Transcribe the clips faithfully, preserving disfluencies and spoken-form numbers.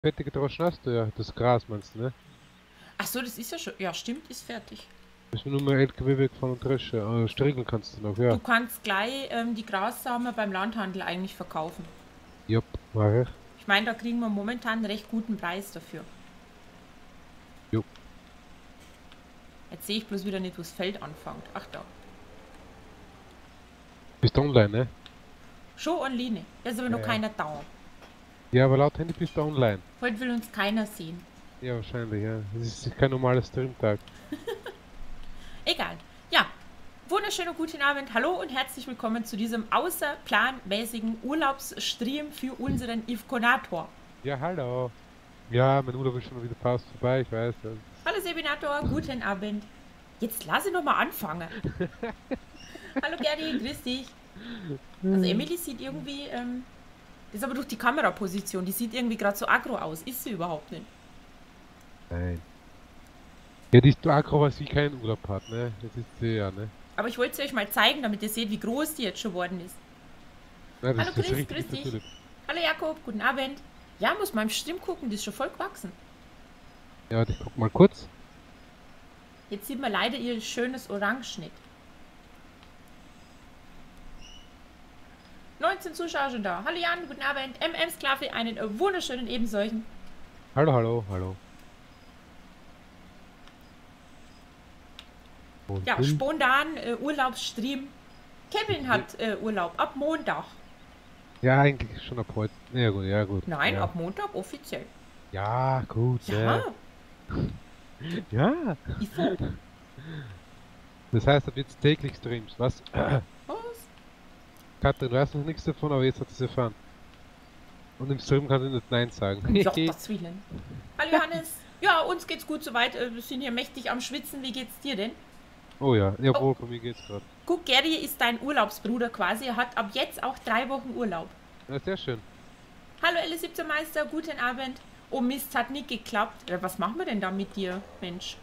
Fette gedroschen hast du ja, das Gras meinst du, ne? Ach so, das ist ja schon. Ja, stimmt, ist fertig. Müssen wir nur mal L K W wegfahren und dreschen. Äh, striegeln kannst du noch, ja. Du kannst gleich ähm, die Grassamen beim Landhandel eigentlich verkaufen. Jupp, mach ich. Ich meine, da kriegen wir momentan einen recht guten Preis dafür. Jupp. Jetzt sehe ich bloß wieder nicht, wo das Feld anfängt. Ach da. Bist online, ne? Schon online. Da ist aber Ja, noch ja. keiner da. Ja, aber laut Handy bist du online. Heute will uns keiner sehen. Ja, wahrscheinlich, ja. Das ist kein normaler Streamtag. Egal. Ja, wunderschönen guten Abend. Hallo und herzlich willkommen zu diesem außerplanmäßigen Urlaubsstream für unseren Ivkonator. Ja, hallo. Ja, mein Urlaub ist schon wieder fast vorbei, ich weiß. Ja. Hallo Sebinator, guten Abend. Jetzt lass ich noch mal anfangen. Hallo Gerdi, grüß dich. Also Emily sieht irgendwie, ähm, das ist aber durch die Kameraposition, die sieht irgendwie gerade so aggro aus. Ist sie überhaupt nicht. Nein. Ja, die ist aggro, weil sie keinen Urlaub hat, ne? Das ist sie ja, ne? Aber ich wollte sie euch mal zeigen, damit ihr seht, wie groß die jetzt schon geworden ist. Ja, das Hallo ist das Chris, Richtige grüß für dich. Philipp. Hallo Jakob, guten Abend. Ja, muss mal im Stream gucken, die ist schon voll gewachsen. Ja, warte, ich guck mal kurz. Jetzt sieht man leider ihr schönes Orange nicht. neunzehn Zuschauer schon da. Hallo Jan, guten Abend. M M Sklave, einen wunderschönen Ebensolchen. Hallo, hallo, hallo. Und Ja, Bill? spontan äh, Urlaubsstream. Kevin hat äh, Urlaub ab Montag. Ja, eigentlich schon ab heute. Ja, gut, ja, gut. Nein, ja. ab Montag offiziell. Ja, gut, Ja, ja. Ja. ist so. Das heißt, ab jetzt täglich Streams, was? Was? Katrin weiß noch nichts davon, aber jetzt hat sie es erfahren. Und im Stream kann sie nicht Nein sagen. Um Gottes Willen. Hallo Johannes. Ja, uns geht's gut soweit. äh, Wir sind hier mächtig am Schwitzen. Wie geht's dir denn? Oh ja, jawohl, Oh. bei mir geht's gerade. Guck, Gary ist dein Urlaubsbruder quasi. Er hat ab jetzt auch drei Wochen Urlaub. Ja, sehr schön. Hallo L siebzehn Meister, guten Abend. Oh Mist, hat nicht geklappt. Ja, was machen wir denn da mit dir, Mensch?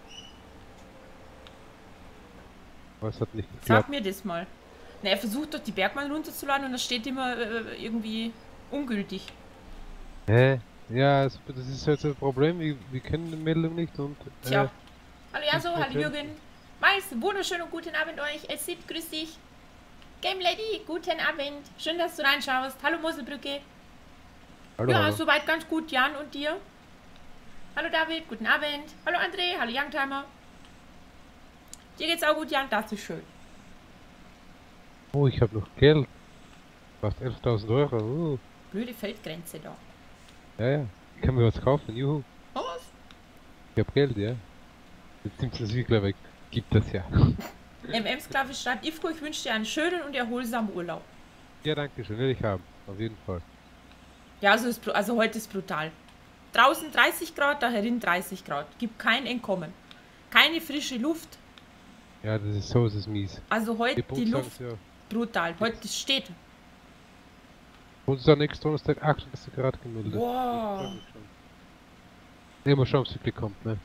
Aber es hat nicht Sag geklappt. mir das mal. Na, er versucht doch die Bergmann runterzuladen und das steht immer äh, irgendwie ungültig. Hä? Ja, es, das ist halt so ein Problem, wir, wir kennen die Meldung nicht und... Äh, Tja. Hallo Jaso, ist hallo okay. Jürgen. Mais, wunderschönen und guten Abend euch. Es sieht, grüß dich. Game Lady, guten Abend. Schön, dass du reinschaust. Hallo Moselbrücke. Hallo, Ja, hallo. soweit ganz gut, Jan und dir? Hallo David, guten Abend. Hallo André, hallo Youngtimer. Dir geht's auch gut, Jan? Das ist schön. Oh, ich habe noch Geld. Fast elftausend Euro. Uh. Blöde Feldgrenze da. Ja, ja. Ich kann mir was kaufen, juhu. Was? Ich hab Geld, ja. Jetzt nimmt das Wiegler weg. Gibt das ja. M M-Sklave schreibt, Ivko, ich wünsche dir einen schönen und erholsamen Urlaub. Ja, danke schön. Will ich haben. Auf jeden Fall. Ja, also, ist, also heute ist brutal. Draußen dreißig Grad, da herin dreißig Grad. Gibt kein Entkommen. Keine frische Luft. Ja, das ist so, ist es mies. Also heute die, die Luft Ja. brutal. Heute steht. Und dann nächsten Donnerstag achtunddreißig Grad gemeldet. Wow. Ne, mal schauen, ob es wirklich kommt, ne?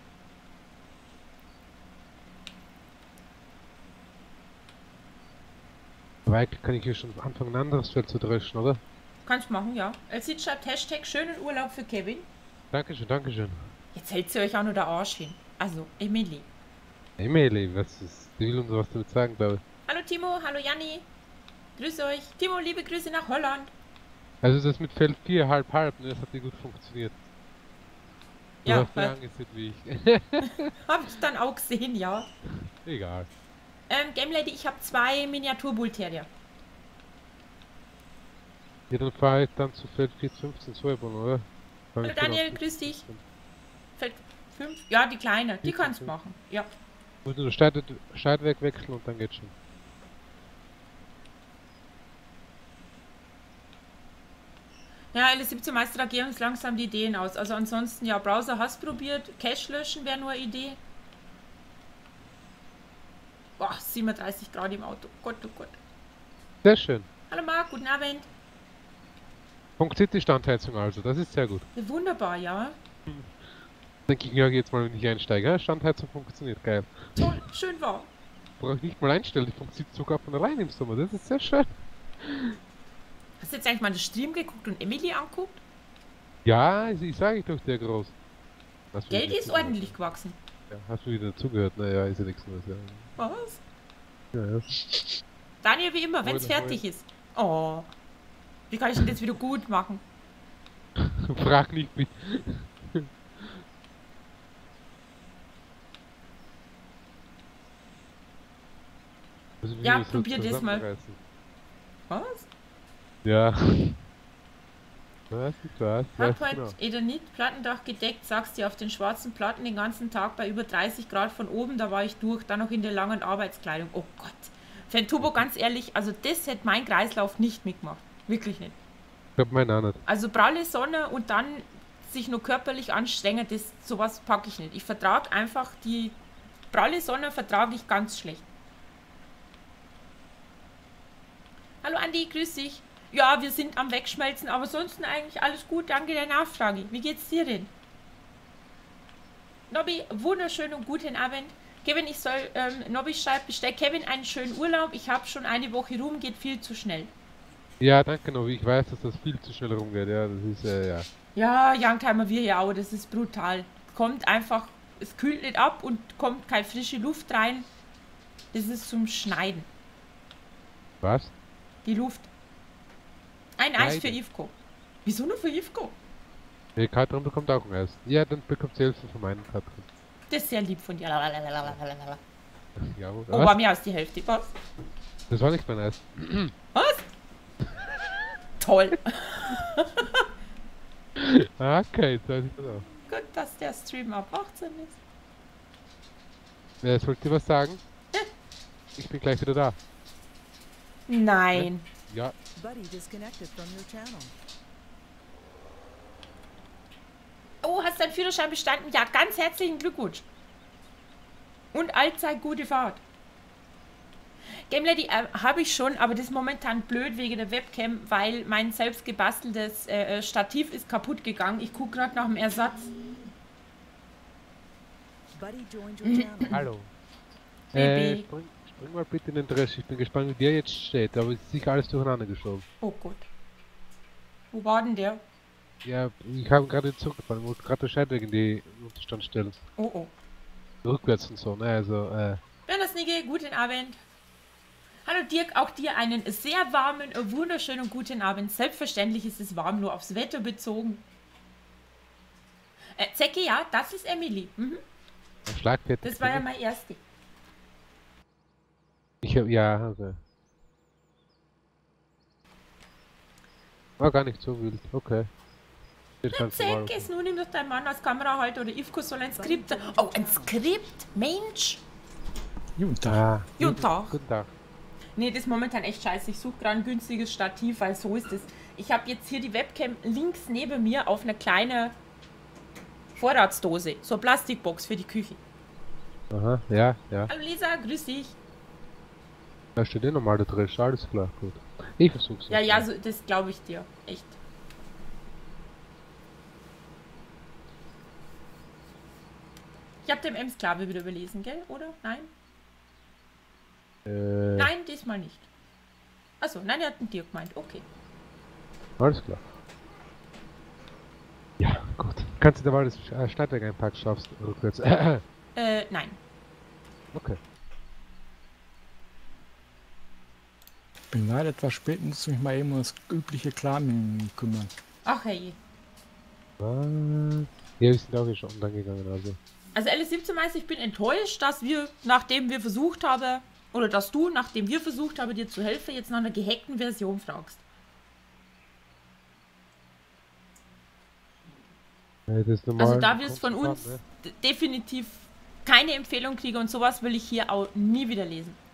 Aber eigentlich kann ich hier schon anfangen, ein anderes Feld zu dreschen, oder? Kannst machen, ja. Elsit schreibt Hashtag schönen Urlaub für Kevin. Dankeschön, Dankeschön. Jetzt hält sie euch auch nur der Arsch hin. Also, Emily. Emily, was ist? Die will uns was damit sagen, glaube ich. Hallo Timo, hallo Janni. Grüße euch. Timo, liebe Grüße nach Holland. Also das mit Feld vier, halb, halb, ne, das hat nicht gut funktioniert. Du Ja, hast weil- lange gesehen wie ich. Hab ich dann auch gesehen, ja. Egal. Ähm, Game Lady, ich habe zwei Miniatur-Bullterrier. Ja, dann fahre ich dann zu Feld vier fünfzehn Säubern, oder? Fang Hallo ich dann Daniel, an. grüß dich. Feld fünf? Ja, die kleine. Die Die kannst fünf. machen. Ja. Muss nur Start, Startwerk wechseln und dann geht's schon. Ja, L siebzehn Meister, da gehen uns langsam die Ideen aus. Also ansonsten, ja, Browser hast probiert. Cache löschen wäre nur eine Idee. Boah, siebenunddreißig Grad im Auto. Gott, oh Gott. Sehr schön. Hallo Marc, guten Abend. Funktioniert die Standheizung also, das ist sehr gut. Ja, wunderbar, ja. Denke ich mir jetzt mal, wenn ich einsteige. Ja, Standheizung funktioniert, geil. Toll, schön war. Brauche ich nicht mal einstellen, die funktioniert sogar von allein im Sommer, das ist sehr schön. Hast du jetzt eigentlich mal den Stream geguckt und Emily anguckt? Ja, ich, ich sage ich doch sehr groß. Hast du Geld wieder ist zugehört? ordentlich gewachsen. Ja, hast du wieder zugehört? Naja, ist ja nichts Neues. Ja. Was? Ja, ja. Daniel, wie immer, wenn es Heute, fertig ist. Oh. Wie kann ich denn das wieder gut machen? Frag nicht mich. Also wie Ja, wir so probier das mal. zusammenreißen. Was? Ja. Was ist was? Hab Weißt du heute genau. Eternit Plattendach gedeckt, sagst du, auf den schwarzen Platten den ganzen Tag bei über dreißig Grad von oben, da war ich durch, dann noch in der langen Arbeitskleidung. Oh Gott. Fentubo, ganz ehrlich, also das hätte mein Kreislauf nicht mitgemacht. Wirklich nicht. Ich glaub meine auch nicht. Also pralle Sonne und dann sich nur körperlich anstrengen, das, sowas packe ich nicht. Ich vertrage einfach die pralle Sonne, vertrage ich ganz schlecht. Hallo Andi, grüß dich. Ja, wir sind am Wegschmelzen, aber sonst eigentlich alles gut, danke der Nachfrage. Wie geht's dir denn? Nobby, wunderschönen und guten Abend. Kevin, ich soll, ähm, Nobby schreibt, bestell Kevin einen schönen Urlaub. Ich habe schon eine Woche rum, geht viel zu schnell. Ja, danke Novi. Ich weiß, dass das viel zu schnell rumgeht. Ja, das ist, äh, ja. Ja, Youngtimer, wir ja auch, das ist brutal. Kommt einfach, es kühlt nicht ab und kommt keine frische Luft rein. Das ist zum Schneiden. Was? Die Luft. Ein Eis für Schneiden? Ivko. Wieso nur für Ivko? Nee, Katrin bekommt auch ein Eis. Ja, dann bekommt sie Hälfte von meinen Katrin. Das ist sehr lieb von dir. Ja, Oh, was? war mehr als die Hälfte. Was? Das war nicht mein Eis. Was? Toll. Ah, okay, jetzt weiß ich das auch. Gut, dass der Stream ab achtzehn ist. Wer sollte dir was sagen? Ich bin gleich wieder da. Nein. Ja, Buddy disconnected from your channel. Oh, hast deinen Führerschein bestanden? Ja, ganz herzlichen Glückwunsch. Und allzeit gute Fahrt. Gamelady äh, habe ich schon, aber das ist momentan blöd wegen der Webcam, weil mein selbst gebasteltes äh, Stativ ist kaputt gegangen. Ich gucke gerade nach dem Ersatz. Buddy joined your channel. hallo. Baby. Äh, spring, spring mal bitte in den Dresch. Ich bin gespannt, wie der jetzt steht. Aber es ist sicher alles durcheinander geschoben. Oh Gott. Wo war denn der? Ja, ich habe gerade zurückgefahren. Ich wollte gerade den Schaltweg in die Unterstand stellen. Oh oh. Rückwärts und so, ne? Also, äh. Berners Nigge, guten Abend. Hallo Dirk, auch dir einen sehr warmen, wunderschönen guten Abend. Selbstverständlich ist es warm, nur aufs Wetter bezogen. Äh, Zecke, ja, das ist Emily. Mhm. Schlagfertig. Das war ja mein erste. Ich hab, ja, okay. War gar nicht so wild, okay. Jetzt kannst du mal. Zecke, ist nun nimm doch dein Mann als Kamerahalter oder Ivko soll ein Skript. Oh, ein Skript? Mensch! Guten Tag. Ah, Guten Tag. Guten Tag. Nee, das ist momentan echt scheiße. Ich suche gerade ein günstiges Stativ, weil so ist es. Ich habe jetzt hier die Webcam links neben mir auf eine kleine Vorratsdose. So eine Plastikbox für die Küche. Aha, ja, ja. Hallo Lisa, grüß dich. Da steht eh nochmal der Dresch, alles klar, gut. Ich versuch's. Ja, ja, so, das glaube ich dir. Echt. Ich habe dem M-Sklave wieder überlesen, gell? Oder? Nein? Äh, Nein, diesmal nicht. Achso, nein, er hat einen Dirk gemeint. Okay. alles klar. Ja, gut. Kannst du da mal das äh, Stadtwerk einpacken, schaffst rückwärts. Äh, nein. Okay. Bin leider etwas spät, muss mich mal eben um das übliche Klarmengen kümmern. Ach hey. Ah, ja, wir sind auch hier schon online gegangen, also. Also L S siebzehn Meister, ich bin enttäuscht, dass wir, nachdem wir versucht haben, oder dass du, nachdem wir versucht haben, dir zu helfen, jetzt nach einer gehackten Version fragst. Ja, das ist normal. Also da wir es von Konto uns haben, d- definitiv keine Empfehlung kriegen und sowas will ich hier auch nie wieder lesen. ne?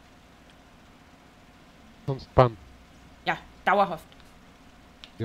Sonst Bann. Ja, dauerhaft. Ja.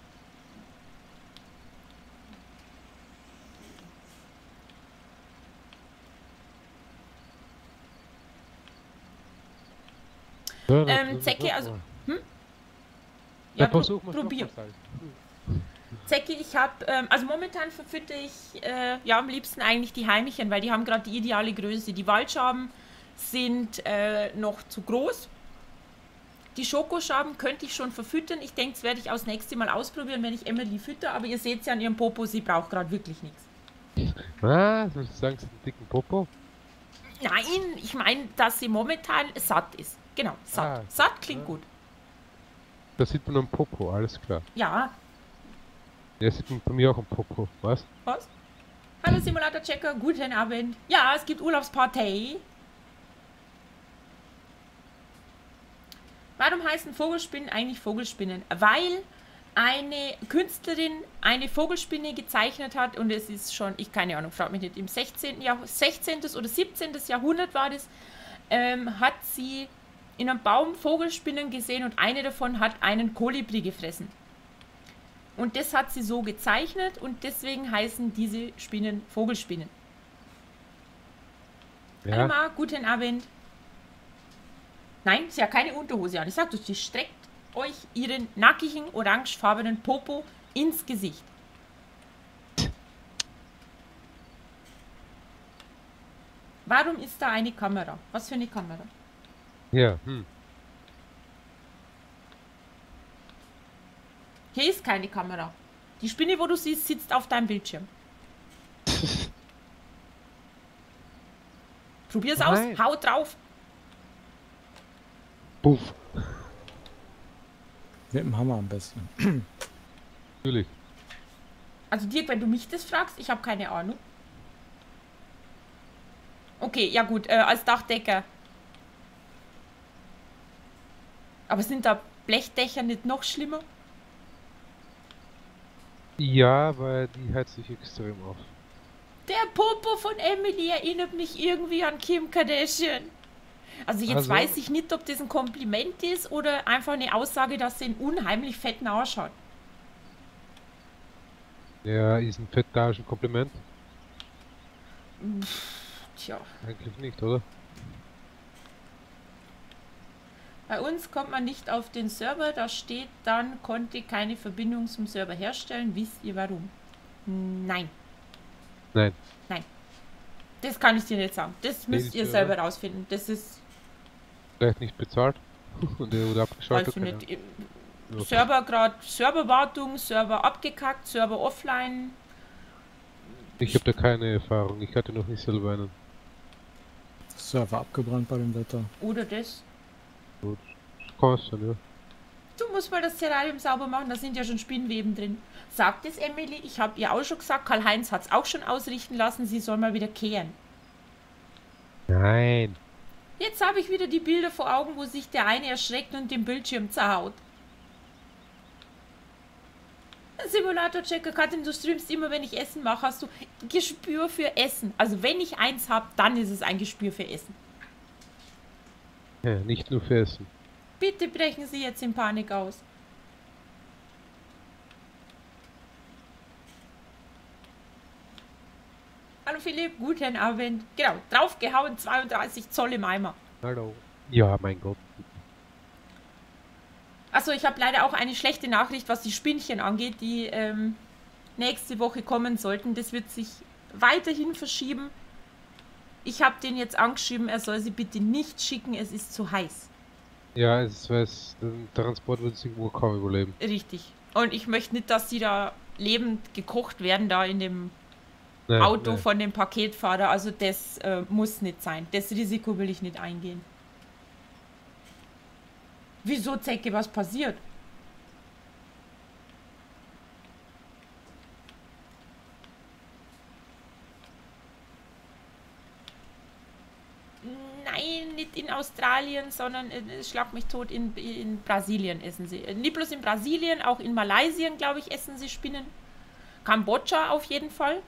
So, Ähm, Zecke, also- Ja, Ja, ja, versuch mal probier. Zecki, ich habe, ähm, also momentan verfütte ich äh, ja am liebsten eigentlich die Heimchen, weil die haben gerade die ideale Größe. Die Waldschaben sind äh, noch zu groß. Die Schokoschaben könnte ich schon verfüttern. Ich denke, das werde ich aus nächste Mal ausprobieren, wenn ich Emily fütter. Aber ihr seht ja an ihrem Popo, sie braucht gerade wirklich nichts. Was? Willst du sagen, sie hat einen dicken Popo? Nein, ich meine, dass sie momentan satt ist. Genau, satt. Ah, satt klingt ja. gut. Da sieht man einen Popo, alles klar. Ja, Ja, sieht man bei mir auch einen Popo, was? was? Hallo Simulator-Checker, guten Abend. Ja, es gibt Urlaubsparty. Warum heißen Vogelspinnen eigentlich Vogelspinnen? Weil eine Künstlerin eine Vogelspinne gezeichnet hat und es ist schon, ich keine Ahnung, frag mich nicht, im sechzehnten. Jahr, sechzehnten oder siebzehnten. Jahrhundert war das, ähm, hat sie in einem Baum Vogelspinnen gesehen und eine davon hat einen Kolibri gefressen. Und das hat sie so gezeichnet und deswegen heißen diese Spinnen Vogelspinnen. Ja. Hallo Ma, guten Abend. Nein, sie hat keine Unterhose an. Ich sag, sie streckt euch ihren nackigen, orangefarbenen Popo ins Gesicht. Warum ist da eine Kamera? Was für eine Kamera? Ja, hm. Hier ist keine Kamera. Die Spinne, wo du siehst, sitzt auf deinem Bildschirm. Probier's aus, Nein. hau drauf. Puff. Mit dem Hammer am besten. Natürlich. Also Dirk, wenn du mich das fragst, ich habe keine Ahnung. Okay, ja gut, äh, als Dachdecker. Aber sind da Blechdächer nicht noch schlimmer? Ja, weil die heizt sich extrem auf. Der Popo von Emily erinnert mich irgendwie an Kim Kardashian. Also jetzt Also? weiß ich nicht, ob das ein Kompliment ist oder einfach eine Aussage, dass sie einen unheimlich fetten Arsch hat. Ja, ist ein Fettarsch ein Kompliment? Tja, Eigentlich nicht, oder? bei uns kommt man nicht auf den Server, da steht dann, konnte keine Verbindung zum Server herstellen. Wisst ihr warum? Nein, Nein. das kann ich dir nicht sagen. Das müsst ihr Server? selber rausfinden. Das ist, Vielleicht nicht bezahlt. Und der wurde abgeschaltet. weiß ich keine nicht. Ahnung. Server gerade, Serverwartung, Server abgekackt, Server offline. Ich habe da keine Erfahrung. Ich hatte noch nicht selber einen. Server abgebrannt bei dem Wetter. Oder das. Gut. Kann es sein, ja. Du musst mal das Terrarium sauber machen, da sind ja schon Spinnweben drin. Sagt es Emily, ich habe ihr auch schon gesagt, Karl-Heinz hat es auch schon ausrichten lassen, sie soll mal wieder kehren. Nein. Jetzt habe ich wieder die Bilder vor Augen, wo sich der eine erschreckt und den Bildschirm zerhaut. Simulator-Checker, Katrin, du streamst immer, wenn ich Essen mache, hast du Gespür für Essen. Also wenn ich eins habe, dann ist es ein Gespür für Essen. Ja, nicht nur für Essen. Bitte brechen Sie jetzt in Panik aus. Hallo Philipp, guten Abend. Genau, draufgehauen, zweiunddreißig Zoll im Eimer. Hallo. Ja, mein Gott. Achso, ich habe leider auch eine schlechte Nachricht, was die Spinnchen angeht, die ähm, nächste Woche kommen sollten. Das wird sich weiterhin verschieben. Ich habe den jetzt angeschrieben, er soll sie bitte nicht schicken, es ist zu heiß. Ja, es weiß, der Transport wird sich wohl kaum überleben. Richtig. Und ich möchte nicht, dass sie da lebend gekocht werden, da in dem Nein, Auto nein. von dem Paketfahrer. Also das äh, muss nicht sein. Das Risiko will ich nicht eingehen. Wieso, Zecke, was passiert? Nein, nicht in Australien, sondern äh, schlag mich tot, in, in Brasilien essen sie. Äh, Nicht bloß in Brasilien, auch in Malaysia, glaube ich, essen sie Spinnen. Kambodscha auf jeden Fall.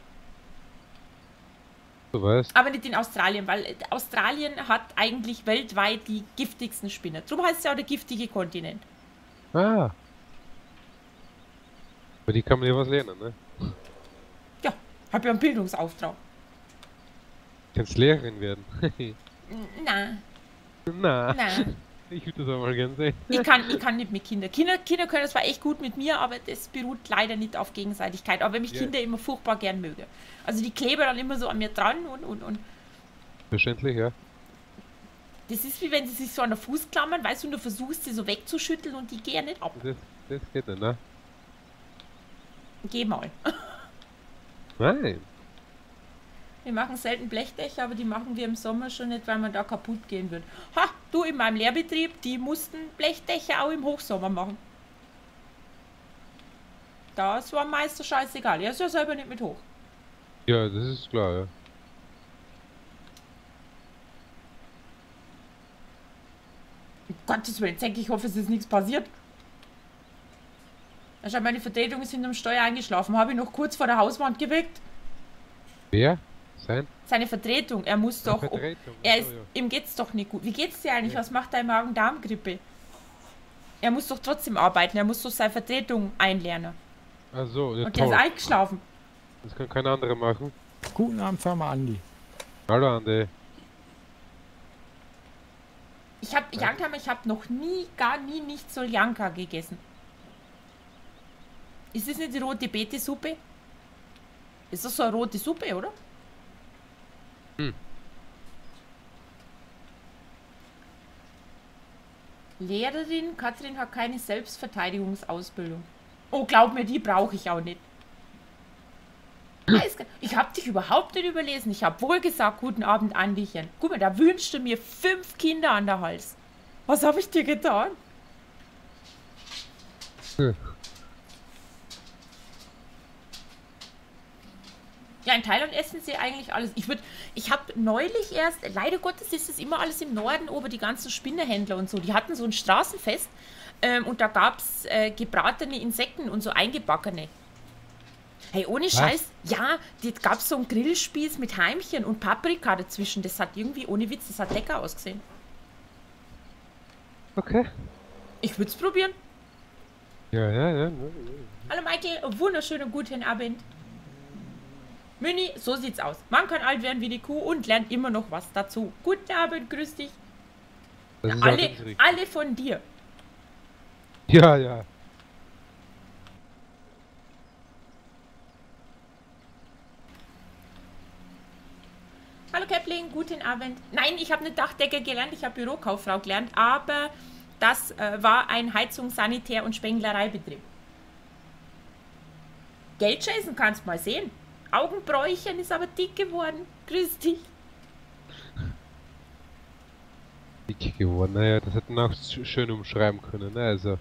Du weißt. Aber nicht in Australien, weil äh, Australien hat eigentlich weltweit die giftigsten Spinnen. Darum heißt es ja auch der giftige Kontinent. Ah. Bei die kann man ja was lernen, ne? Ja, hab ja einen Bildungsauftrag. Kannst Lehrerin werden. Na, Na. na. Ich würde das auch mal gern sehen. Ich kann, ich kann nicht mit Kindern. Kinder. Kinder können zwar echt gut mit mir, aber das beruht leider nicht auf Gegenseitigkeit. Aber wenn mich Ja. Kinder immer furchtbar gern mögen. Also die kleben dann immer so an mir dran und, und, und Verständlich, ja. Das ist wie wenn sie sich so an der Fuß klammern, weißt du, und du versuchst sie so wegzuschütteln und die gehen nicht ab. Das, das geht nicht, ne? Geh mal. Nein. Wir machen selten Blechdächer, aber die machen wir im Sommer schon nicht, weil man da kaputt gehen wird. Ha, du, in meinem Lehrbetrieb, die mussten Blechdächer auch im Hochsommer machen. Das war dem Meister scheißegal. Er ist ja selber nicht mit hoch. Ja, das ist klar, ja. Um Gottes Willen, denke ich, hoffe, es ist nichts passiert. Ja, schau, meine Vertretung ist hinterm Steuer eingeschlafen. Habe ich noch kurz vor der Hauswand geweckt. Wer? Sein? Seine Vertretung, er muss doch... Ob, Vertretung. er Ach ist, so, ja. ihm geht's doch nicht gut. Wie geht's dir eigentlich? Ja. Was macht deine Magen-Darm-Grippe? Er muss doch trotzdem arbeiten. Er muss doch seine Vertretung einlernen. Ach so, ja, Und der ist toll. eingeschlafen. Das kann kein anderer machen. Guten Abend, Firma Andi. Hallo, Andi. Ich habe, Janka, ich habe noch nie, gar nie nicht Soljanka gegessen. Ist das nicht die rote Beete-Suppe? Ist das so eine rote Suppe, oder? Hm. Lehrerin, Katrin hat keine Selbstverteidigungsausbildung. Oh, glaub mir, die brauche ich auch nicht. Ich habe dich überhaupt nicht überlesen. Ich habe wohl gesagt, guten Abend, Andichen. Guck mal, da wünschte mir fünf Kinder an der Hals. Was habe ich dir getan? Hm. Ja, in Thailand essen sie eigentlich alles. Ich würde, ich habe neulich erst, leider Gottes ist es immer alles im Norden, ober die ganzen Spinnehändler und so. Die hatten so ein Straßenfest ähm, und da gab es äh, gebratene Insekten und so eingebackene. Hey, ohne Was? Scheiß, ja, da gab es so einen Grillspieß mit Heimchen und Paprika dazwischen. Das hat irgendwie, ohne Witz, das hat lecker ausgesehen. Okay. Ich würde es probieren. Ja, ja, ja. ja. Hallo Michael, wunderschönen guten Abend. Mini, so sieht's aus. Man kann alt werden wie die Kuh und lernt immer noch was dazu. Guten Abend, grüß dich. Das ist auch Alle, ganz richtig. alle von dir. Ja, ja. Hallo Kepling, guten Abend. Nein, ich habe nicht Dachdecker gelernt, ich habe Bürokauffrau gelernt, aber das äh, war ein Heizungs-, Sanitär- und Spenglereibetrieb. Geldchasen kannst mal sehen. Augenbräuchchen ist aber dick geworden. Grüß dich. Dick geworden. Naja, das hätten wir auch sch- schön umschreiben können, ne? Also.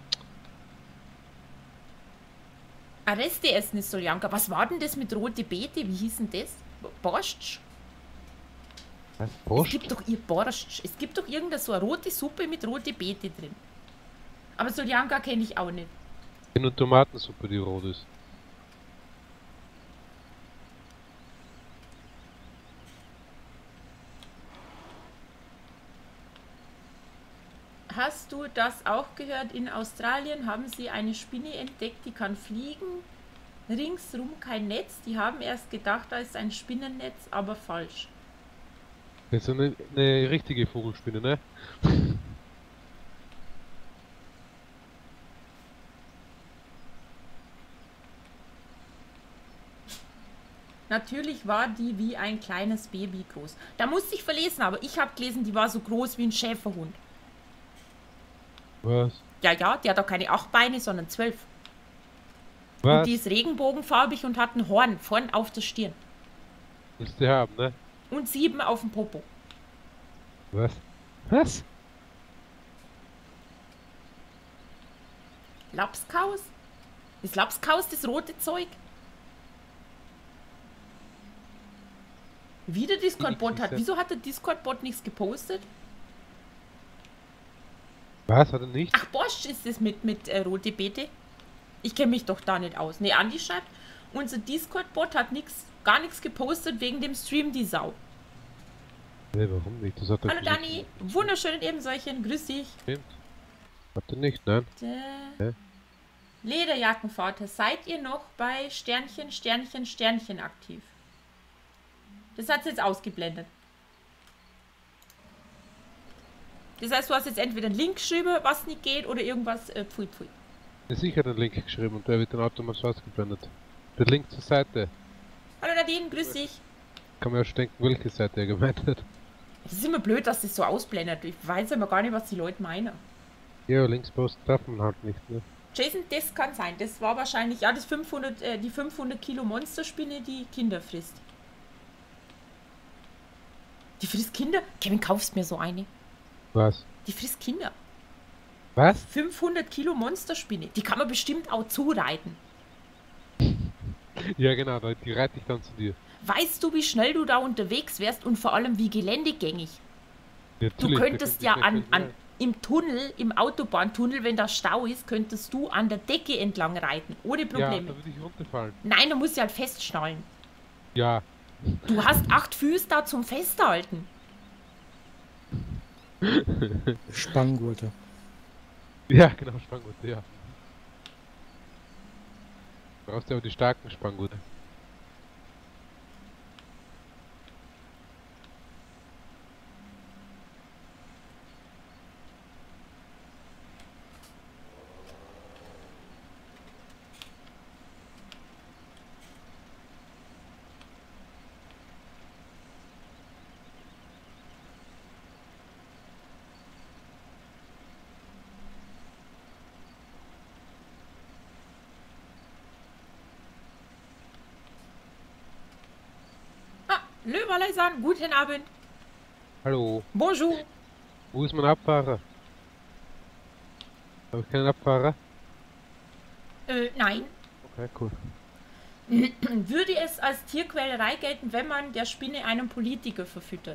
Arreste essen ist Soljanka. Was war denn das mit rote Beete? Wie hieß denn das? Borscht? Was? Es Borscht? gibt doch ihr Borscht. Es gibt doch irgendeine so eine rote Suppe mit rote Beete drin. Aber Soljanka kenne ich auch nicht. Nur Tomatensuppe, die rot ist. Hast du das auch gehört? In Australien haben sie eine Spinne entdeckt, die kann fliegen. Ringsrum kein Netz. Die haben erst gedacht, da ist ein Spinnennetz, aber falsch. Das ist eine, eine richtige Vogelspinne, ne? Natürlich war die wie ein kleines Baby groß. Da musste ich verlesen, aber ich habe gelesen, die war so groß wie ein Schäferhund. Was? Ja, ja, die hat doch keine acht Beine, sondern zwölf. Und Was? die ist regenbogenfarbig und hat ein Horn vorn auf der Stirn. Willst du haben, ne? Und sieben auf dem Popo. Was? Was? Lapskaus? Ist Lapskaus das rote Zeug? Wie der Discord-Bot hat. Wieso hat der Discord-Bot nichts gepostet? Was? Hat er nicht? Ach, Bosch ist es mit, mit äh, rote Beete. Ich kenne mich doch da nicht aus. Ne, Andi schreibt, unser Discord-Bot hat nix, gar nichts gepostet wegen dem Stream, die Sau. Ne, warum nicht? Das hat er Hallo gesagt. Dani, wunderschönen Ebensolchen, grüß dich. Stimmt. Hat er nicht, nein? Äh, Hä? Lederjackenvater, seid ihr noch bei Sternchen, Sternchen, Sternchen aktiv? Das hat sie jetzt ausgeblendet. Das heißt, du hast jetzt entweder einen Link geschrieben, was nicht geht, oder irgendwas, äh, pfui pfui. Er hat sicher den Link geschrieben und der wird dann automatisch ausgeblendet. Der Link zur Seite. Hallo Nadine, grüß dich. Kann man ja schon denken, welche Seite er gemeint hat. Das ist immer blöd, dass das so ausblendet. Ich weiß immer gar nicht, was die Leute meinen. Ja, Linkspost darf man halt nicht, ne? Jason, das kann sein. Das war wahrscheinlich, ja, das fünfhundert, äh, die fünfhundert Kilo Monsterspinne, die Kinder frisst. Die frisst Kinder? Kevin, kaufst mir so eine. Was? Die frisst Kinder. Was? fünfhundert Kilo Monsterspinne. Die kann man bestimmt auch zureiten. Ja, genau, die die reite ich dann zu dir. Weißt du, wie schnell du da unterwegs wärst und vor allem wie geländegängig? Ja, Du natürlich, könntest da ja könnte ich an, gleich an im Tunnel, im Autobahntunnel, wenn da Stau ist, könntest du an der Decke entlang reiten. Ohne Ja, Probleme. da würde ich runterfallen. Nein, du musst ja halt festschnallen. Ja. Du hast acht Füße da zum Festhalten. Spanngurte. Ja, genau, Spanngurte, ja. Du brauchst ja auch die starken Spanngurte. Ah, Löwerleisan, guten Abend. Hallo, Bonjour. wo ist mein Abfahrer? Habe ich keinen Abfahrer? Äh, nein. Okay, cool. Würde es als Tierquälerei gelten, wenn man der Spinne einen Politiker verfüttert?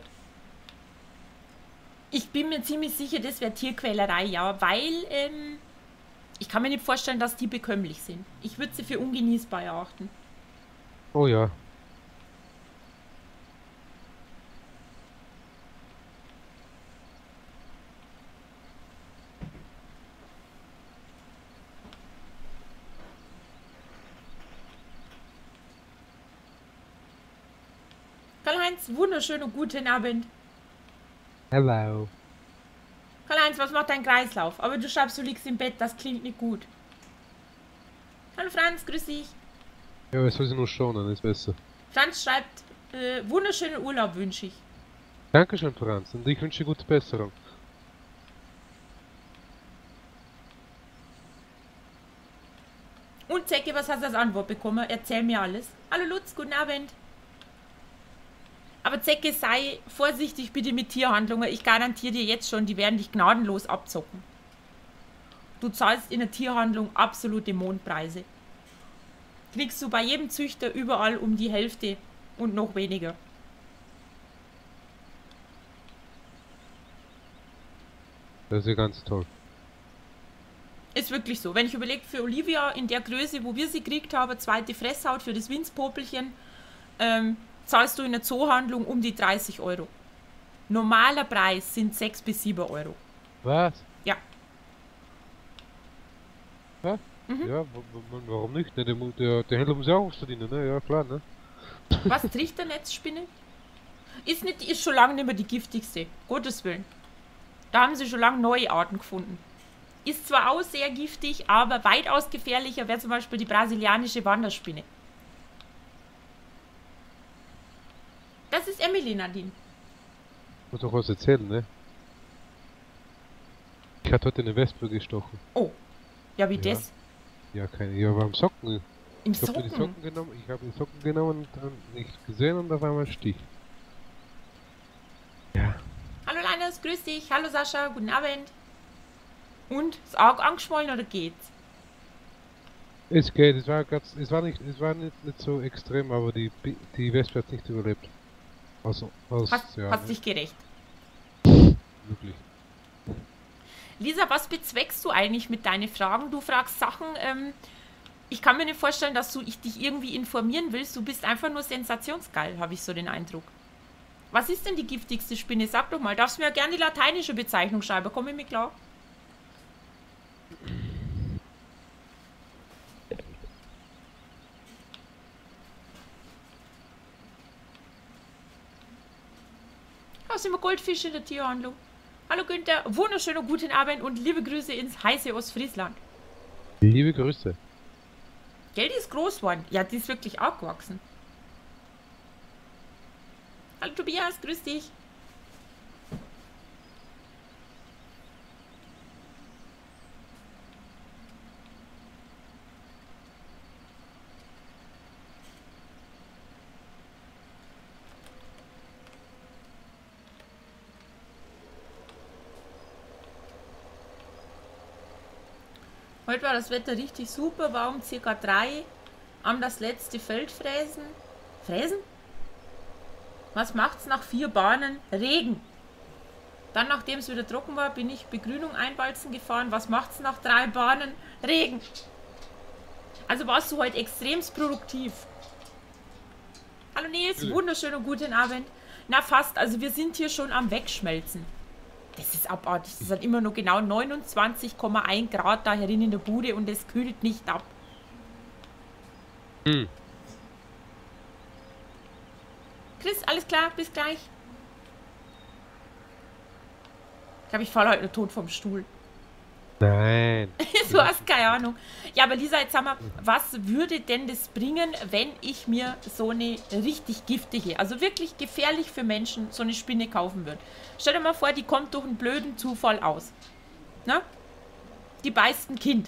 Ich bin mir ziemlich sicher, das wäre Tierquälerei, ja, weil ähm, ich kann mir nicht vorstellen, dass die bekömmlich sind. Ich würde sie für ungenießbar erachten. Oh ja. Karl-Heinz, wunderschönen guten Abend. Hello. Karl-Heinz, was macht dein Kreislauf? Aber du schreibst, du liegst im Bett, das klingt nicht gut. Hallo Franz, grüß dich. Ja, aber es soll sie nur schonen, ist besser. Franz schreibt, äh, wunderschönen Urlaub wünsche ich. Dankeschön, Franz, und ich wünsche dir gute Besserung. Und Zecke, was hast du als Antwort bekommen? Erzähl mir alles. Hallo Lutz, guten Abend. Aber Zecke, sei vorsichtig bitte mit Tierhandlungen. Ich garantiere dir jetzt schon, die werden dich gnadenlos abzocken. Du zahlst in der Tierhandlung absolute Mondpreise. Kriegst du bei jedem Züchter überall um die Hälfte und noch weniger. Das ist ja ganz toll. Ist wirklich so. Wenn ich überlege, für Olivia in der Größe, wo wir sie gekriegt haben, zweite Fresshaut für das Winzpopelchen, ähm, zahlst du in der Zoohandlung um die dreißig Euro. Normaler Preis sind sechs bis sieben Euro. Was? Ja. Was? Mhm. Ja, wa- wa- warum nicht? Ne, der, mu- der, der Händler muss ja auch was verdienen, ne? Ja, klar, ne? Was, Trichternetzspinne? Ist, nicht, ist schon lange nicht mehr die giftigste. Gottes Willen. Da haben sie schon lange neue Arten gefunden. Ist zwar auch sehr giftig, aber weitaus gefährlicher wäre zum Beispiel die brasilianische Wanderspinne. Das ist Emily, Nadine. Muss doch was erzählen, ne? Ich hatte heute eine Wespe gestochen. Oh. Ja, wie Ja. das? Ja, keine. Ja, beim Socken. Im Ich habe die Socken. Socken genommen, ich habe die Socken genommen und dann nicht gesehen und auf einmal Stich. Ja. Hallo Linus, grüß dich. Hallo Sascha, guten Abend. Und? Ist arg angeschwollen oder geht's? Es geht, es war ganz, es war nicht, es war nicht, nicht so extrem, aber die, Bi- die Wespe hat nicht überlebt. Also, aus, Hast, ja, hast dich gerecht. wirklich. Lisa, was bezweckst du eigentlich mit deinen Fragen? Du fragst Sachen, ähm, ich kann mir nicht vorstellen, dass du ich dich irgendwie informieren willst. Du bist einfach nur sensationsgeil, habe ich so den Eindruck. Was ist denn die giftigste Spinne? Sag doch mal, darfst du mir ja gerne die lateinische Bezeichnung schreiben, komm ich mir klar? Da sind wir Goldfische in der Tierhandlung. Hallo Günther, wunderschönen guten Abend und liebe Grüße ins heiße Ostfriesland. Liebe Grüße. Gell, die ist groß geworden. Ja, die ist wirklich auch gewachsen. Hallo Tobias, grüß dich. Heute war das Wetter richtig super, war um circa drei am das letzte Feld fräsen. Fräsen? Was macht's nach vier Bahnen? Regen. Dann, nachdem es wieder trocken war, bin ich Begrünung einwalzen gefahren. Was macht's nach drei Bahnen? Regen. Also warst du heute extremst produktiv. Hallo Nils, wunderschönen guten Abend. Na fast, also wir sind hier schon am Wegschmelzen. Das ist abartig. Das hat immer nur genau neunundzwanzig Komma eins Grad da herin in der Bude und es kühlt nicht ab. Hm. Chris, alles klar, bis gleich. Ich glaube, ich falle heute nur tot vom Stuhl. Nein. Du hast keine Ahnung. Ja, aber Lisa, jetzt sag mal, was würde denn das bringen, wenn ich mir so eine richtig giftige, also wirklich gefährlich für Menschen, so eine Spinne kaufen würde? Stell dir mal vor, die kommt durch einen blöden Zufall aus. Na? Die beißt ein Kind.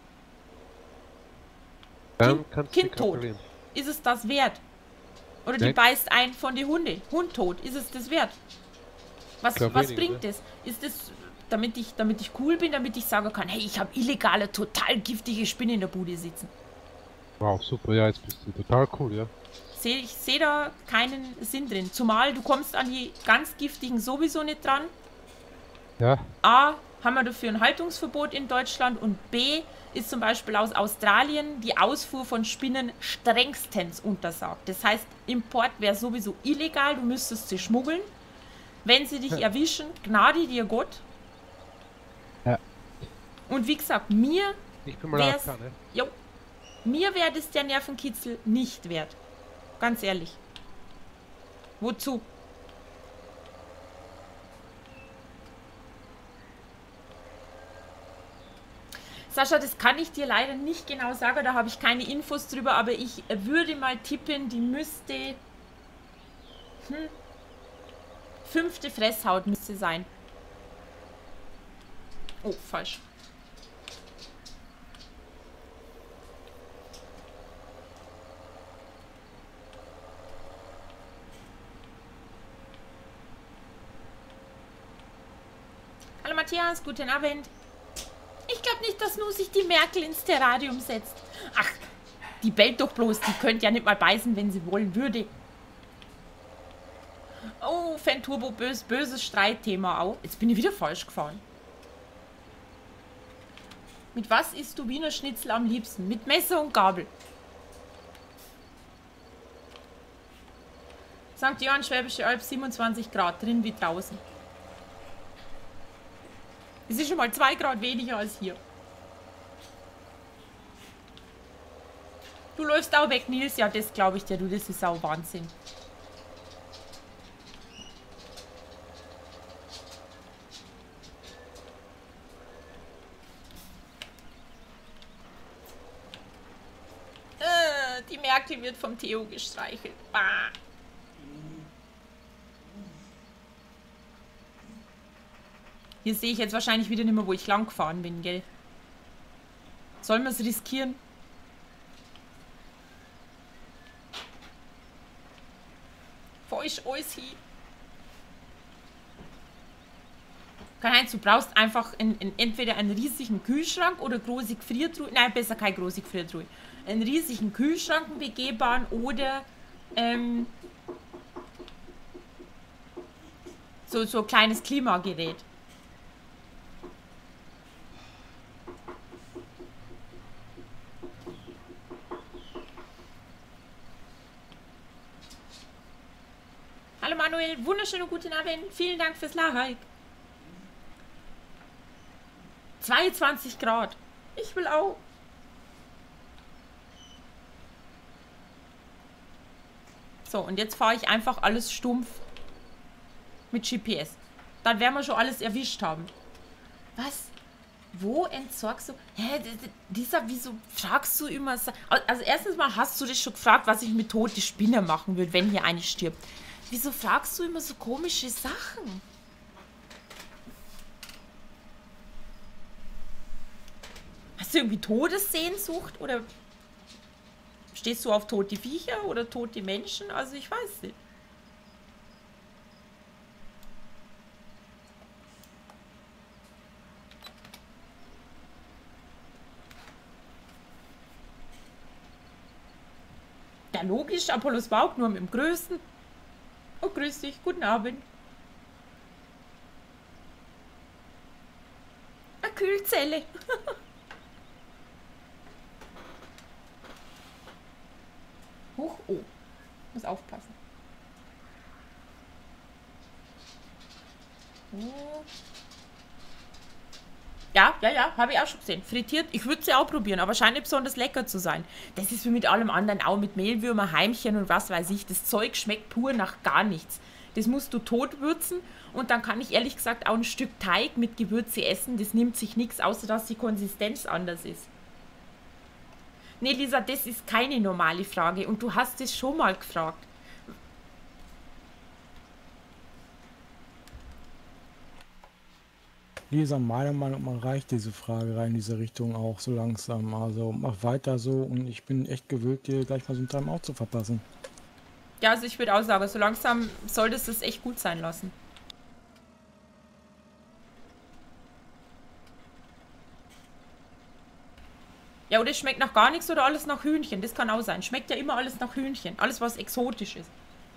Dann Kind, kannst du kind tot. gratulieren. Ist es das wert? Oder die Nein. beißt einen von den Hunde. Hund tot. Ist es das wert? Was, glaub was weniger, bringt ne? das? Ist das, damit ich, damit ich cool bin, damit ich sagen kann, hey, ich habe illegale, total giftige Spinne in der Bude sitzen? Wow, super, ja, jetzt bist du total cool, ja. Seh, ich sehe da keinen Sinn drin. Zumal du kommst an die ganz giftigen sowieso nicht dran. Ja, A, haben wir dafür ein Haltungsverbot in Deutschland und B, ist zum Beispiel aus Australien die Ausfuhr von Spinnen strengstens untersagt. Das heißt, Import wäre sowieso illegal, du müsstest sie schmuggeln. Wenn sie dich erwischen, gnade dir Gott. Ja. Und wie gesagt, mir ich bin mal wär's, A F K, ne? jo, mir wäre das der Nervenkitzel nicht wert. Ganz ehrlich. Wozu? Sascha, das kann ich dir leider nicht genau sagen, da habe ich keine Infos drüber, aber ich würde mal tippen, die müsste... Hm, fünfte Fresshaut müsste sein. Oh, falsch. Hallo Matthias, guten Abend. Ich glaube nicht, dass nur sich die Merkel ins Terrarium setzt. Ach, die bellt doch bloß, die könnte ja nicht mal beißen, wenn sie wollen würde. Oh, Fan Turbo, bös, böses Streitthema auch. Jetzt bin ich wieder falsch gefahren. Mit was isst du Wiener Schnitzel am liebsten? Mit Messer und Gabel. Sankt Johann, Schwäbische Alb, siebenundzwanzig Grad, drin wie draußen. Es ist schon mal zwei Grad weniger als hier. Du läufst auch weg, Nils. Ja, das glaube ich dir, du. Das ist auch Wahnsinn. Äh, die Merkel wird vom Theo gestreichelt. Bah. Hier sehe ich jetzt wahrscheinlich wieder nicht mehr, wo ich lang gefahren bin, gell? Sollen wir es riskieren? Wo ist alles hin? Karl-Heinz, du brauchst einfach in, in, entweder einen riesigen Kühlschrank oder große Gefriertruhe. Nein, besser keine große Gefriertruhe. Einen riesigen Kühlschrank, einen begehbaren oder ähm, so, so ein kleines Klimagerät. Hallo Manuel, wunderschönen guten Abend. Vielen Dank fürs Like. zweiundzwanzig Grad. Ich will auch. So, und jetzt fahre ich einfach alles stumpf mit G P S. Dann werden wir schon alles erwischt haben. Was? Wo entsorgst du? Hä, dieser, wieso fragst du immer? Also erstens mal hast du dich schon gefragt, was ich mit toten Spinnen machen würde, wenn hier eine stirbt. Wieso fragst du immer so komische Sachen? Hast du irgendwie Todessehnsucht oder stehst du auf tote Viecher oder tote Menschen? Also ich weiß nicht. Ja, logisch, Apollos Magnum im größten. Oh, grüß dich, guten Abend. Eine Kühlzelle. Huch, oh. Muss aufpassen. Oh. Ja, ja, ja, habe ich auch schon gesehen. Frittiert, ich würde sie auch probieren, aber scheint nicht besonders lecker zu sein. Das ist wie mit allem anderen auch, mit Mehlwürmer, Heimchen und was weiß ich. Das Zeug schmeckt pur nach gar nichts. Das musst du tot würzen und dann kann ich ehrlich gesagt auch ein Stück Teig mit Gewürze essen. Das nimmt sich nichts, außer dass die Konsistenz anders ist. Nee, Lisa, das ist keine normale Frage und du hast es schon mal gefragt. Lisa, meiner Meinung nach reicht diese Frage rein in diese Richtung auch so langsam. Also mach weiter so und ich bin echt gewillt, dir gleich mal so ein Timeout zu verpassen. Ja, also ich würde auch sagen, so langsam solltest du es echt gut sein lassen. Ja, oder es schmeckt nach gar nichts oder alles nach Hühnchen. Das kann auch sein. Schmeckt ja immer alles nach Hühnchen. Alles, was exotisch ist.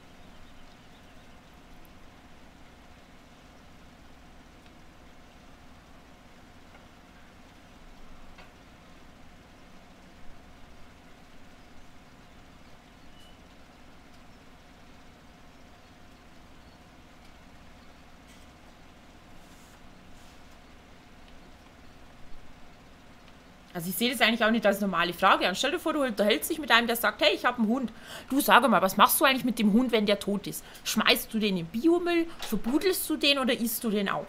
Also ich sehe das eigentlich auch nicht als normale Frage an. Stell dir vor, du unterhältst dich mit einem, der sagt, hey, ich habe einen Hund. Du, sag mal, was machst du eigentlich mit dem Hund, wenn der tot ist? Schmeißt du den in Biomüll, verbudelst du den oder isst du den auf?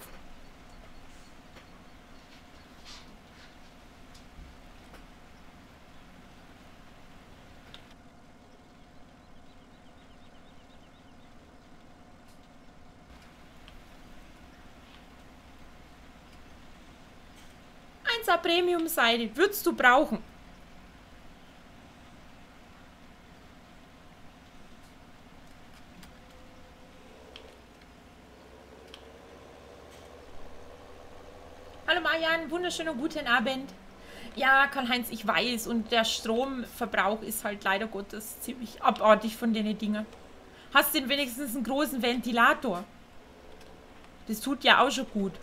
Premium-Seide würdest du brauchen. Hallo Marian, wunderschönen guten Abend. Ja, Karl-Heinz, ich weiß und der Stromverbrauch ist halt leider Gottes ziemlich abartig von den Dingen. Hast du denn wenigstens einen großen Ventilator? Das tut ja auch schon gut.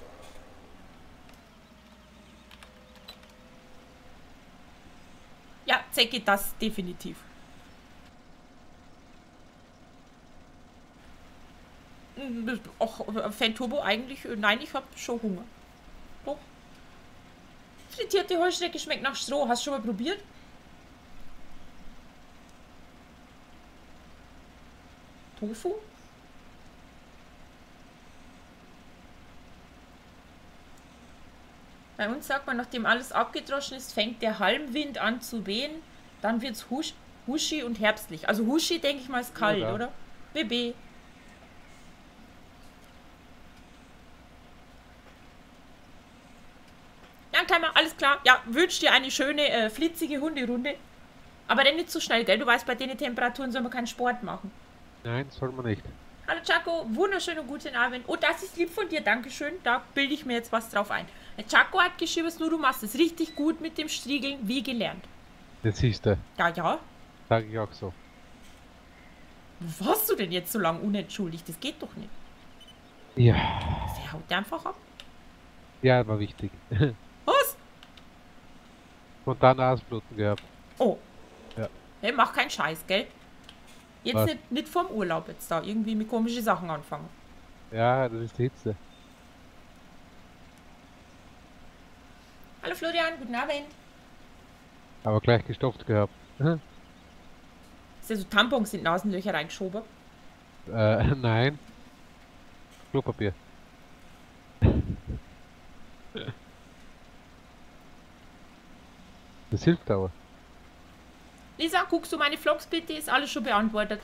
Ja, Zecke, das definitiv. Ach, Fan Turbo eigentlich, nein, ich habe schon Hunger. Doch. Frittierte Heuschrecke schmeckt nach Stroh. Hast du schon mal probiert? Tofu? Bei uns sagt man, nachdem alles abgedroschen ist, fängt der Halmwind an zu wehen. Dann wird es husch, huschi und herbstlich. Also huschi, denke ich mal, ist kalt, ja, oder? B B. Ja, Timer, alles klar. Ja, wünsch dir eine schöne, äh, flitzige Hunderunde. Aber dann nicht zu schnell, gell? Du weißt, bei den Temperaturen soll man keinen Sport machen. Nein, soll man nicht. Hallo Chaco, wunderschönen guten Abend. Oh, das ist lieb von dir, dankeschön. Da bilde ich mir jetzt was drauf ein. Der Chaco hat geschrieben, nur du machst es richtig gut mit dem Striegeln, wie gelernt. Das siehst du. Ja, ja. Sag ich auch so. Wo warst du denn jetzt so lange unentschuldigt? Das geht doch nicht. Ja. Der haut einfach ab. Ja, war wichtig. Was? Spontan Nasenbluten gehabt. Oh. Ja. Hey, mach keinen Scheiß, gell? Jetzt Was? nicht, nicht vorm Urlaub jetzt da irgendwie mit komischen Sachen anfangen. Ja, das ist die Hitze. Hallo Florian, guten Abend. Aber gleich gestopft gehabt. Ist ja so Tampons in Nasenlöcher reingeschoben? äh, nein. Klopapier. Das hilft aber. Lisa, guckst du meine Vlogs bitte? Ist alles schon beantwortet.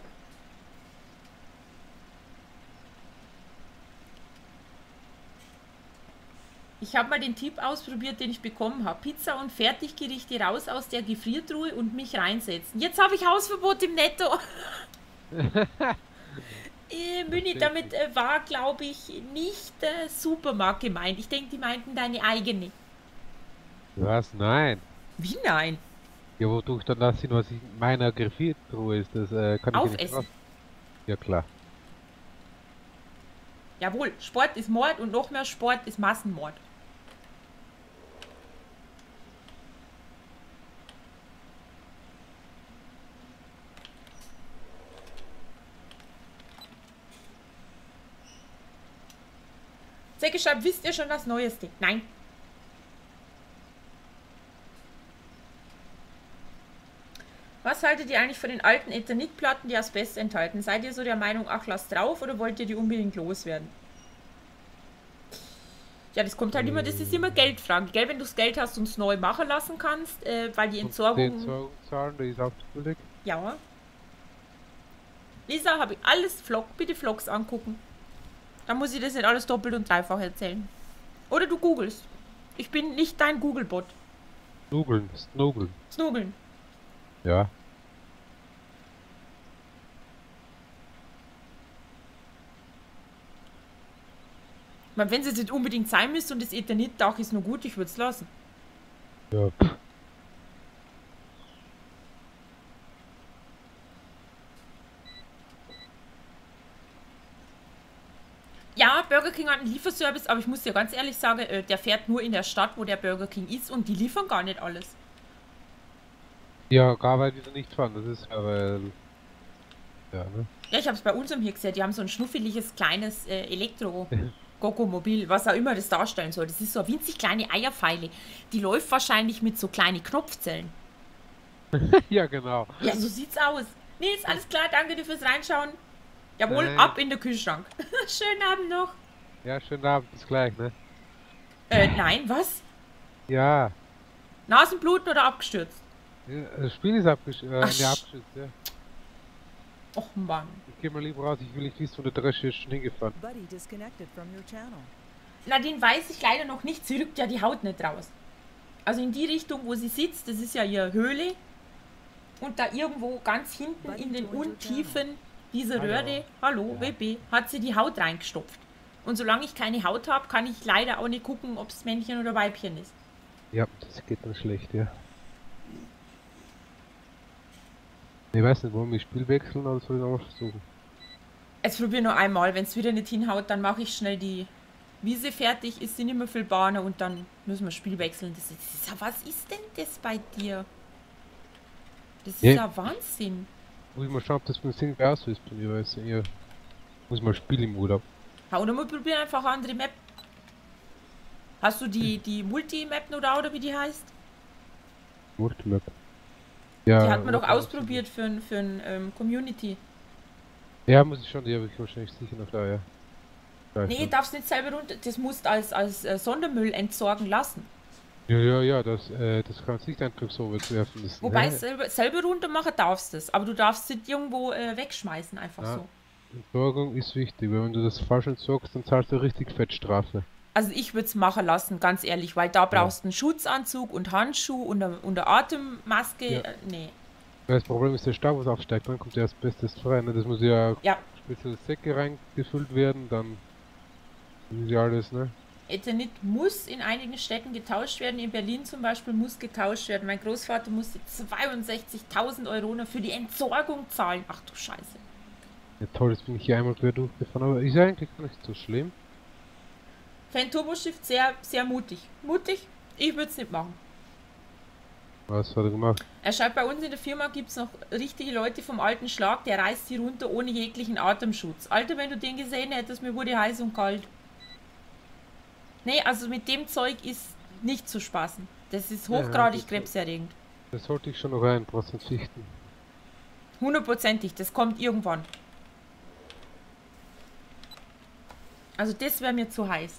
Ich habe mal den Tipp ausprobiert, den ich bekommen habe. Pizza und Fertiggerichte raus aus der Gefriertruhe und mich reinsetzen. Jetzt habe ich Hausverbot im Netto. äh, Müni, damit äh, war, glaube ich, nicht äh, Supermarkt gemeint. Ich denke, die meinten deine eigene. Was? Nein. Wie nein? Ja, wodurch dann das sind, was ich in meiner Gefriertruhe ist, das äh, kann ich ja nicht Aufessen. raus. Ja klar. Jawohl, Sport ist Mord und noch mehr Sport ist Massenmord. Zecke schreibt, wisst ihr schon das Neueste? Nein. Was haltet ihr eigentlich von den alten Ethanitplatten, die Asbest enthalten? Seid ihr so der Meinung, ach, lasst drauf, oder wollt ihr die unbedingt loswerden? Ja, das kommt halt immer, das ist immer Geldfrage, gell? Wenn du das Geld hast und es neu machen lassen kannst, äh, weil die Und Entsorgung... die Entsorgung zahlen, die ist auch schuldig. Ja. Lisa, habe ich alles Vlog, bitte Vlogs angucken. Dann muss ich das nicht alles doppelt und dreifach erzählen. Oder du googelst. Ich bin nicht dein Google-Bot. Snugeln, Snugeln. Snugeln. Ja. Ich meine, wenn es jetzt nicht unbedingt sein müsste und das Ethanitdach ist nur gut, ich würde es lassen. Ja. Pff. Ja, Burger King hat einen Lieferservice, aber ich muss dir ganz ehrlich sagen, äh, der fährt nur in der Stadt, wo der Burger King ist, und die liefern gar nicht alles. Ja, gar weil die da nicht fahren, das ist ja, weil... Ja, ne? Ja, ich habe es bei uns hier gesehen, die haben so ein schnuffeliges kleines äh, Elektro-Gokomobil, was auch immer das darstellen soll. Das ist so eine winzig kleine Eierfeile. Die läuft wahrscheinlich mit so kleinen Knopfzellen. Ja, genau. Ja, so sieht's aus. Nee, ist alles klar, danke dir fürs Reinschauen. Jawohl, Nein. ab in den Kühlschrank. Schönen Abend noch. Ja, schönen Abend, bis gleich, ne? Äh, nein, was? Ja. Nasenbluten oder abgestürzt? Ja, das Spiel ist abgesch äh, Ach, nee, abgeschützt, ja. Och Mann. Ich geh mal lieber raus, ich will nicht wissen, wo der Dresche ist schon hingefahren. Buddy disconnected from your channel. Na, den weiß ich leider noch nicht. Sie rückt ja die Haut nicht raus. Also in die Richtung, wo sie sitzt, das ist ja ihre Höhle. Und da irgendwo ganz hinten in den Untiefen dieser Hallo. Röhre, hallo, Ja. W B, hat sie die Haut reingestopft. Und solange ich keine Haut habe, kann ich leider auch nicht gucken, ob es Männchen oder Weibchen ist. Ja, das geht dann schlecht, ja. Ich weiß nicht, wollen wir das Spiel wechseln oder soll ich noch was versuchen? Jetzt probier nur einmal, wenn es wieder nicht hinhaut, dann mache ich schnell die Wiese fertig, ist sie nicht mehr viel Bahne und dann müssen wir das Spiel wechseln. Das ist, das ist, was ist denn das bei dir? Das ist Ja. ja Wahnsinn. Muss ich mal schauen, ob das mit dem Sing aus ist bei mir, weil es ja... Muss mal spielen im Urlaub. Ha, oder wir probieren einfach eine andere Map. Hast du die, die Multi-Map oder, oder wie die heißt? Multimap. Ja, Die hat man doch was- ausprobiert für ein, für ein ähm, Community. Ja, muss ich schon, die habe ich wahrscheinlich sicher noch da, ja. Da Nee, schon. darfst nicht selber runter. Das musst als, als äh, Sondermüll entsorgen lassen. Ja, ja, ja, das, äh, das kannst du nicht einfach so wegwerfen. Das, Wobei ne? selber, selber runter machen darfst es. Aber du darfst es nicht irgendwo äh, wegschmeißen, einfach Ja. so. Entsorgung ist wichtig, weil wenn du das falsch entsorgst, dann zahlst du richtig Fettstrafe. Also ich würde es machen lassen, ganz ehrlich, weil da brauchst du einen Schutzanzug und Handschuh und eine, und eine Atemmaske. Ja. Äh, nee. Weil das Problem ist, der Staub, was aufsteigt, dann kommt der Asbestos frei. Ne? Das muss ja Ja, spezielle Säcke reingefüllt werden, dann ist ja alles, ne? Ethanit muss in einigen Städten getauscht werden. In Berlin zum Beispiel muss getauscht werden. Mein Großvater musste zweiundsechzigtausend Euro nur für die Entsorgung zahlen. Ach du Scheiße. Ja, toll, jetzt bin ich hier einmal quer durchgefahren, aber ist ja eigentlich gar nicht so schlimm. Fan Turboshift sehr, sehr mutig. Mutig? Ich würde es nicht machen. Was hat er gemacht? Er schreibt, bei uns in der Firma gibt es noch richtige Leute vom alten Schlag, der reißt die runter ohne jeglichen Atemschutz. Alter, wenn du den gesehen hättest, mir wurde heiß und kalt. Nee, also mit dem Zeug ist nicht zu spaßen. Das ist Ja, hochgradig das- krebserregend. Das sollte ich schon noch ein Prozent fichten. Hundertprozentig, das kommt irgendwann. Also das wäre mir zu heiß.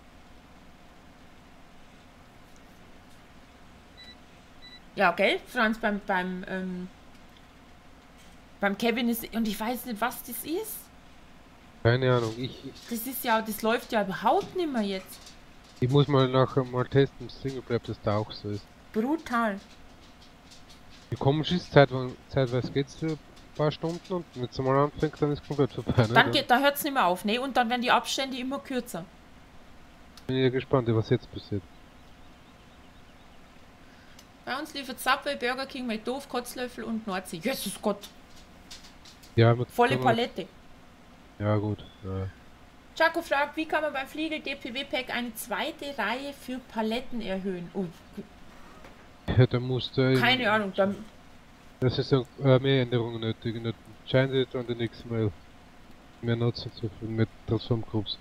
Ja, gell, Franz, beim, beim, ähm, beim Kevin ist, und ich weiß nicht, was das ist. Keine Ahnung, ich, ich, Das ist ja, das läuft ja überhaupt nicht mehr jetzt. ich muss mal nachher mal testen, im Singleplayer, ob das da auch so ist. Brutal. Wie komisch ist zeitweise, zeitweise geht's für ein paar Stunden und wenn es mal anfängt, dann ist komplett vorbei. Ne? Dann geht, da hört es nicht mehr auf, ne? Und dann werden die Abstände immer kürzer. bin ich ja gespannt, was jetzt passiert. Bei uns liefert Subway, Burger King, McDoof, Kotzlöffel und Nordsee. Jesus Gott, Ja, mit volle Palette. Ja, gut. Ja. Chaco fragt, wie kann man beim Fliegel D P W-Pack eine zweite Reihe für Paletten erhöhen? Oh, Ja, da musst du. keine Ahnung. Dann, Das ist äh, mehr Änderungen nötig. Nicht Change it on the next mail. Mehr Nutzen zu finden mit Transform Groups.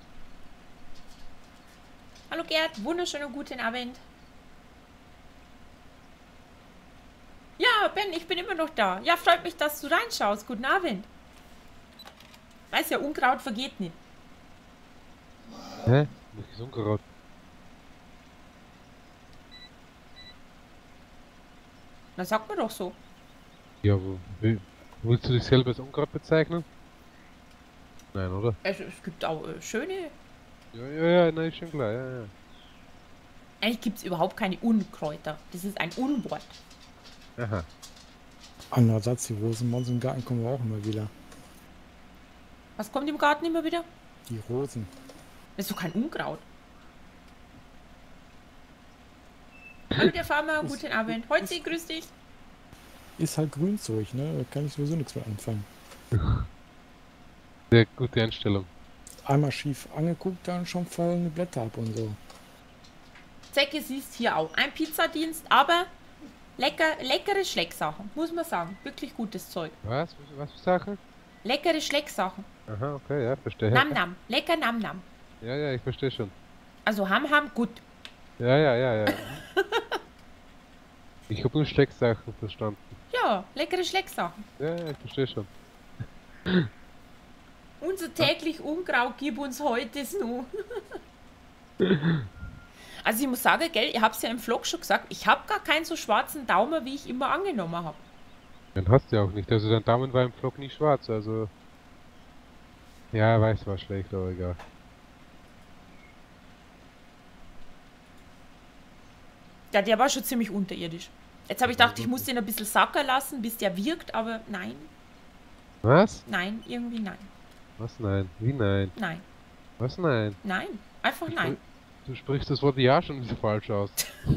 hallo Gerd, wunderschönen guten Abend. Ja, Ben, ich bin immer noch da. Ja, freut mich, dass du reinschaust. Guten Abend. Weiß ja, Unkraut vergeht nicht. Hä? Welches Unkraut? Na, sagt man doch so. Ja, wo, wie, willst du dich selber als Unkraut bezeichnen? Nein, oder? Also, es gibt auch äh, schöne... Ja, ja, ja, nein, ist schon klar, ja, ja. Eigentlich gibt es überhaupt keine Unkräuter. Das ist ein Unwort. Aha. Andererseits, die Rosen bei uns im Garten kommen wir auch immer wieder. Was kommt im Garten immer wieder? Die Rosen. Das ist doch kein Unkraut. Hallo der Farmer, guten Abend. Holzi, grüß dich. Ist halt Grünzeug, ne? Da kann ich sowieso nichts mehr anfangen. Sehr gute Einstellung. Einmal schief angeguckt, dann schon fallende Blätter ab und so. Zecke siehst hier auch. Ein Pizzadienst, aber lecker, leckere Schlecksachen, muss man sagen. Wirklich gutes Zeug. Was? Was für Sachen? Leckere Schlecksachen. Aha, okay, ja, verstehe. Nam Nam. Lecker Nam Nam. Ja, ja, ich verstehe schon. Also Ham Ham, gut. Ja, ja, ja, ja. Ich habe nur Stecksachen verstanden. Ja, leckere Schlecksachen. Ja, ja, ich verstehe schon. Unser täglich Unkraut gib uns heute nur. Also ich muss sagen, gell, ich hab's ja im Vlog schon gesagt, ich habe gar keinen so schwarzen Daumen, wie ich immer angenommen habe. Den hast du ja auch nicht. Also dein Daumen war im Vlog nicht schwarz, also... Ja, weiß, war schlecht, aber egal. Ja, der war schon ziemlich unterirdisch. Jetzt habe ich gedacht, ich muss den ein bisschen sacken lassen, bis der wirkt, aber nein, Was? nein, irgendwie nein, Was nein? Wie nein? nein, Was nein? nein, einfach nein. Du sprichst das Wort ja schon wieder falsch aus.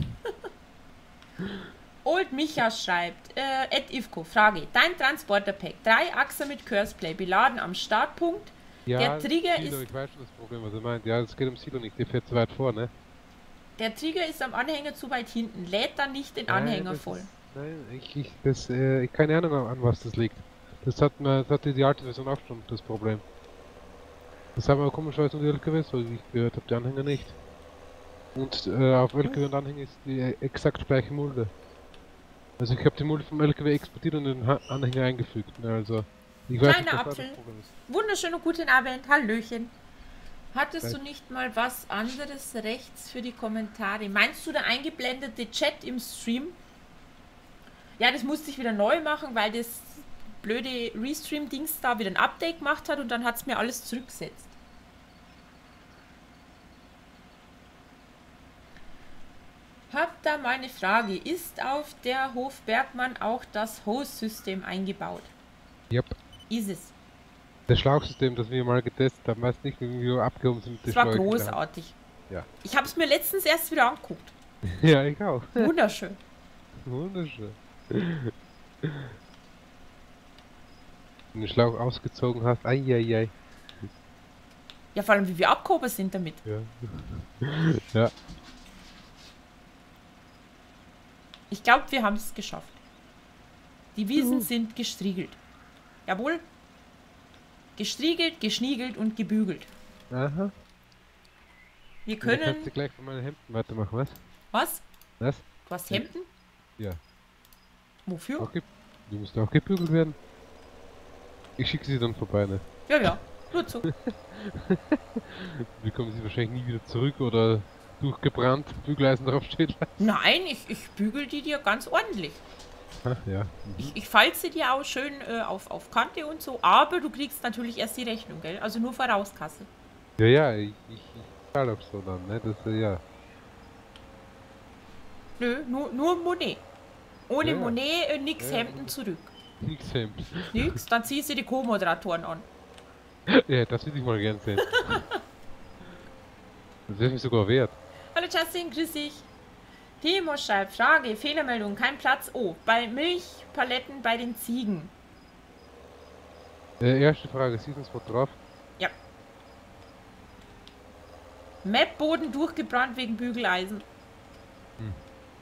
Old Micha schreibt, äh, Ed Ivko, Frage, dein Transporter-Pack, drei Achser mit Curseplay, beladen am Startpunkt, Ja, der Trigger Silo, ist, ich weiß schon das Problem, was er meint. Ja, es geht um Silo nicht, der fährt zu weit vor, ne? der Trigger ist am Anhänger zu weit hinten, lädt dann nicht den Anhänger das voll. Ist, nein, ich, ich, das, äh, ich keine Ahnung an was das liegt. Das hat, man, das hat die alte Version auch schon, das Problem. Das haben wir komischerweise nur die L K Ws, so wie ich gehört habe, die Anhänger nicht. Und äh, auf L K W und Anhänger ist die äh, exakt gleiche Mulde. Also ich habe die Mulde vom L K W exportiert und in den ha Anhänger eingefügt. Ne, also ich weiß nicht, Kleiner was da Apfel. das Problem ist. Wunderschönen guten Abend, Hallöchen. Hattest Nein. du nicht mal was anderes rechts für die Kommentare? Meinst du der eingeblendete Chat im Stream? Ja, das musste ich wieder neu machen, weil das blöde Restream-Dings da wieder ein Update gemacht hat und dann hat es mir alles zurückgesetzt. Hab da mal eine Frage. Ist auf der Hof Bergmann auch das Host-System eingebaut? Yep. Ist es. Das Schlauchsystem, das wir mal getestet haben, weiß nicht, wie wir abgehoben sind mit Das den war Schläuchen. großartig. Ja. Ich habe es mir letztens erst wieder angeguckt. Ja, ich auch. Wunderschön. Wunderschön. Wenn du den Schlauch ausgezogen hast, eieiei. Ja, vor allem wie wir abgehoben sind damit. Ja. Ja. Ich glaube, wir haben es geschafft. Die Wiesen Juhu. sind gestriegelt. Jawohl. Gestriegelt, geschniegelt und gebügelt. Aha. Wir Du kannst können... du gleich von meinen Hemden weitermachen, was? Was? Was? Du hast Hemden? Ja. Wofür? Auch ge du musst auch gebügelt werden. Ich schicke sie dann vorbei, ne? Ja, ja. Nur zu. Wir kommen sie wahrscheinlich nie wieder zurück oder durchgebrannt, Bügeleisen drauf steht. Nein, ich, ich bügel die dir ganz ordentlich. Ach ja. Ich, ich falze dir auch schön äh, auf, auf Kante und so, aber du kriegst natürlich erst die Rechnung, gell? Also nur Vorauskasse. Ja, ja, ich, ich, ich zahle auch so dann, ne? Das, äh, ja. Nö, nur, nur Monet. Ohne Ja, ja. Monet äh, nix Ja, ja. Hemden zurück. Nix Hemd. Nix, dann ziehst du die Co-Moderatoren an. Ja, das würde ich mal gern sehen. Das wäre mich sogar wert. Hallo Justin, grüß dich. Timo schreibt, Frage, Fehlermeldung, kein Platz. Oh, bei Milchpaletten bei den Ziegen. Äh, erste Frage, sieht uns was drauf? Ja. Map-Boden durchgebrannt wegen Bügeleisen. Hm.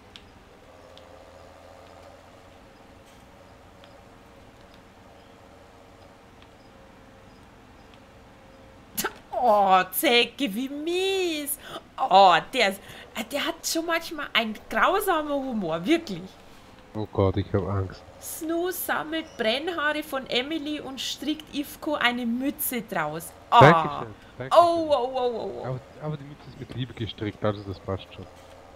Oh, Zecke, wie mies. Oh, der, ist, der hat schon manchmal einen grausamen Humor, wirklich. Oh Gott, ich habe Angst. Snoo sammelt Brennhaare von Emily und strickt Ivko eine Mütze draus. Oh. Dankeschön, Dankeschön. Oh, oh, oh, oh, oh. Aber, aber die Mütze ist mit Liebe gestrickt, also das passt schon.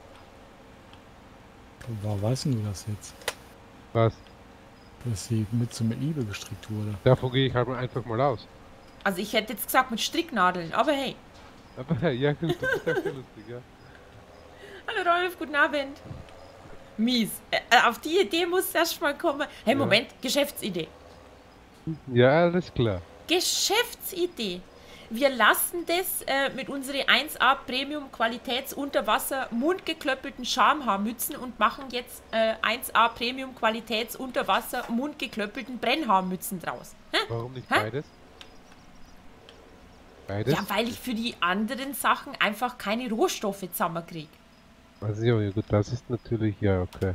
Woher weißt du das jetzt? Was? Dass die Mütze mit Liebe gestrickt wurde. Davon gehe ich halt mal einfach mal aus. Also ich hätte jetzt gesagt mit Stricknadeln, aber hey. Aber ja, gut, das ist ja sehr lustig, ja. Hallo Rolf, guten Abend. Mies. Äh, auf die Idee muss erst mal kommen. Hey, Ja. Moment, Geschäftsidee. Ja, alles klar. Geschäftsidee. Wir lassen das äh, mit unseren eins A Premium Qualitäts Unterwasser mundgeklöppelten Schamhaarmützen und machen jetzt äh, eins A Premium Qualitäts Unterwasser mundgeklöppelten Brennhaarmützen draus. Hä? Warum nicht Hä? beides? Beides? Ja, weil ich für die anderen Sachen einfach keine Rohstoffe zusammenkriege. Also ja, ja, gut, das ist natürlich, ja, okay.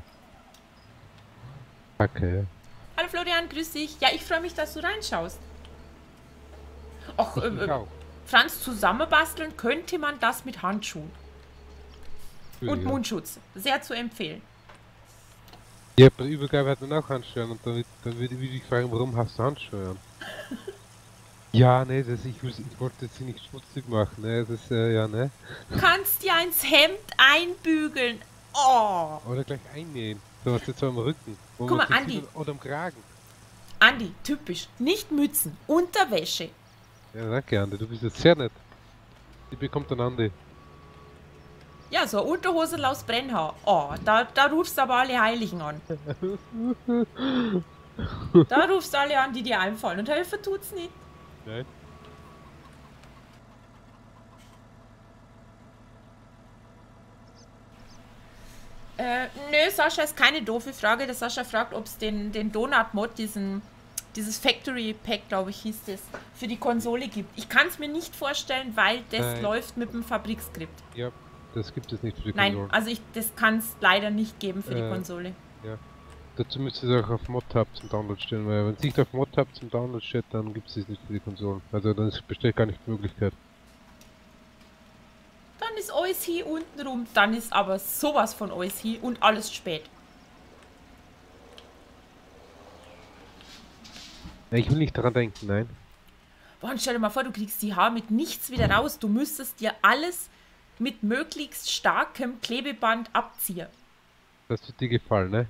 Okay. Hallo Florian, grüß dich. Ja, ich freue mich, dass du reinschaust. Och, äh, Ich äh, auch. Franz, zusammenbasteln könnte man das mit Handschuhen und ja. Mundschutz. Sehr zu empfehlen. Ja, bei der Übergabe hat man auch Handschuhe an und dann, wird- dann würde ich fragen, warum hast du Handschuhe an? Ja, ne, das, ich, will- ich wollte sie nicht schmutzig machen, ne, das, äh, ja, ne. Kannst dir ins Hemd einbügeln. Oh. Oder gleich einnähen. So was jetzt so am Rücken. Wo Guck man mal, sich Andi. sieht, Oder am Kragen. Andi, typisch. Nicht Mützen, Unterwäsche. Ja, danke, Andi, du bist jetzt sehr nett. Die bekommt dann Andi. Ja, so eine Unterhose aus Brennhaar. Oh, da, da rufst du aber alle Heiligen an. Da rufst du alle an, die dir einfallen. Und helfen tut's nicht. Nein. Äh, nö, Sascha, ist keine doofe Frage. Der Sascha fragt, ob es den, den Donut-Mod, diesen, dieses Factory-Pack, glaube ich, hieß das, für die Konsole gibt. Ich kann es mir nicht vorstellen, weil das Nein. läuft mit dem Fabrikskript. Ja, das gibt es nicht für die Nein, Konsolen. also ich, das kann es leider nicht geben für die Äh, Konsole. Dazu müsste es auch auf ModHub zum Download stehen, weil wenn es nicht auf ModHub zum Download steht, dann gibt es es nicht für die Konsolen. Also dann ist- besteht gar nicht die Möglichkeit. Dann ist alles hier unten rum, dann ist aber sowas von alles hier und alles spät. Ja, ich will nicht daran denken, nein. Boah, und stell dir mal vor, du kriegst die Haare mit nichts wieder raus. Du müsstest dir alles mit möglichst starkem Klebeband abziehen. Das wird dir gefallen, ne?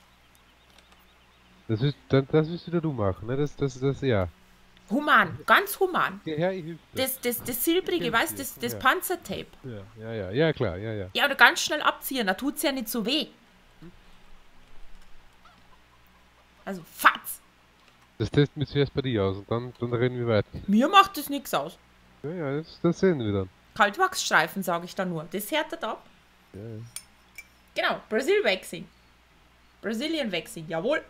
Das wirst, dann, das wirst wieder du machen, ne? Das, das, das, ja. Human, ganz human. Ja, ja, ich hilf dir. Das, das, das Silbrige, Hilf weißt du, dir, das, das ja. Panzertape. Ja, ja, ja, ja, klar, ja, ja. Ja, oder ganz schnell abziehen, da tut's ja nicht so weh. Also, fatz. Das testen wir zuerst bei dir aus und dann, dann reden wir weiter. Mir macht das nichts aus. Ja, ja, das, das sehen wir dann. Kaltwachsstreifen, sage ich da nur. Das härtet ab. Ja, ja. Genau, Brazil Waxing. Brazilian Waxing, jawohl.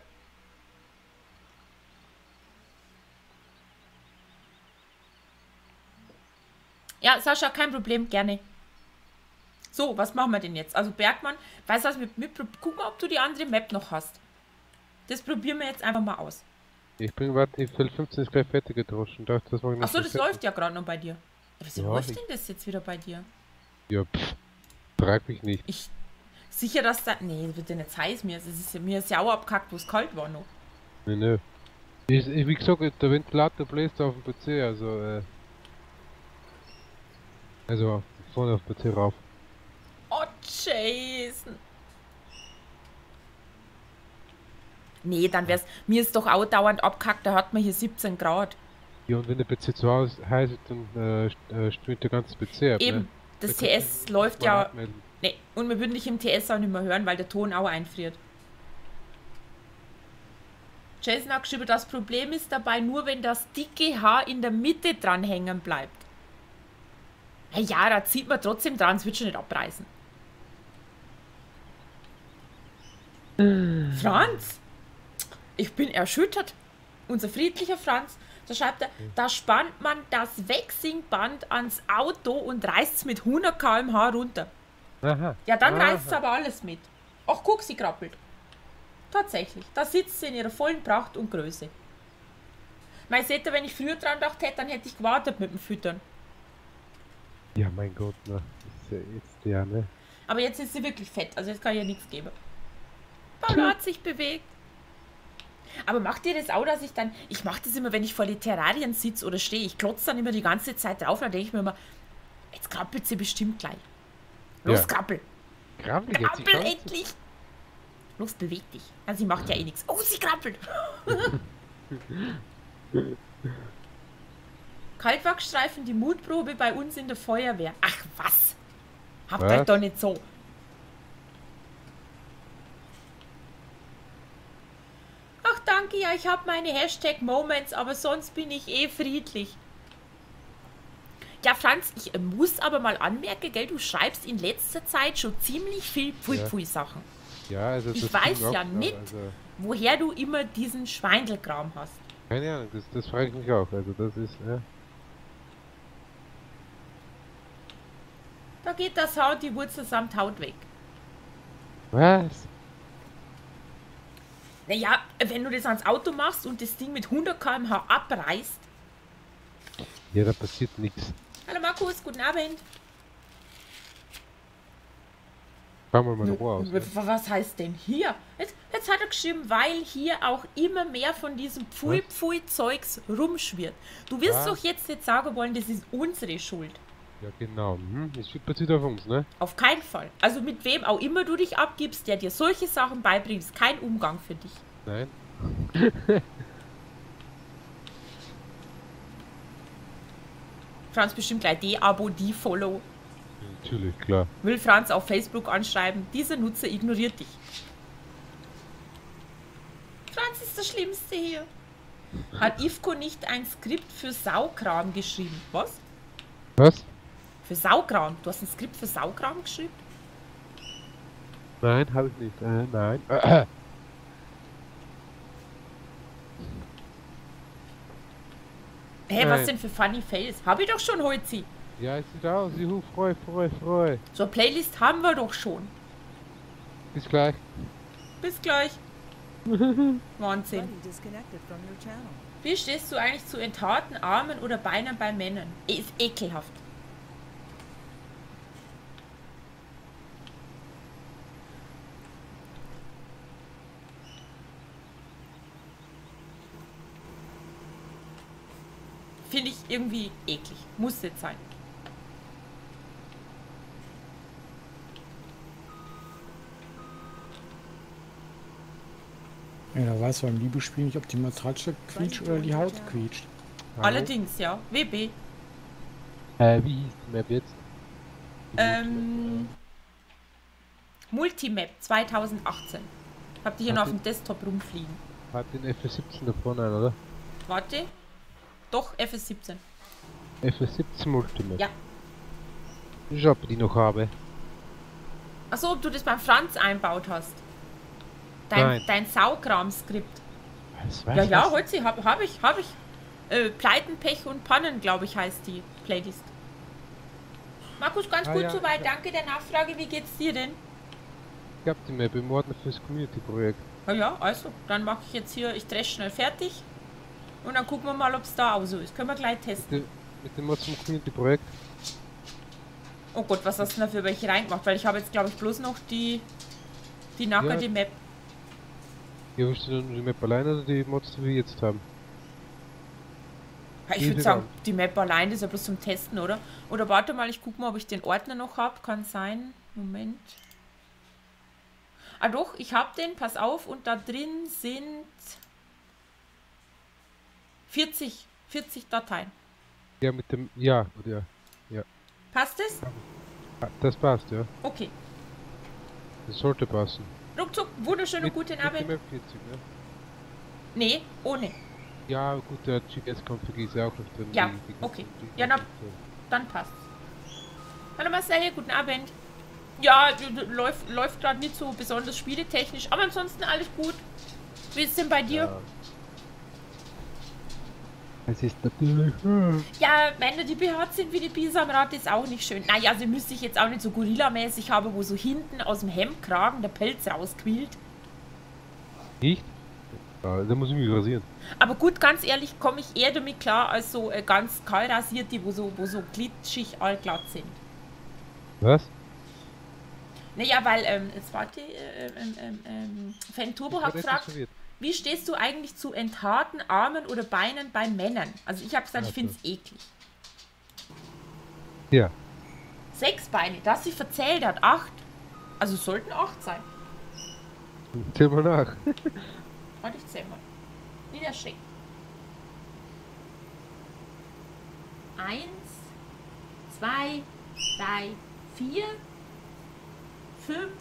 Ja, Sascha, kein Problem, gerne. So, was machen wir denn jetzt? Also Bergmann, weißt du was, mit, mit, guck mal, ob du die andere Map noch hast. Das probieren wir jetzt einfach mal aus. Ich bin, warte, ich Feld fünfzehn ist gleich fertig gedroschen. Dachte, das war Achso, das läuft ja gerade noch bei dir. Ja, wieso Ja, läuft ich- denn das jetzt wieder bei dir? Ja, pff. Frag mich nicht. Ich. Sicher, dass da. Nee, das wird ja nicht heiß mir. Es ist, mir ist ja auch abgekackt, wo es kalt war noch. Nee, nee. Ich, ich, wie gesagt, der Ventilator bläst auf dem P C, also, äh. Also, vorne auf dem P C rauf. Oh, Jason. Nee, dann wär's. Mir ist doch auch dauernd abkackt, da hat man hier siebzehn Grad. Ja, und wenn der P C zu Hause heiß ist, dann äh, st- äh, stimmt der ganze P C ab, Eben, ne? das Da T kannst S du läuft mal ja. abmelden. Nee, und wir würden dich im T S auch nicht mehr hören, weil der Ton auch einfriert. Jason hat geschrieben, das Problem ist dabei nur, wenn das dicke Haar in der Mitte dran hängen bleibt. Na ja, da zieht man trotzdem dran, es wird schon nicht abreißen. Franz, ich bin erschüttert. Unser friedlicher Franz, da schreibt er, da spannt man das Wechsingband ans Auto und reißt es mit hundert Kilometer pro Stunde runter. Aha. Ja, dann Aha. reißt es aber alles mit. Ach, guck, sie krabbelt. Tatsächlich, da sitzt sie in ihrer vollen Pracht und Größe. Mein seht ihr, wenn ich früher dran gedacht hätte, dann hätte ich gewartet mit dem Füttern. Ja, mein Gott, ne. Das ist ja jetzt ja, ne. Aber jetzt ist sie wirklich fett, also jetzt kann ich ihr nichts geben. Paula hat sich bewegt. Aber macht ihr das auch, dass ich dann... Ich mache das immer, wenn ich vor die Terrarien sitze oder stehe. Ich klotze dann immer die ganze Zeit drauf und dann denke ich mir immer, jetzt krabbelt sie bestimmt gleich. Los, Ja. krabbel. Krabbel jetzt. Krabbel endlich. Los, beweg dich. Also sie macht ja eh nichts. Oh, sie krabbelt. Kaltwachsstreifen, die Mutprobe bei uns in der Feuerwehr. Ach was? Habt Was? euch doch nicht so. Ach danke, ja, ich habe meine Hashtag Moments, aber sonst bin ich eh friedlich. Ja, Franz, ich äh, muss aber mal anmerken, gell, du schreibst in letzter Zeit schon ziemlich viel Pfui-Pfui-Sachen. Ja, also Ich das weiß ging auch, ja nicht. Also, Woher du immer diesen Schweindelkram hast. keine Ahnung, das, das frage ich mich auch. Also das ist, ja. Da geht das Haar und die Wurzel samt Haut weg. Was? Naja, wenn du das ans Auto machst und das Ding mit hundert Kilometer pro Stunde abreißt. Ja, da passiert nichts. Hallo Markus, guten Abend. Fahren wir mal in Ruhe aus. Ne? Was heißt denn hier? Jetzt, jetzt hat er geschrieben, weil hier auch immer mehr von diesem Pfui-Pfui-Zeugs rumschwirrt. Du wirst Was? doch jetzt nicht sagen wollen, das ist unsere Schuld. Ja, genau. Hm, das wird passiert auf uns, ne? Auf keinen Fall. Also mit wem auch immer du dich abgibst, der dir solche Sachen beibringt, ist kein Umgang für dich. Nein. Franz bestimmt gleich die Abo, die Follow. Natürlich, klar. Will Franz auf Facebook anschreiben, dieser Nutzer ignoriert dich. Franz ist das Schlimmste hier. Hat Ivko nicht ein Skript für Saukram geschrieben? Was? Was? Für Saukram? Du hast ein Skript für Saukram geschrieben? Nein, habe ich nicht. Äh, nein. Äh, Hä, hey, was Nein. denn für Funny Fails? Hab ich doch schon heute. ja, es sieht aus. Juhu, freu, freu, freu. So eine Playlist haben wir doch schon. Bis gleich. Bis gleich. Wahnsinn. Buddy disconnected from your channel. Wie stehst du eigentlich zu enthaarten Armen oder Beinen bei Männern? Ist ekelhaft. Finde ich irgendwie eklig. Muss jetzt sein. Ja, da weiß man im Liebesspiel nicht, ob die Matratze quietscht oder die Haut quietscht. Hallo? Allerdings, ja. W B. Äh, wie hieß die Map jetzt? Ähm, Multimap zweitausendachtzehn. Habt ihr hier noch auf dem Desktop rumfliegen? Hat den F S siebzehn da vorne an, oder? Warte. Doch, F S siebzehn. F S siebzehn Multimap. Ja. Ich ob ich die noch habe. Achso, ob du das beim Franz einbaut hast. Dein, Nein. dein Saukram-Skript. Was, was, Ja, ja, was? heute hab, hab ich, hab ich. Äh, Pleiten, Pech und Pannen, glaube ich, heißt die Playlist. Markus, ganz Ah, gut ja, soweit. ja. Danke der Nachfrage. Wie geht's dir denn? Ich hab die Map im Ordner fürs Community-Projekt. Ja, ja, also, dann mache ich jetzt hier, ich dresch schnell fertig. Und dann gucken wir mal, ob es da auch so ist. Können wir gleich testen. Mit, mit dem Mod zum Community-Projekt. Oh Gott, was hast du denn da für welche reingemacht? Weil ich habe jetzt, glaube ich, bloß noch die, die nackerte Ja. Map. Ja, willst du denn die Map alleine oder die Mods, die wir jetzt haben? Ja, ich Die würde sind sagen, auch- die Map allein ist ja bloß zum Testen, oder? Oder warte mal, ich gucke mal, ob ich den Ordner noch habe. Kann sein. Moment. Ah doch, ich habe den. Pass auf. Und da drin sind vierzig, vierzig Dateien. Ja, mit dem. Ja, gut, ja. Passt es? Ah, das passt, ja. Okay. Das sollte passen. Ruckzuck, wunderschönen Mit- guten mit Abend. dem F vierzig, ne? Nee, ohne. Ja, gut, der G P S-Config ist ja auch noch drin. Ja, die- die- okay. die- Ja, na- Dann passt's. Hallo Marcel, guten Abend. Ja, läuft, läuft gerade nicht so besonders spieletechnisch, aber ansonsten alles gut. Wie ist denn bei dir? Ja. Es ist natürlich... Ja, wenn die behaart sind wie die Bies am Rad, ist auch nicht schön. Naja, sie müsste ich jetzt auch nicht so Gorilla-mäßig haben, wo so hinten aus dem Hemdkragen der Pelz rausquillt. Nicht? Ja, da muss ich mich rasieren. Aber gut, ganz ehrlich, komme ich eher damit klar, als so äh, ganz kahl rasierte, wo so, wo so glitschig allglatt sind. Was? Naja, weil, ähm, jetzt warte, äh, ähm, ähm, ähm, Fan Turbo hat gefragt, wie stehst du eigentlich zu enthaarten Armen oder Beinen bei Männern? Also ich habe gesagt, ich finde es eklig. Ja. Sechs Beine, das sie verzählt hat, acht. Also es sollten acht sein. Zähl mal nach. Warte, ich zähl mal. Nicht erschrecken. Eins, zwei, drei, vier, fünf,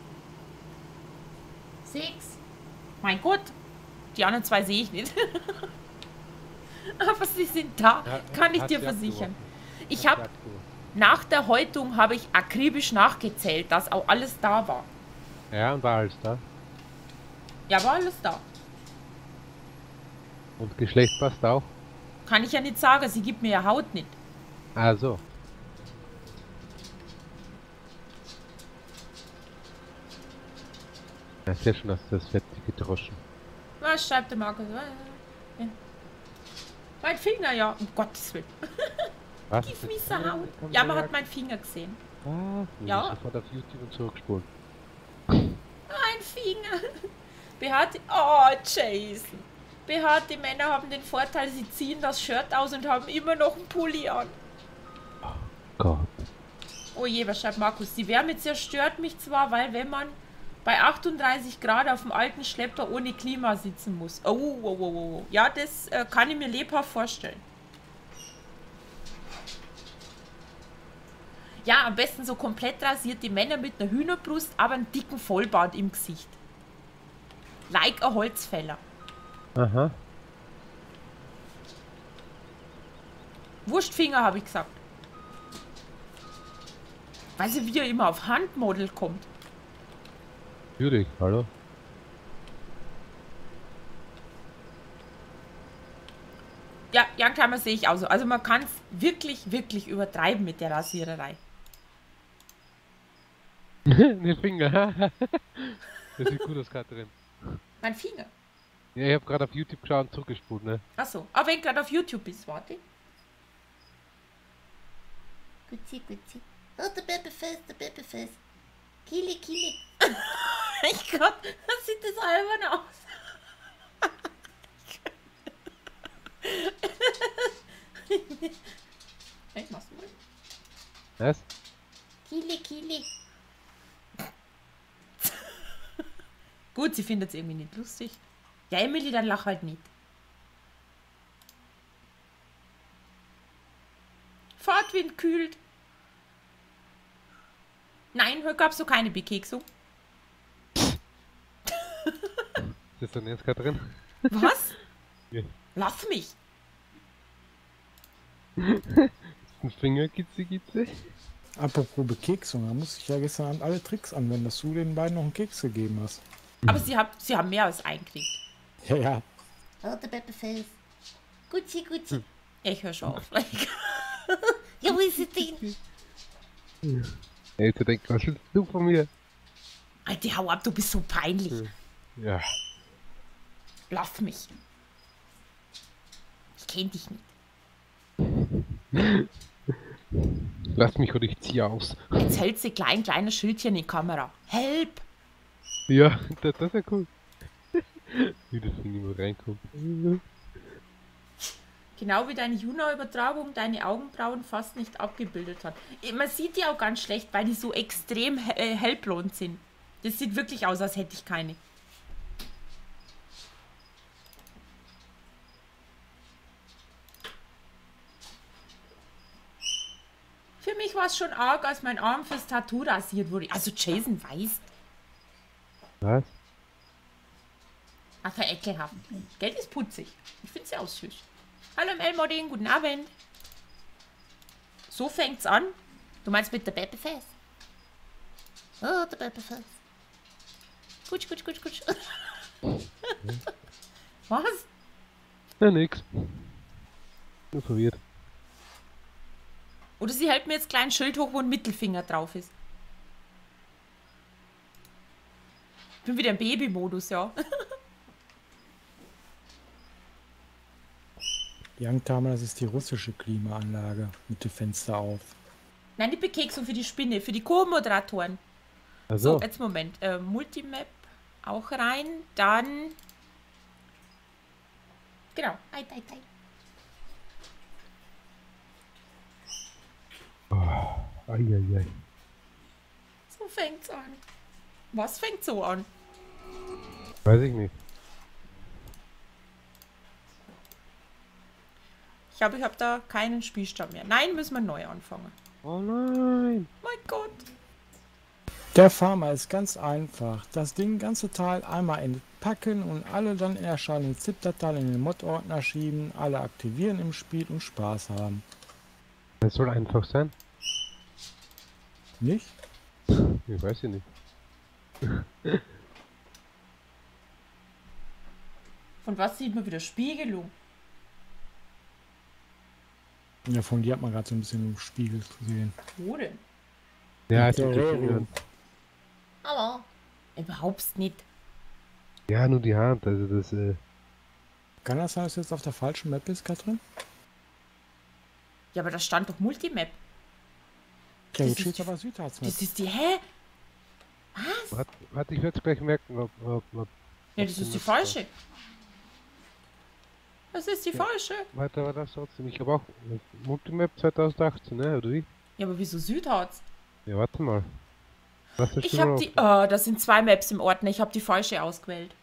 sechs. Mein Gott, die anderen zwei sehe ich nicht. Aber sie sind da, Ja, kann ich hat dir sie versichern. abgeworfen. Ich Hat habe sie abgeworfen. nach der Häutung habe ich akribisch nachgezählt, dass auch alles da war. Ja, und war alles da. Ja, war alles da. Und Geschlecht passt auch. Kann ich ja nicht sagen, sie gibt mir ja Haut nicht. Ah, so. Ja, sehr schön, hast du das fertig gedroschen. Was schreibt der Markus? Ja. Mein Finger, ja, um Gottes Willen. Was? Gib mir so Haut. Kann Ja, man man ja- hat meinen Finger gesehen. Ah, Ja. ja. Sofort auf YouTube und zurückspulen. Mein Finger. Behaarte. Oh, Jason. Behaarte Männer haben den Vorteil, sie ziehen das Shirt aus und haben immer noch einen Pulli an. Gott. Oh je, was schreibt Markus? Die Wärme zerstört mich zwar, weil wenn man bei achtunddreißig Grad auf dem alten Schlepper ohne Klima sitzen muss. Oh, oh, oh, oh, oh. Ja, das äh, kann ich mir lebhaft vorstellen. Ja, am besten so komplett rasierte Männer mit einer Hühnerbrust, aber einen dicken Vollbart im Gesicht. Like a Holzfäller. Aha. Wurstfinger, habe ich gesagt. Weiß ich, wie er immer auf Handmodel kommt. Natürlich, hallo. Ja, Jan Klammer sehe ich auch so. Also man kann es wirklich, wirklich übertreiben mit der Rasiererei. Den Finger. Das sieht gut aus, Katrin. Mein Finger. Ja, ich habe gerade auf YouTube geschaut und zurückgespult, ne? Achso, aber wenn du gerade auf YouTube bist, warte. Gutzi, gutzi. Oh, der Babyface, der Babyface. Kili, Kili. Mein Gott, das sieht das albern aus. Ich mach's mal. Was? Kili, Kili. Gut, sie findet es irgendwie nicht lustig. Ja, Emily, dann lach halt nicht. Fahrtwind kühlt. Nein, heute gab es so keine Bekeksung. Ist das denn jetzt, Katrin? Was? Ja. Lass mich. Ein Finger, Gitzi, Gitzi. Apropos Bekeksung, da musste ich ja gestern Abend alle Tricks anwenden, dass du den beiden noch einen Keks gegeben hast. Aber sie, hab, sie haben mehr als einen gekriegt. Ja, ja. Oh, der Babyface. Gucci, Gucci. Ich höre schon auf. Ja, wo ist sie denn? Ja, jetzt denkt, was willst du von mir? Alter, hau ab, du bist so peinlich. Ja. Lass mich. Ich kenn dich nicht. Lass mich oder ich ziehe aus. Jetzt hält sie klein, kleines Schildchen in die Kamera. Help! Ja, das, das ist ja cool. Wie das Ding immer reinkommt. Genau wie deine Juna-Übertragung deine Augenbrauen fast nicht abgebildet hat. Man sieht die auch ganz schlecht, weil die so extrem he hellblond sind. Das sieht wirklich aus, als hätte ich keine. Für mich war es schon arg, als mein Arm fürs Tattoo rasiert wurde. Also Jason weiß. Was? Ach, ekelhaft. Geld ist putzig. Ich finde sie auch süß. Hallo Elmoding, guten Abend. So fängt's an. Du meinst mit der Babyface? Oh, der Pepperfass. Kutsch, kutsch, kutsch, kutsch. Was? Ja, nix. Nur verwirrt. Oder sie hält mir jetzt kleinen Schild hoch, wo ein Mittelfinger drauf ist. Ich bin wieder im Baby-Modus, ja. Youngtimer, das ist die russische Klimaanlage mit dem Fenster auf. Nein, die Bekeksung für die Spinne, für die Co-Moderatoren. Also, So, jetzt Moment. Äh, Multimap auch rein. Dann. Genau. Ei, ei, ei. eieiei. So fängt's an. Was fängt so an? Weiß ich nicht. Ich glaube, ich habe da keinen Spielstand mehr. Nein, müssen wir neu anfangen. Oh nein. Mein Gott. Der Farmer ist ganz einfach. Das Ding ganze Teil einmal entpacken und alle dann in erscheinenden ZIP-Dateien in den Mod-Ordner schieben, alle aktivieren im Spiel und Spaß haben. Das soll einfach sein. Nicht? Ich weiß ja nicht. Von was sieht man wieder? Spiegelung. Ja, von dir hat man gerade so ein bisschen im Spiegel gesehen. Wo denn? Ja, es Der gibt ja Rero. Aber überhaupt nicht. Ja, nur die Hand, also das, äh, Kann das sein, dass du jetzt auf der falschen Map ist, Katrin? Ja, aber da stand doch Multimap. Ja, Das jetzt ist steht die- aber Südharz-Map. Das ist die. Hä? Was? warte, warte, ich werde es gleich merken, ob, ob, ob Ja, das ist die falsche. Das ist die falsche. Warte, aber das trotzdem. Ich habe auch äh, Multimap zweitausendachtzehn, ne, oder wie? Ja, aber wieso Südharz? Ja, warte mal. Was hast Ich du habe noch die. Oh, das sind zwei Maps im Ordner. Ich habe die falsche ausgewählt.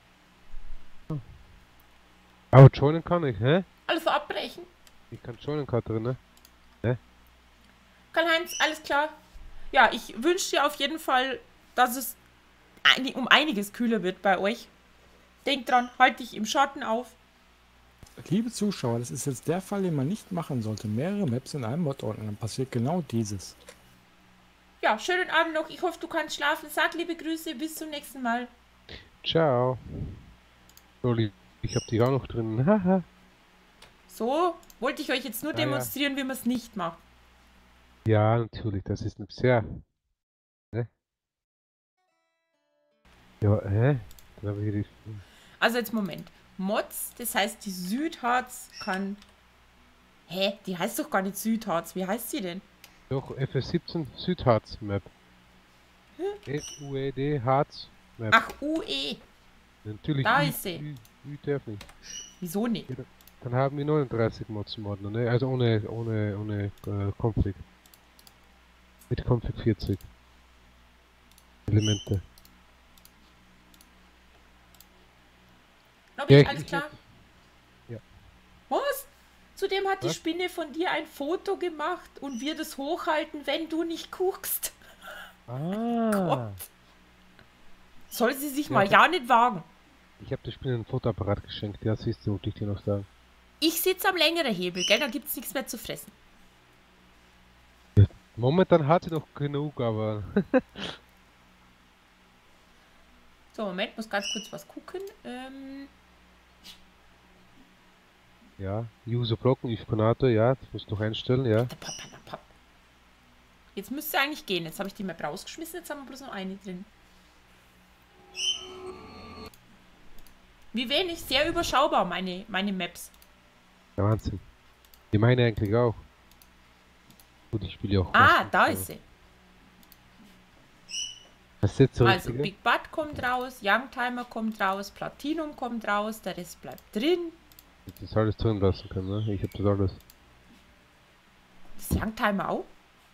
Aber joinen kann ich, hä? Alles abbrechen. Ich kann joinen, Katrin, ne? Karl-Heinz, alles klar. Ja, ich wünsche dir auf jeden Fall, dass es ein, um einiges kühler wird bei euch. Denkt dran, halt dich im Schatten auf. Liebe Zuschauer, das ist jetzt der Fall, den man nicht machen sollte. Mehrere Maps in einem Mod-Ordner, dann passiert genau dieses. Ja, schönen Abend noch. Ich hoffe, du kannst schlafen. Sag liebe Grüße. Bis zum nächsten Mal. Ciao. So, lieb, ich hab die auch noch drin. Haha. So, wollte ich euch jetzt nur Ah, ja. demonstrieren, wie man es nicht macht. Ja, natürlich, das ist nicht sehr. Ne? Ja, hä? Dann habe ich hier die. Also jetzt Moment. Mods, das heißt die Südharz kann... Hä? Die heißt doch gar nicht Südharz. Wie heißt sie denn? Doch, F S siebzehn Südharz Map. F U E D Harz Map. Ach, U E. Natürlich. da Ü- ist sie. Ü- Ü darf nicht. Wieso nicht? Dann haben wir neununddreißig Mods im Ordner, ne? Also ohne, ohne, ohne äh, Config. Mit Config vierzig. Elemente. Glaub Ja, ich, ich- alles ich klar? hab- ja. Was? Zudem hat die Was? Spinne von dir ein Foto gemacht und wir das hochhalten, wenn du nicht guckst. Ah. Soll sie sich Ja, mal das- ja nicht wagen. Ich habe der Spinne einen Fotoapparat geschenkt. Ja, siehst du, wollte ich dir noch sagen. Ich sitze am längeren Hebel, gell? Da gibt's nichts mehr zu fressen. Momentan hat sie noch genug, aber. So, Moment, muss ganz kurz was gucken. Ähm, Ja, User blocken, if Konato, ja, das musst du noch einstellen, ja. der Papa, der Papa. Jetzt müsste eigentlich gehen. Jetzt habe ich die Map rausgeschmissen, jetzt haben wir bloß noch eine drin. Wie wenig, sehr überschaubar, meine, meine Maps. Der Wahnsinn. Die meine eigentlich auch. Gut, ich spiele ja auch. Ah, meistens, da aber- ist sie. Das ist jetzt so Also richtige? Big Bad kommt raus, Youngtimer kommt raus, Platinum kommt raus, der Rest bleibt drin. Das alles drin lassen können, ne? Ich hab das alles. Das Youngtimer auch?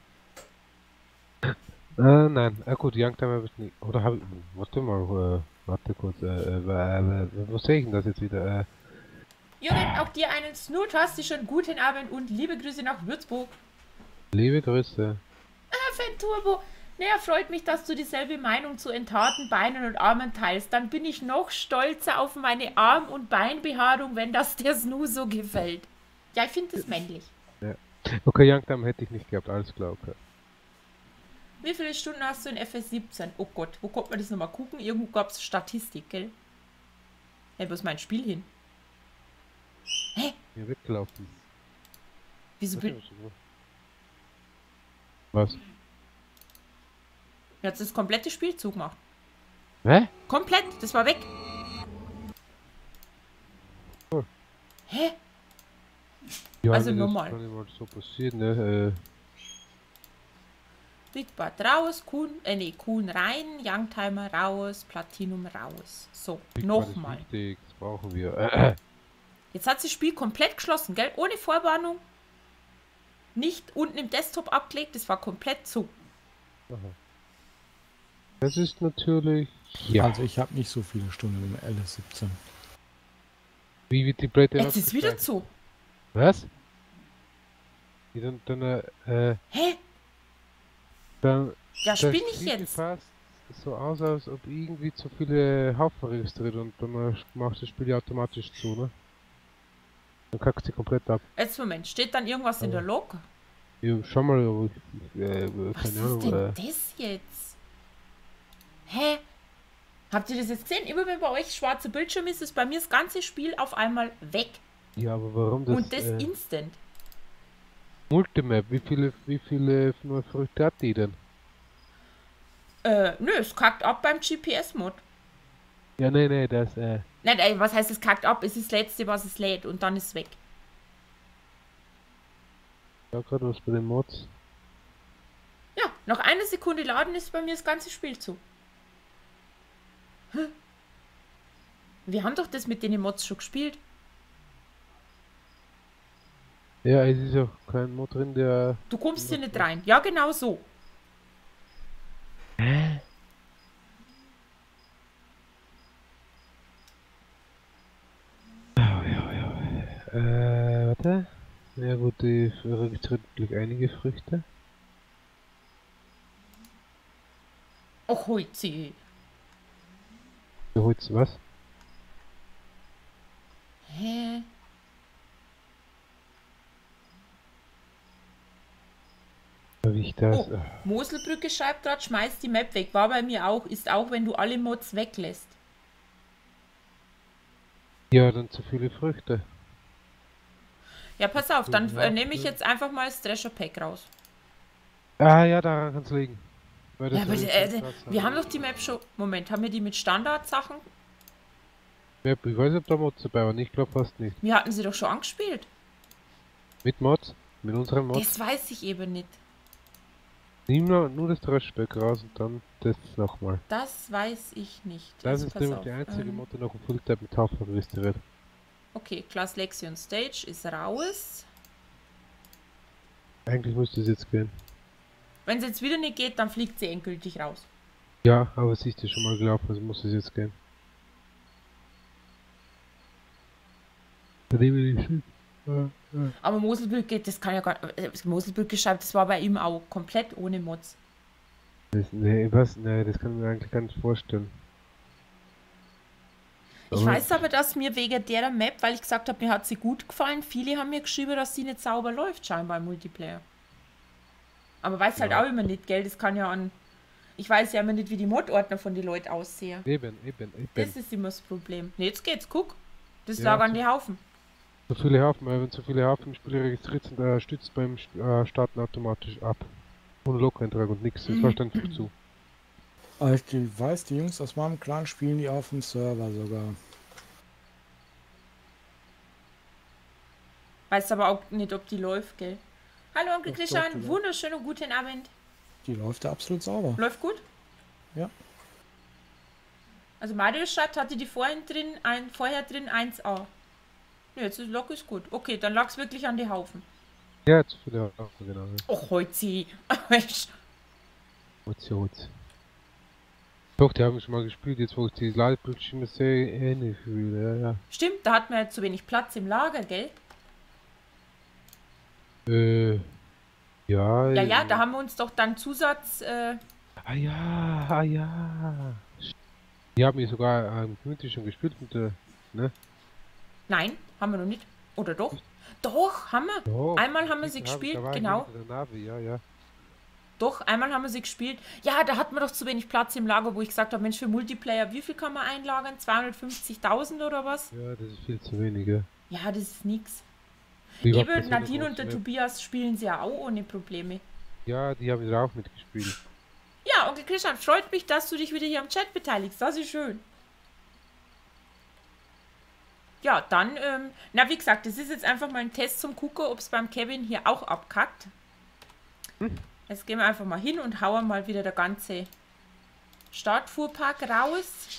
Äh, nein. Ah, gut, Youngtimer wird nicht. Oder hab ich. Warte mal, äh, warte kurz, äh, äh, äh, äh wo sehe ich denn das jetzt wieder? Äh, Jürgen, auch dir einen snurtastischen guten Abend und liebe Grüße nach Würzburg. liebe Grüße. Ah, Fan Turbo. Naja, freut mich, dass du dieselbe Meinung zu enttarten Beinen und Armen teilst. Dann bin ich noch stolzer auf meine Arm- und Beinbehaarung, wenn das der Snoo so gefällt. Ja, ich finde das männlich. Okay, Youngtimer hätte ich nicht gehabt, alles klar, okay. Wie viele Stunden hast du in F S siebzehn? Oh Gott, wo kommt man das nochmal gucken? Irgendwo gab es Statistik, gell? Hey, wo ist mein Spiel hin? Hä? Hier weggelaufen. Wieso bin... Was? Mir hat das komplette Spiel zugemacht. Hä? Komplett, das war weg. Oh. Hä? Ja, Also nee, normal. Das kann nicht mal so passieren, ne? Big Bad raus, Kuhn, äh nee, Kuhn rein, Youngtimer raus, Platinum raus. So, Äh, nochmal. Wichtig, das brauchen wir. Äh, Jetzt hat das Spiel komplett geschlossen, gell? Ohne Vorwarnung. Nicht unten im Desktop abgelegt, das war komplett zu. Das ist natürlich... Ja. Also ich habe nicht so viele Stunden im L S siebzehn. Wie wird die Pleite Jetzt ist wieder abgezeigt? zu. Was? Die dann, dann, äh, Hä? dann... Ja, das spiel ich sieht jetzt. fast so aus, als ob irgendwie zu viele Haufen registriert und dann macht das Spiel ja automatisch zu, ne? Dann kackt sie komplett ab. Jetzt Moment, steht dann irgendwas in der Log? Ja, schau mal, aber ich, äh, Was keine ist Ahnung, denn äh, das jetzt? Hä? Habt ihr das jetzt gesehen? Immer wenn bei euch schwarzer Bildschirm ist, ist bei mir das ganze Spiel auf einmal weg. ja, aber warum das, Und das äh, instant. Multimap, wie viele, wie viele neue Früchte hat die denn? Äh, nö, es kackt ab beim G P S-Mod. Ja, nee, nee, das, äh, Nein, ey, was heißt es kackt ab? Es ist das letzte, was es lädt und dann ist es weg. ja, gerade was bei den Mods. Ja, nach einer Sekunde laden ist bei mir das ganze Spiel zu. Hä? Wir haben doch das mit den Mods schon gespielt. Ja, es ist auch kein Mod drin, der... Du kommst hier nicht rein. Ja, genau so. Hä? Ja, ja, ja. Äh, warte. Ja gut, die registriert wirklich einige Früchte. Och, Holzi. Du holst was? Hä? Wie ich das... Oh, Moselbrücke schreibt gerade, schmeißt die Map weg. War bei mir auch. Ist auch, wenn du alle Mods weglässt. Ja, dann zu viele Früchte. Ja, pass auf, dann Ja, äh, nehme ich ja. jetzt einfach mal das Thresher Pack raus. Ah ja, daran kann es liegen. Weil das Ja, aber ist äh, so krass, wir haben aber- doch die Map schon... Moment, haben wir die mit Standardsachen? Ja, ich weiß nicht, ob da Mods dabei waren. Ich glaube fast nicht. Wir hatten sie doch schon angespielt. Mit Mods? Mit unseren Mods? Das weiß ich eben nicht. Nimm nur, nur das Trashback raus und dann das nochmal. Das weiß ich nicht. Das Jetzt ist pass nämlich auf, die einzige ähm, Mod, die noch ein Fulltime mit Haufen registriert. Okay, Class Lexion Stage ist raus. Eigentlich müsste es jetzt gehen. Wenn es jetzt wieder nicht geht, dann fliegt sie endgültig raus. Ja, aber sie ist ja schon mal gelaufen, also muss es jetzt gehen. Da nehmen wir die Shit. Ja, ja. Aber Moselbrücke, das kann ja gar äh, Moselbrücke schreibt, das war bei ihm auch komplett ohne Mods. Das, nee, was? Nee, das kann ich mir eigentlich gar nicht vorstellen. Ich Aber- weiß aber, dass mir wegen der Map, weil ich gesagt habe, mir hat sie gut gefallen, viele haben mir geschrieben, dass sie nicht sauber läuft, scheinbar im Multiplayer. Aber weiß halt Ja. auch immer nicht, gell? Das kann ja an... Ich weiß ja immer nicht, wie die Mod-Ordner von den Leuten aussehen. Eben, eben, eben. Das ist immer das Problem. Ne, jetzt geht's, guck. Das Ja, lag an so- die Haufen. So viele Haufen, weil wenn so viele Haufen-Spiele registriert sind, äh, stützt beim äh, Starten automatisch ab. Ohne Log-Eintrag und nichts. Das war stand zu. Aber ich die- weiß, die Jungs aus meinem Clan spielen die auf dem Server sogar. Weiß aber auch nicht, ob die läuft, gell? Hallo Onkel Doch, Christian, doch, die wunderschönen guten Abend. Die läuft da absolut sauber. Läuft gut? Ja. Also Mario schreibt, hatte die vorhin drin, ein, vorher drin eins a. Ne, jetzt ist Log ist gut. Okay, dann lag es wirklich an die Haufen. Ja, zu viele Haufen, genau. Ja. Och, Holzi. Holz, Holz. Doch, die haben schon mal gespielt, jetzt wo ich die Ladebildschirme sehe, ähnlich viel, ja, ja. Stimmt, da hatten wir ja zu wenig Platz im Lager, gell? Äh, ja. Ja, ja, äh, da haben wir uns doch dann Zusatz... Äh, Ah ja, ah ja. Die haben hier sogar ähm, Community schon gespielt und, äh, ne? nein, haben wir noch nicht. Oder doch? Doch, haben wir. Doch, Einmal haben wir sie da hab ich- gespielt, da war ich genau. mit der Navi, ja, ja. Doch, einmal haben wir sie gespielt. Ja, da hatten wir doch zu wenig Platz im Lager, wo ich gesagt habe, Mensch, für Multiplayer, wie viel kann man einlagern? zweihundertfünfzigtausend oder was? Ja, das ist viel zu wenig, ja. Ja, das ist nix. Wie macht Eben, man so eine Nadine und große der Map? Tobias spielen sie ja auch ohne Probleme. Ja, die haben wieder auch mitgespielt. Ja, Onkel Christian, freut mich, dass du dich wieder hier am Chat beteiligst. Das ist schön. Ja, dann, ähm, na wie gesagt, das ist jetzt einfach mal ein Test zum Gucken, ob es beim Kevin hier auch abkackt. Hm. Jetzt gehen wir einfach mal hin und hauen mal wieder der ganze Startfuhrpark raus.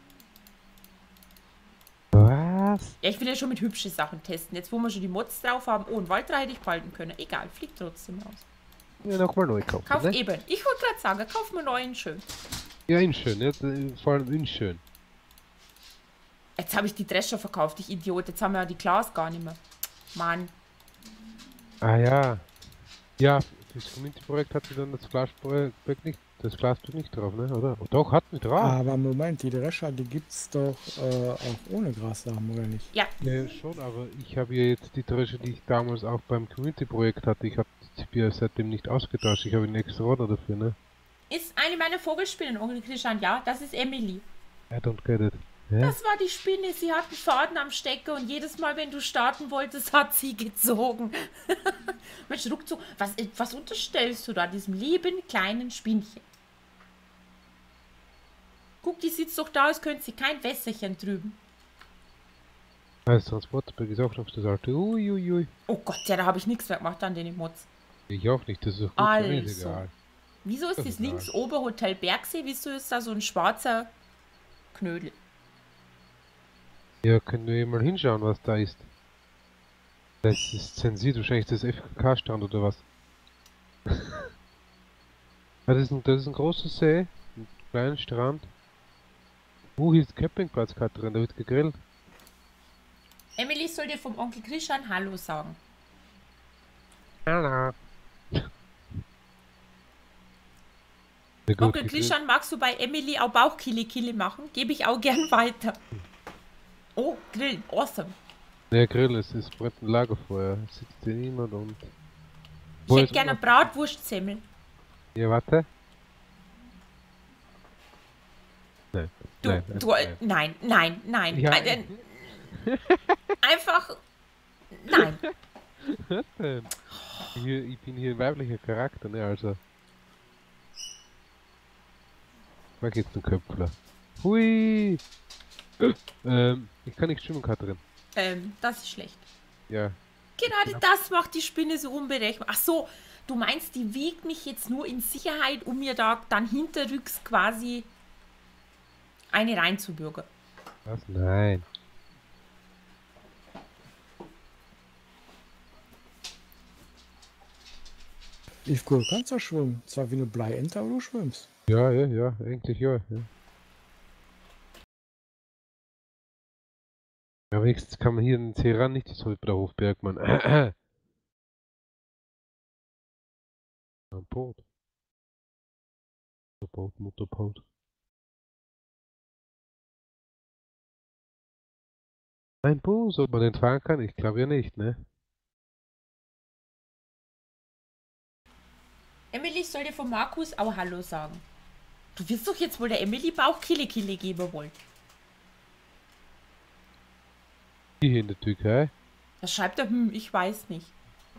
Was? Ja, ich will ja schon mit hübschen Sachen testen. Jetzt, wo wir schon die Mods drauf haben. Oh, einen Walter hätte ich behalten können. Egal, fliegt trotzdem raus. Ja, nochmal neu kaufen, Kauf ne? eben. Ich wollte gerade sagen, kauf mir neuen schön. Ja, in schön, ja, vor allem in schön. Jetzt habe ich die Drescher verkauft, ich Idiot. Jetzt haben wir ja die Glas gar nicht mehr. Mann. Ah ja. Ja, das Community-Projekt hatte dann das Glasprojekt nicht, das Glasstück nicht drauf, ne, oder? Oh, doch, hatten wir drauf. Aber Moment, die Drescher, die gibt's doch äh, auch ohne Grassamen, oder nicht? Ja, Ja, schon, aber ich habe ja jetzt die Dresche, die ich damals auch beim Community-Projekt hatte, ich habe die C P U seitdem nicht ausgetauscht, ich habe einen extra Ordner dafür, ne? ist eine meiner Vogelspinnen, Onkel Christian. Ja, das ist Emily. I don't get it. Hä? Das war die Spinne. Sie hat einen Faden am Stecker und jedes Mal, wenn du starten wolltest, hat sie gezogen. Mensch, ruckzuck. Was, was unterstellst du da diesem lieben kleinen Spinnchen? Guck, die sieht doch da aus, könnte sie kein Wässerchen drüben. Das Transportberg ist auch noch das alte. Uiuiui. Ui, ui. Oh Gott, ja, da habe ich nichts mehr gemacht an den Mods. Ich auch nicht, das ist doch gut, für mich ist Also. egal. Wieso ist Das das ist links egal. Oberhotel Bergsee? Wieso ist da so ein schwarzer Knödel? Ja, können wir mal hinschauen, was da ist. Das ist zensiert, wahrscheinlich das F K K-Strand oder was. Ah, das, ist ein, das ist ein großer See, ein kleiner Strand. Wo hier ist Campingplatz gerade drin, da wird gegrillt. Emily soll dir vom Onkel Christian Hallo sagen. Hallo. Ja, gut, Onkel gegrillt. Christian, magst du bei Emily auch Bauchkille-Kille machen? Gebe ich auch gern weiter. Oh, Grillen, awesome. Ja, Grill, es ist brennt ein Lagerfeuer, es sitzt hier niemand und... Ich Wo hätte ist gerne eine unser- Bratwurstsemmel. Ja, warte. Nein. Du, nein, du, nein. nein, nein, nein. Ja. Ein- Einfach, nein. Was denn? Hier, ich bin hier ein weiblicher Charakter, ne, also... Ich mag jetzt einen Köpfler. Hui! ähm, ich kann nicht schwimmen, Katrin. Ähm, das ist schlecht. Ja. Gerade das macht die Spinne so unberechenbar. Ach so, du meinst, die wiegt mich jetzt nur in Sicherheit, um mir da dann hinterrücks quasi eine reinzubürgern. Was? Nein. Ich cool, kannst du schwimmen. Zwar wie eine Bleiente, aber du schwimmst. Ja, ja, ja, eigentlich ja. ja. Aber wenigstens kann man hier in den See ran, nicht so wie bei der Hofbergmann. Ein Boot. Motorboot, Motorboot. Ein Bus, ob man den fahren kann? Ich glaube ja nicht, ne? Emily soll dir von Markus auch Hallo sagen. Du wirst doch jetzt wohl der Emily Bauchkille-Kille geben wollen. Hier in der Türkei. Da schreibt er, hm, ich weiß nicht.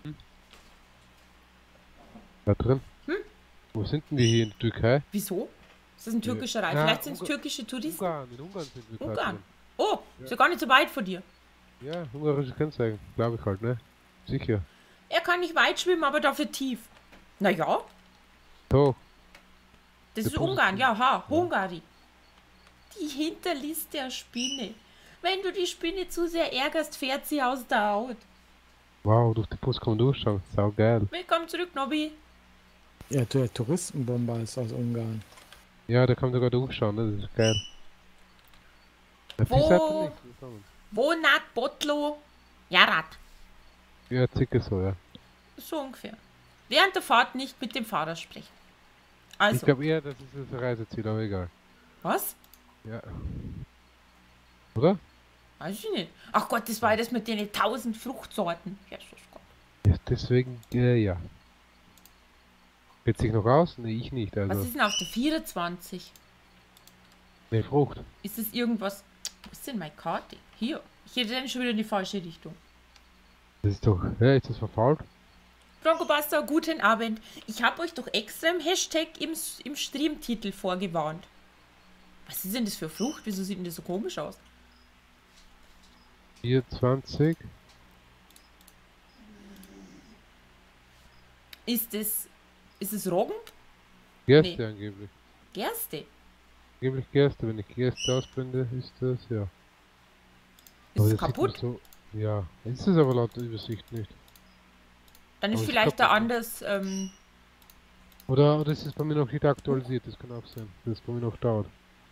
Da drin. Hm? Wo sind denn wir hier in der Türkei? Wieso? Ist das ein türkischer Reif? Ja, Vielleicht sind es Ungar- türkische Touristen. Ungarn, in Ungarn sind wir gerade Ungarn. drin. Oh, ist ja gar nicht so weit von dir. Ja, ungarische Kennzeichen, glaube ich halt, ne? Sicher. Er kann nicht weit schwimmen, aber dafür tief. Naja, So, das Der ist Punkt- Ungarn, ja, ha, Hungary. Die Hinterlist der Spinne. Wenn du die Spinne zu sehr ärgerst, fährt sie aus der Haut. wow, durch den Bus kann man durchschauen. Sau geil. Willkommen zurück, Nobby. Ja, der Touristenbomber ist aus Ungarn. Ja, da kann man sogar durchschauen, ne? Das ist geil. Ja, viel Wo? sagt er nicht, willkommen. Wo nat Botlo? Jarat. Ja, zicke so, ja. So ungefähr. Während der Fahrt nicht mit dem Fahrer sprechen. Ich Also, glaube eher, das ist das Reiseziel, aber egal. was? Ja. Oder? Weiß ich nicht. Ach Gott, das war ja das mit den tausend Fruchtsorten. Jesus Gott. Ja, deswegen, äh, ja. Geht sich noch aus? Nee, ich nicht, Was also. ist denn auf der vierundzwanzig? Ne, Frucht. Ist das irgendwas... Wo ist denn meine Karte? Hier. Ich hätte dann schon wieder in die falsche Richtung. Das ist doch. Ja, ist das verfault? Broncobuster, guten Abend. Ich habe euch doch extra im Hashtag im, im Streamtitel vorgewarnt. Was ist denn das für Frucht? Wieso sieht denn das so komisch aus? vierundzwanzig. Ist es... Ist es Roggen? Gerste Nee. angeblich. Gerste? Angeblich Gerste. Wenn ich Gerste ausblende, ist das ja. Ist Aber es das sieht man kaputt? so. Ja, ist es aber laut der Übersicht nicht. Dann ist Aber ist vielleicht da kaputt, ne? anders... Ähm, Oder, oder ist es bei mir noch nicht aktualisiert? Das kann auch sein, dass es bei mir noch dauert.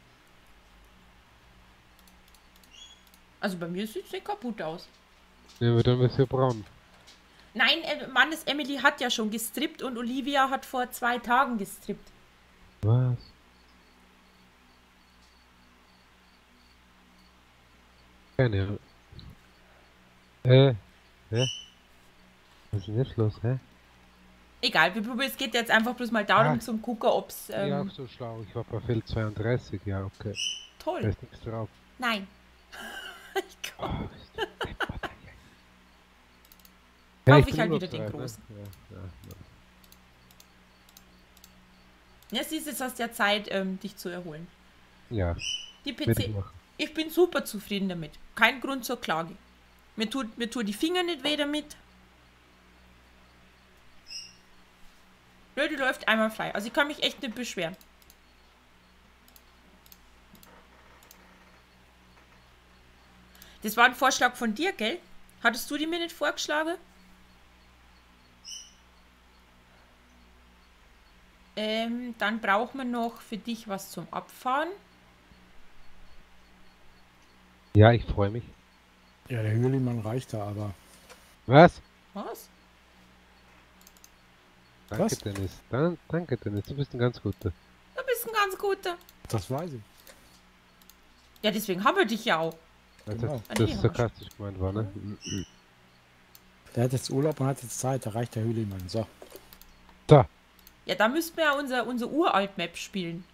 also bei mir sieht es nicht kaputt aus. Ja, aber dann wäre es ja braun. Nein, äh, Mannes Emily hat ja schon gestrippt und Olivia hat vor zwei Tagen gestrippt. Was? Keine Ahnung. Äh, hä? Was ist denn jetzt los, hä? Egal, wir probieren, es geht jetzt einfach bloß mal darum Ah. zum gucken, ob es... Ja, Ähm, auch so schlau. Ich war bei Feld zweiunddreißig, ja, okay. Da toll. ist nichts drauf. Nein. ich Oh, komm. ist das deppert, ey. Kauf ich ich bin halt wieder den urlaubsreif, großen. Ne? Ja, ja, Ja, siehst du, jetzt hast du ja Zeit, ähm, dich zu erholen. ja. Ja, Die werde ich P C... machen. Ich bin super zufrieden damit. Kein Grund zur Klage. Mir tut, mir tut die Finger nicht weh damit. Nö, die läuft einmal frei. Also ich kann mich echt nicht beschweren. Das war ein Vorschlag von dir, gell? Hattest du die mir nicht vorgeschlagen? Ähm, dann brauchen wir noch für dich was zum Abfahren. Ja, ich freue mich. Ja, der Hügelmann reicht da aber. Was? Was? Danke, Was? Dennis. Dan danke, Dennis. Du bist ein ganz guter. Du bist ein ganz guter. Das weiß ich. Ja, deswegen haben wir dich ja auch. Also, Genau. Ah, nee, das sarkastisch gemeint war, ne? Der hat jetzt Urlaub und hat jetzt Zeit, da reicht der Hügelmann. So. Da. Ja, da müssten wir ja unser, unser Uralt-Map spielen.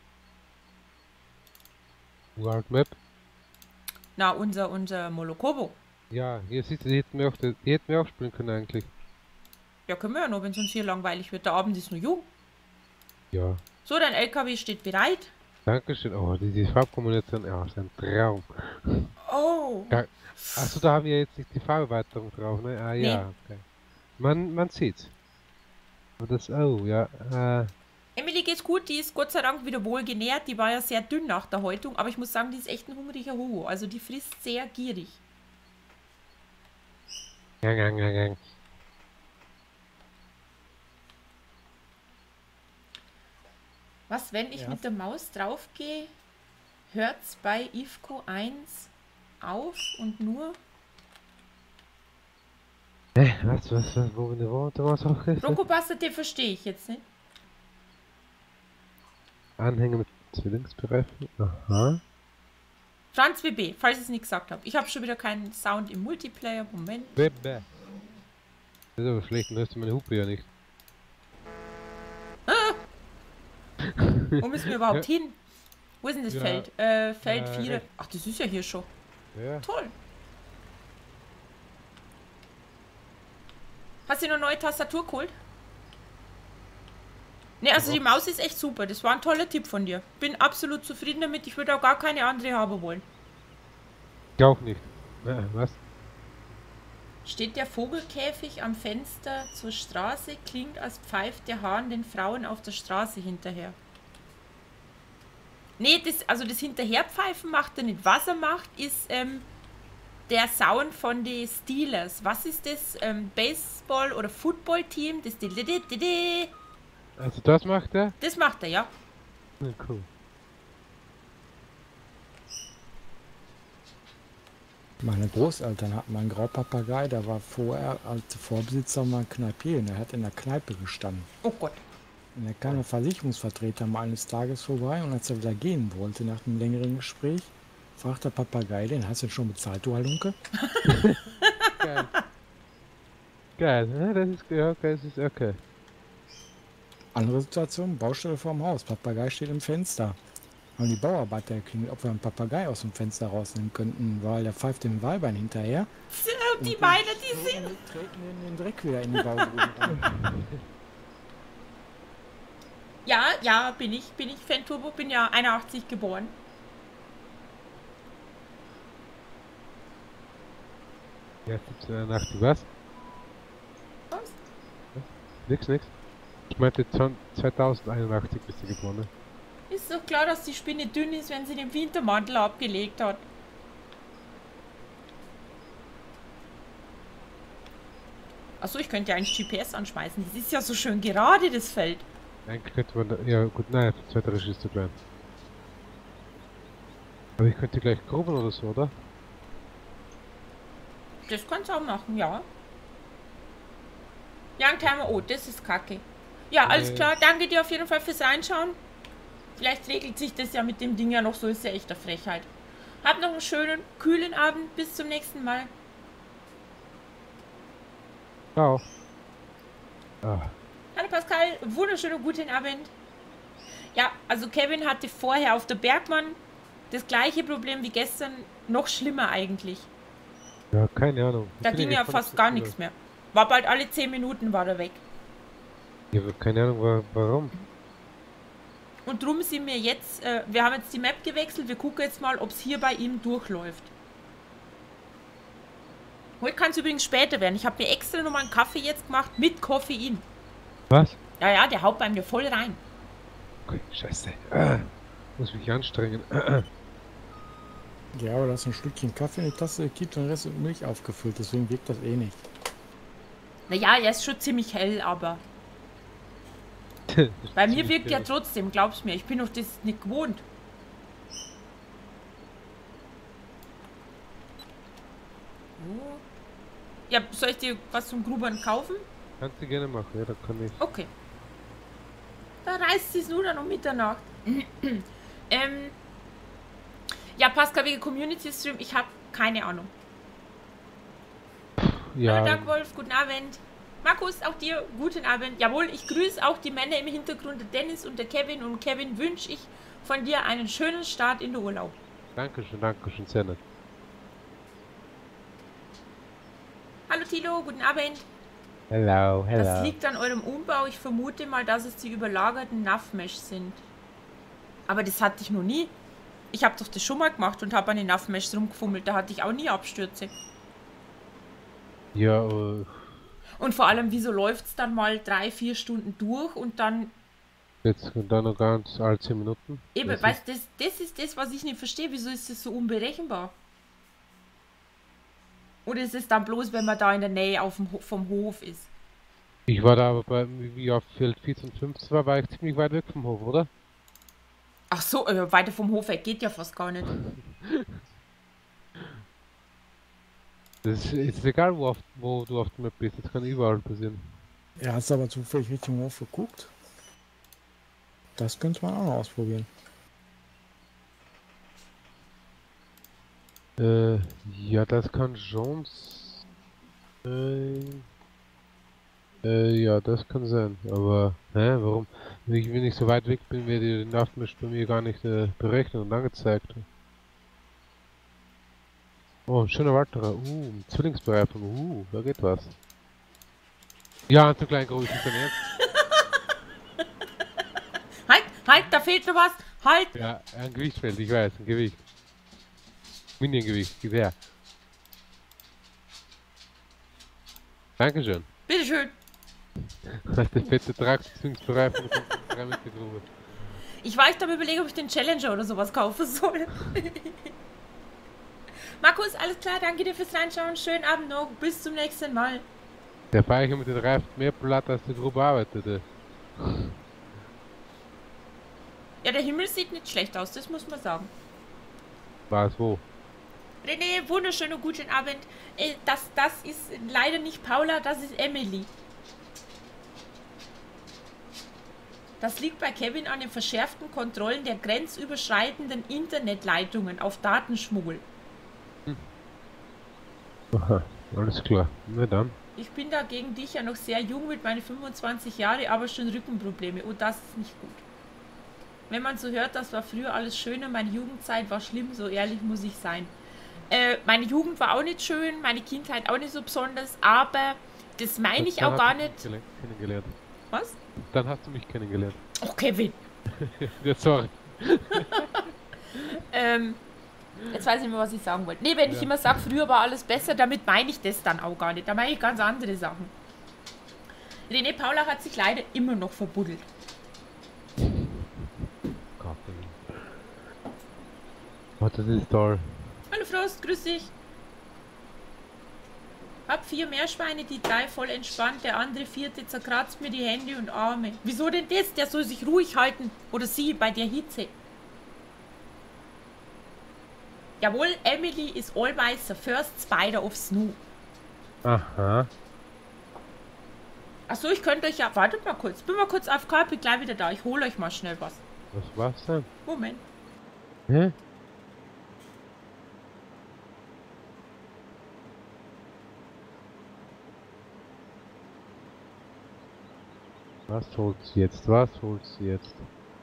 World Map. Na, unser, unser Molokobo. Ja, hier siehst du, die hätten wir auch, die hätten wir auch spielen können eigentlich. Ja, können wir ja noch, wenn es uns hier langweilig wird. Der Abend ist nur jung. Ja. So, dein L K W steht bereit. Dankeschön. Oh, diese Farbkombination, ja, ist ein Traum. Oh. Ja. Achso, da haben wir jetzt nicht die Farberweiterung drauf, ne? Ah, ja, okay. Man, man sieht's. Aber das, oh, ja, äh, Emily geht's gut, die ist Gott sei Dank wieder wohl genährt. Die war ja sehr dünn nach der Häutung, aber ich muss sagen, die ist echt ein hungriger Hugo. Also die frisst sehr gierig. gang, gang, gang, gang. Was, wenn ich Ja. mit der Maus draufgehe, hört's bei I F C O eins auf und nur... Hä, was, was, was, wo, wo, wo, wo, was auch ist? Rokobuster, den verstehe ich jetzt nicht. Anhänger mit Zwillingsbereifen, aha. Franz W B, falls ich es nicht gesagt habe. Ich habe schon wieder keinen Sound im Multiplayer. Moment. Bebe. Das ist aber schlecht, dann hörst du meine Hupe ja nicht. Wo müssen wir überhaupt hin? Wo ist denn das Ja. Feld? Äh, Feld Äh, vier. rechts. Ach, das ist ja hier schon. Ja. Toll. Hast du noch eine neue Tastatur geholt? Ne, also die Maus ist echt super. Das war ein toller Tipp von dir. Bin absolut zufrieden damit. Ich würde auch gar keine andere haben wollen. Ich auch nicht. Na, was? Steht der Vogelkäfig am Fenster zur Straße, klingt, als pfeift der Hahn den Frauen auf der Straße hinterher. Nee, das, also das Hinterherpfeifen macht er nicht. Was er macht, ist ähm, der Sound von den Steelers. Was ist das? Ähm, Baseball- oder Football-Team? Das, Also das macht er? das macht er, ja. Ja, cool. Meine Großeltern hatten mal einen Graupapagei, der war vorher als Vorbesitzer mal Kneipier und er hat in der Kneipe gestanden. Oh Gott. Und da kam ein Versicherungsvertreter mal eines Tages vorbei und als er wieder gehen wollte nach einem längeren Gespräch, fragt der Papagei, den hast du schon bezahlt, du Halunke? Geil. Geil, ne? Das ist, ja, okay, das ist okay. Andere Situation, Baustelle vorm Haus, Papagei steht im Fenster. Haben die Bauarbeiter geklingelt, ob wir einen Papagei aus dem Fenster rausnehmen könnten, weil der pfeift dem Weibern hinterher. Die meine, die sind... Und treten in den Dreck wieder in die Baugrube rein. Ja, ja, bin ich, bin ich Fan Turbo, bin ja einundachtzig geboren. Ja, siebzehnhunderteinundachtzig, was? Was? Nix, nix. Ich meinte zweitausendeinundachtzig bist du geboren, ne? Ist doch klar, dass die Spinne dünn ist, wenn sie den Wintermantel abgelegt hat. Achso, ich könnte ja ein G P S anschmeißen. Das ist ja so schön gerade, das Feld. Eigentlich könnte man da, ja gut, nein, der zweite Regie ist zu klein. Aber ich könnte gleich gruben oder so, oder? Das kannst du auch machen, ja. Youngtimer, oh, das ist kacke. Ja, alles Nee. klar, danke dir auf jeden Fall fürs Reinschauen. Vielleicht regelt sich das ja mit dem Ding ja noch so, ist ja echt eine Frechheit. Habt noch einen schönen, kühlen Abend, bis zum nächsten Mal. Ciao. Ah, Hallo Pascal, wunderschönen guten Abend. Ja, also Kevin hatte vorher auf der Bergmann das gleiche Problem wie gestern, noch schlimmer eigentlich. ja, keine Ahnung. Ich Da bin ging ja gespannt, fast was gar das nichts mehr. War bald alle zehn Minuten war er weg. Ja, aber keine Ahnung, wa- warum. Und drum sind wir jetzt, äh, wir haben jetzt die Map gewechselt, wir gucken jetzt mal, ob es hier bei ihm durchläuft. Heute kann es übrigens später werden. Ich habe mir extra nochmal einen Kaffee jetzt gemacht mit Koffein. Was? Ja, ja, der haut bei mir voll rein. Okay, scheiße. Ah, muss mich anstrengen. Ah, Ja, aber da ist ein Stückchen Kaffee in die Tasse gekippt und der Rest mit Milch aufgefüllt, deswegen wirkt das eh nicht. Naja, er ist schon ziemlich hell, aber das bei ist mir ziemlich wirkt er geil. trotzdem, glaub's mir. Ich bin doch das nicht gewohnt. Oh. Ja, soll ich dir was zum Grubern kaufen? Kannst du gerne machen, ja, da kann ich. Okay. Da reißt sie es nur dann um Mitternacht. ähm, ja, Pascal, wegen Community Stream, ich habe keine Ahnung. Ja, Hallo Dankwolf, guten Abend. Markus, auch dir guten Abend. Jawohl, ich grüße auch die Männer im Hintergrund, der Dennis und der Kevin. Und Kevin, wünsche ich von dir einen schönen Start in den Urlaub. Dankeschön, Dankeschön, sehr nett. Hallo Tilo, guten Abend. Hello, hello. Das liegt an eurem Umbau. Ich vermute mal, dass es die überlagerten N A V-Mesh sind. Aber das hatte ich noch nie. Ich habe doch das schon mal gemacht und habe an den N A V-Mesh rumgefummelt. Da hatte ich auch nie Abstürze. Ja, äh, Und vor allem, wieso läuft es dann mal drei, vier Stunden durch und dann... jetzt und dann noch ganz alle zehn Minuten. Eben, Das weißt du, das, das ist das, was ich nicht verstehe. Wieso ist das so unberechenbar? Oder ist es dann bloß, wenn man da in der Nähe auf dem, Ho- vom Hof ist? Ich war da aber bei, wie auf Feld vierzehn, fünfzehn war, war ich ziemlich weit weg vom Hof, oder? Ach so, äh, weiter vom Hof weg geht ja fast gar nicht. Das ist, ist egal, wo, auf, wo du auf der Map bist, das kann überall passieren. Er hat aber zufällig Richtung Hof geguckt. Das könnte man auch noch ausprobieren. Äh, ja, das kann schon sein. Äh, ja, das kann sein, aber, hä, warum? Wenn ich, wenn ich so weit weg bin, wird die N A V-Mesh bei mir gar nicht äh, berechnet und angezeigt. Oh, ein schöner weiterer, uh, Zwillingsbereifung, uh, da geht was. Ja, ein zu klein, groß, ist dein Ernst? Halt, halt, da fehlt noch was. Halt. Ja, ein Gewichtsfeld, ich weiß, ein Gewicht. Minion-Gewicht, gib her. Dankeschön. Bitteschön. Hast du fette Tragzwillingsbereifung und drei Meter Grube. Ich war echt am überlegen, ob ich den Challenger oder sowas kaufen soll. Markus, alles klar, danke dir fürs Reinschauen. Schönen Abend noch. Bis zum nächsten Mal. Der Speicher mit den Reifen mehr platt als die Grube arbeitete. Ja, der Himmel sieht nicht schlecht aus, das muss man sagen. War es wo? René, wunderschönen guten Abend. Äh, Das, das ist leider nicht Paula, das ist Emily. Das liegt bei Kevin an den verschärften Kontrollen der grenzüberschreitenden Internetleitungen auf Datenschmuggel. Aha, alles klar. Na dann. Ich bin da gegen dich ja noch sehr jung mit meinen fünfundzwanzig Jahren, aber schon Rückenprobleme. Und das ist nicht gut. Wenn man so hört, das war früher alles schöner, meine Jugendzeit war schlimm, so ehrlich muss ich sein. Äh, meine Jugend war auch nicht schön, meine Kindheit auch nicht so besonders, aber das meine ich Dann auch hast gar du mich nicht. gele- kennengelernt. Was? Dann hast du mich kennengelernt. Oh, Kevin. Ja, sorry. Ähm, jetzt weiß ich nicht mehr, was ich sagen wollte. Nee, wenn ich Ja. immer sage, früher war alles besser, damit meine ich das dann auch gar nicht. Da meine ich ganz andere Sachen. René Paula hat sich leider immer noch verbuddelt. Kaffee. Oh, das ist toll. Hallo Frost, grüß dich. Hab vier Meerschweine, die drei voll entspannt, der andere vierte zerkratzt mir die Hände und Arme. Wieso denn das? Der soll sich ruhig halten. Oder sie bei der Hitze. Jawohl, Emily is always the first spider of snow. Aha. Achso, ich könnte euch ja... Wartet mal kurz. Bin mal kurz auf K, bin gleich wieder da. Ich hole euch mal schnell was. Was war's denn? Moment. Hä? Was holt sie jetzt? Was holt sie jetzt?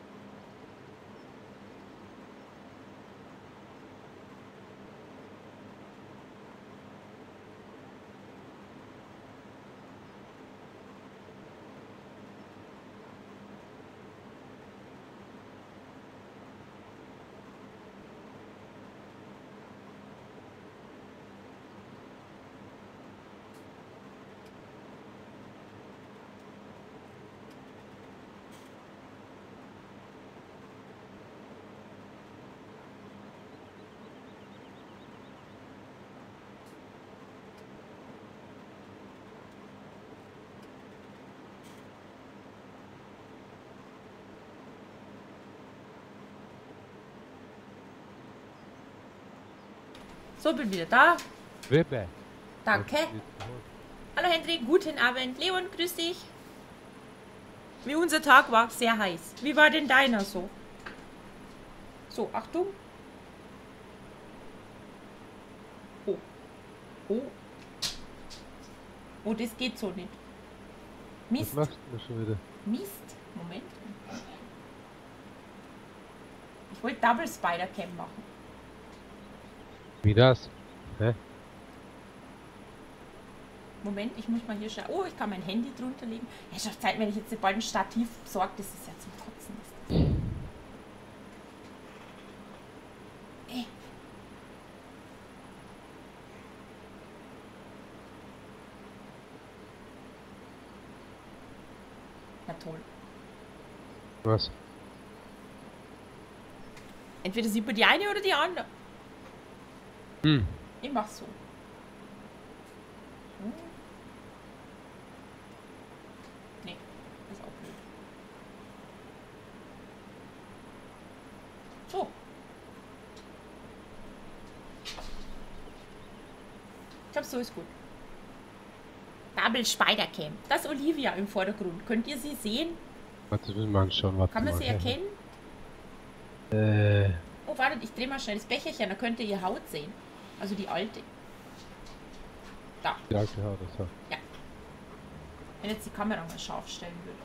So, bin wieder da. Webbe. Danke. Hallo Hendrik, guten Abend. Leon, grüß dich. Wie unser Tag war, sehr heiß. Wie war denn deiner so? So, Achtung. Oh. Oh. Oh, das geht so nicht. Was Mist. machst du denn schon wieder? Mist. Moment. Ich wollte Double Spider Cam machen. Wie das? Hä? Moment, ich muss mal hier schauen. Oh, ich kann mein Handy drunter legen. Ja, schon Zeit, wenn ich jetzt bald ein Stativ besorge, das ist ja zum Kotzen. Ey. Na toll. Was? Entweder sieht man die eine oder die andere. Hm. Ich mach so. Hm. Nee, ist auch blöd. So. Ich glaube, so ist gut. Double Spider Cam. Das ist Olivia im Vordergrund. Könnt ihr sie sehen? Warte, will mal anschauen. Warte Kann man mal. sie erkennen? Äh. Oh, wartet, ich drehe mal schnell das Becherchen, da könnt ihr ihr Haut sehen. Also die alte. Da. Die alte Haut, das hat. Wenn jetzt die Kamera mal scharf stellen würde.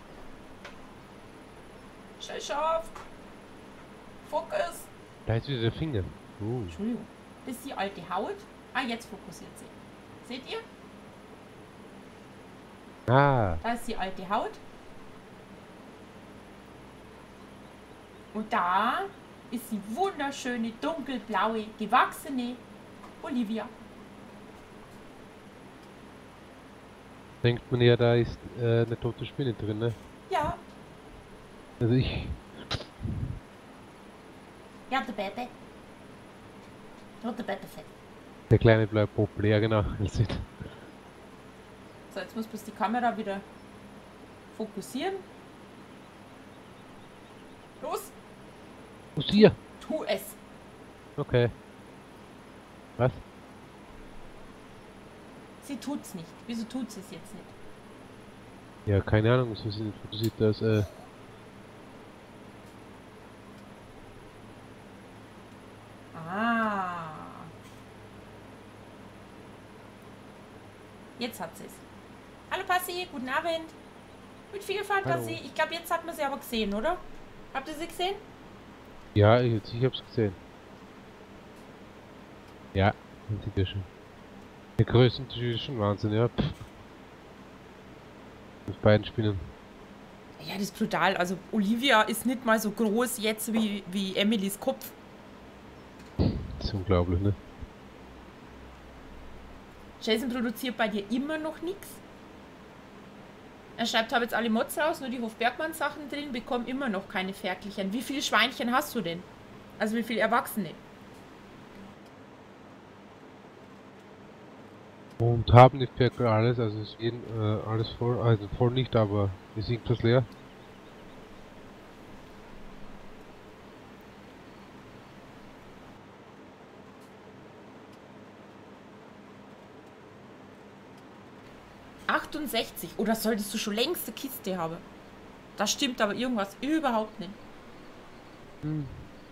Stell scharf. Fokus. Da ist wieder der Finger. Uh. Entschuldigung. Das ist die alte Haut. Ah, jetzt fokussiert sie. Seht ihr? Ah. Da ist die alte Haut. Und da ist die wunderschöne, dunkelblaue, gewachsene Olivia. Denkt man ja, da ist äh, eine tote Spinne drin, ne? Ja. Also ich. Ja, der Baby. Und der Baby fett. Der kleine blaue Popel, ja genau. Das sieht. So, jetzt muss bloß die Kamera wieder fokussieren. Los, Was hier? tu es. Okay. Was? Sie tut's nicht. Wieso tut sie es jetzt nicht? Ja, keine Ahnung, so sieht, so sieht das, äh. Ah. Jetzt hat sie es. Hallo Passi, guten Abend. Mit viel Fantasie. Hallo. Ich glaube, jetzt hat man sie aber gesehen, oder? Habt ihr sie gesehen? Ja, ich, ich hab's gesehen. Ja, sind die schon. Der Größenunterschied ist schon Wahnsinn, ja. Pff. Mit beiden Spielen. Ja, das ist brutal. Also Olivia ist nicht mal so groß jetzt wie, wie Emilys Kopf. Das ist unglaublich, ne? Jason produziert bei dir immer noch nichts. Er schreibt, habe jetzt alle Mods raus, nur die Hofbergmann-Sachen drin, bekomme immer noch keine Ferkelchen. Wie viele Schweinchen hast du denn? Also wie viele Erwachsene? Und haben die Ferkel alles, also ist jeden, äh, alles voll, also voll nicht, aber ist irgendwas leer. achtundsechzig. Oder solltest du schon längst eine Kiste haben? Da stimmt aber irgendwas überhaupt nicht. Hm.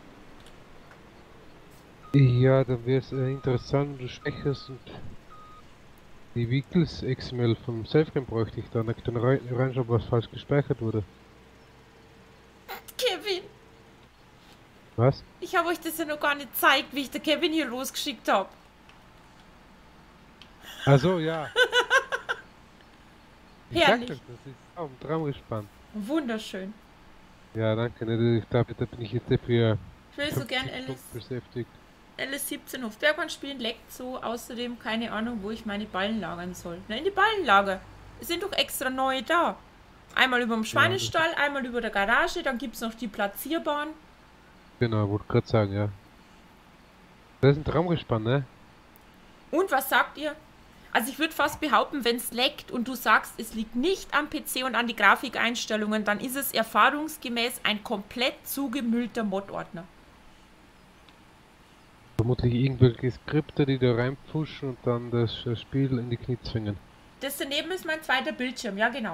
Ja, dann wäre es äh, interessant, wenn du speicherst und die Wickels X M L vom Selfgame bräuchte ich dann, dann rein, reinschauen, was falsch gespeichert wurde. Kevin, Was? ich habe euch das ja noch gar nicht gezeigt, wie ich der Kevin hier losgeschickt habe. Also ja. Ich sag Herrlich. doch, das ist auch ein Traum gespannt. Wunderschön. Ja, danke, ne, ich glaube, da bin ich jetzt für Ich will so gern fünfzig L S, Stunden beschäftigt. L S siebzehn Hofbergmann spielen, leckt so. Außerdem keine Ahnung, wo ich meine Ballen lagern soll. Na, in die Ballenlager. Es sind doch extra neue da. Einmal über dem Schweinestall, einmal über der Garage, dann gibt es noch die Platzierbahn. Genau, wollte gerade sagen, ja. Das ist ein Traumgespann, ne? Und was sagt ihr? Also ich würde fast behaupten, wenn es leckt und du sagst, es liegt nicht am P C und an die Grafikeinstellungen, dann ist es erfahrungsgemäß ein komplett zugemüllter Mod-Ordner. Vermutlich irgendwelche Skripte, die da reinpfuschen und dann das Spiel in die Knie zwingen. Das daneben ist mein zweiter Bildschirm, ja genau.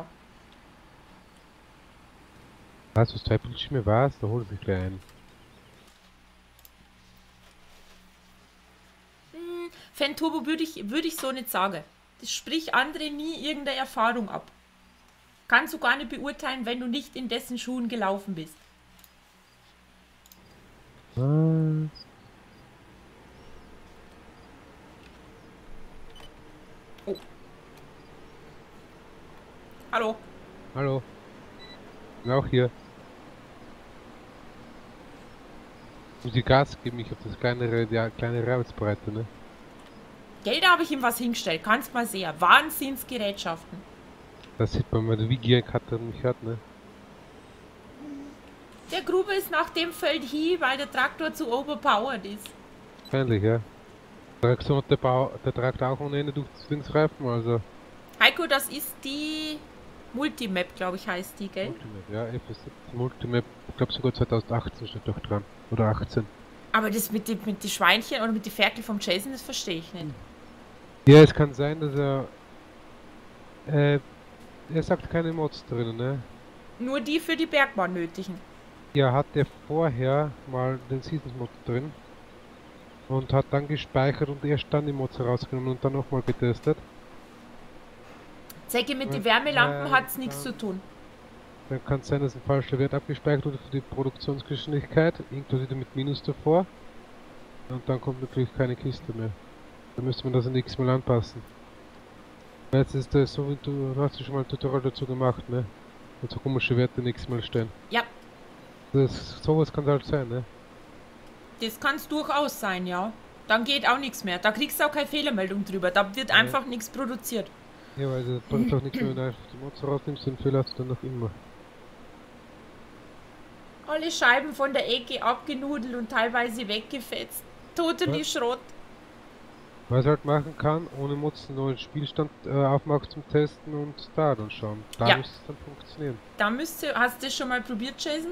Was, was zwei Bildschirme war's? Da hol ich mich gleich ein. Hm, Fan-Turbo würde ich, würd ich so nicht sagen. Das spricht andere nie irgendeine Erfahrung ab. Kannst du gar nicht beurteilen, wenn du nicht in dessen Schuhen gelaufen bist. Was? Oh. Hallo. Hallo. Bin auch hier. Muss ich Gas geben, ich hab das kleinere, die kleine Arbeitsbreite, ne? Gell, da habe ich ihm was hingestellt. Kannst mal sehen. Wahnsinnsgerätschaften. Das sieht man mal, wie Gierk hat er mich hat, ne? Der Grube ist nach dem Feld hin, weil der Traktor zu overpowered ist. Wahrscheinlich, ja. Traktion hat der, Bau, der Traktor auch ohne Ende durch die Swings-Reifen, also. Heiko, das ist die Multimap, glaube ich, heißt die, gell? Multimap, ja, F S siebzehn Multimap, ich glaube sogar zweitausendachtzehn steht doch dran. Oder achtzehn. Aber das mit den mit die Schweinchen oder mit den Ferkel vom Jason, das verstehe ich nicht. Ja, es kann sein, dass er. Äh, er sagt keine Mods drin, ne? Nur die für die Bergbahn nötigen. Ja, hat er vorher mal den Seasons Mod drin. Und hat dann gespeichert und erst dann die Mods rausgenommen und dann nochmal getestet. Zecke mit Ja, den Wärmelampen äh, hat's nichts zu dann- tun. Dann kann es sein, dass ein falscher Wert abgespeichert wurde für die Produktionsgeschwindigkeit, inklusive mit Minus davor. Und dann kommt natürlich keine Kiste mehr. Dann müsste man das nächstes Mal anpassen. Jetzt ist das so, wie du, du hast ja schon mal ein Tutorial dazu gemacht, ne? Und so komische Werte nächstes Mal stellen. Ja, Das, sowas kann halt sein, ne? das kann's durchaus sein, ja. Dann geht auch nichts mehr. Da kriegst du auch keine Fehlermeldung drüber. Da wird einfach nichts produziert. Ja, weil das bringt auch nichts mehr, wenn du einfach die Mods rausnimmst, den Fehler hast du dann noch immer. Alle Scheiben von der Ecke abgenudelt und teilweise weggefetzt. Totally Was? Schrott. Was er halt machen kann, ohne Mods einen neuen Spielstand äh, aufmachen zum Testen und da dann schauen. Da Ja. müsste es dann funktionieren. Da müsste, hast du das schon mal probiert, Jason?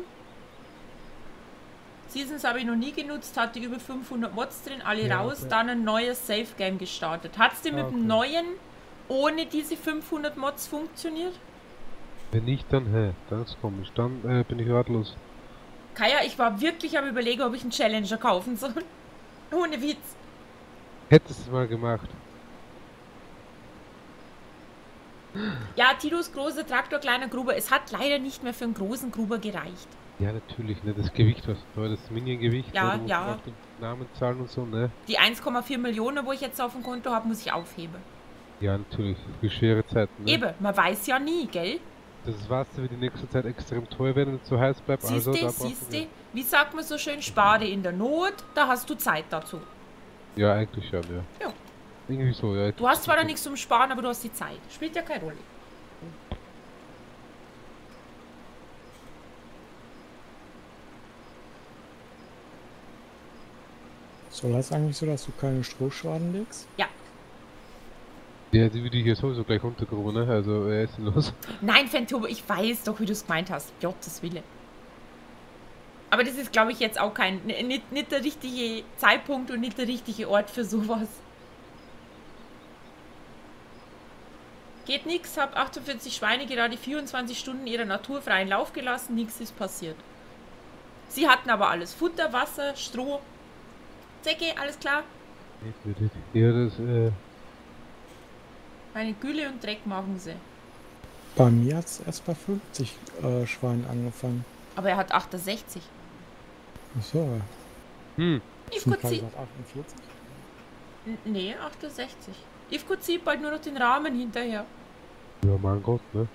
Seasons habe ich noch nie genutzt, hatte über fünfhundert Mods drin, alle Ja, raus, okay. dann ein neues Safe Game gestartet. Hat's denn mit Ah, dem okay. neuen ohne diese fünfhundert Mods funktioniert? Wenn nicht, dann hä, dann ist komisch. Dann äh, bin ich ratlos. Kaya, ich war wirklich am Überlegen, ob ich einen Challenger kaufen soll. Ohne Witz. Hättest du es mal gemacht. Ja, Titus großer Traktor, kleiner Gruber. Es hat leider nicht mehr für einen großen Gruber gereicht. Ja, natürlich, ne? Das Gewicht, was da das Minion-Gewicht, Ja, ne? Du musst ja. auch den Namen zahlen und so, ne? Die eins Komma vier Millionen, wo ich jetzt auf dem Konto habe, muss ich aufheben. Ja, natürlich. Für schwere Zeiten, ne? Eben, man weiß ja nie, gell? Das Wasser wird die nächste Zeit extrem teuer werden, wenn es zu heiß bleibt. Also, Siehste, da brauchen siehste, wir- wie sagt man so schön, spare in der Not, da hast du Zeit dazu. Ja, eigentlich schon, ja. Ja. Irgendwie so, ja. Du hast zwar noch nichts zum Sparen, aber du hast die Zeit. Spielt ja keine Rolle. Soll das eigentlich so, dass du keine Strohschwaden legst? Ja. Ja, die würde ich hier sowieso gleich runtergruben, ne? Also, wer ist denn los? Nein, Fantobe, ich weiß doch, wie du es gemeint hast. Gottes Wille. Aber das ist, glaube ich, jetzt auch kein, nicht, nicht der richtige Zeitpunkt und nicht der richtige Ort für sowas. Geht nix, hab achtundvierzig Schweine gerade vierundzwanzig Stunden ihrer naturfreien Lauf gelassen, nichts ist passiert. Sie hatten aber alles. Futter, Wasser, Stroh, Zecke, alles klar. Ja, das, äh... Meine Gülle und Dreck machen sie. Bei mir hat es erst bei fünfzig äh, Schweinen angefangen. Aber er hat achtundsechzig. Achso, Hm. Ivko Fall zieht... gesagt achtundvierzig? N- Nee, achtundsechzig. Ivko zieht bald nur noch den Rahmen hinterher. Ja, mein Gott, ne?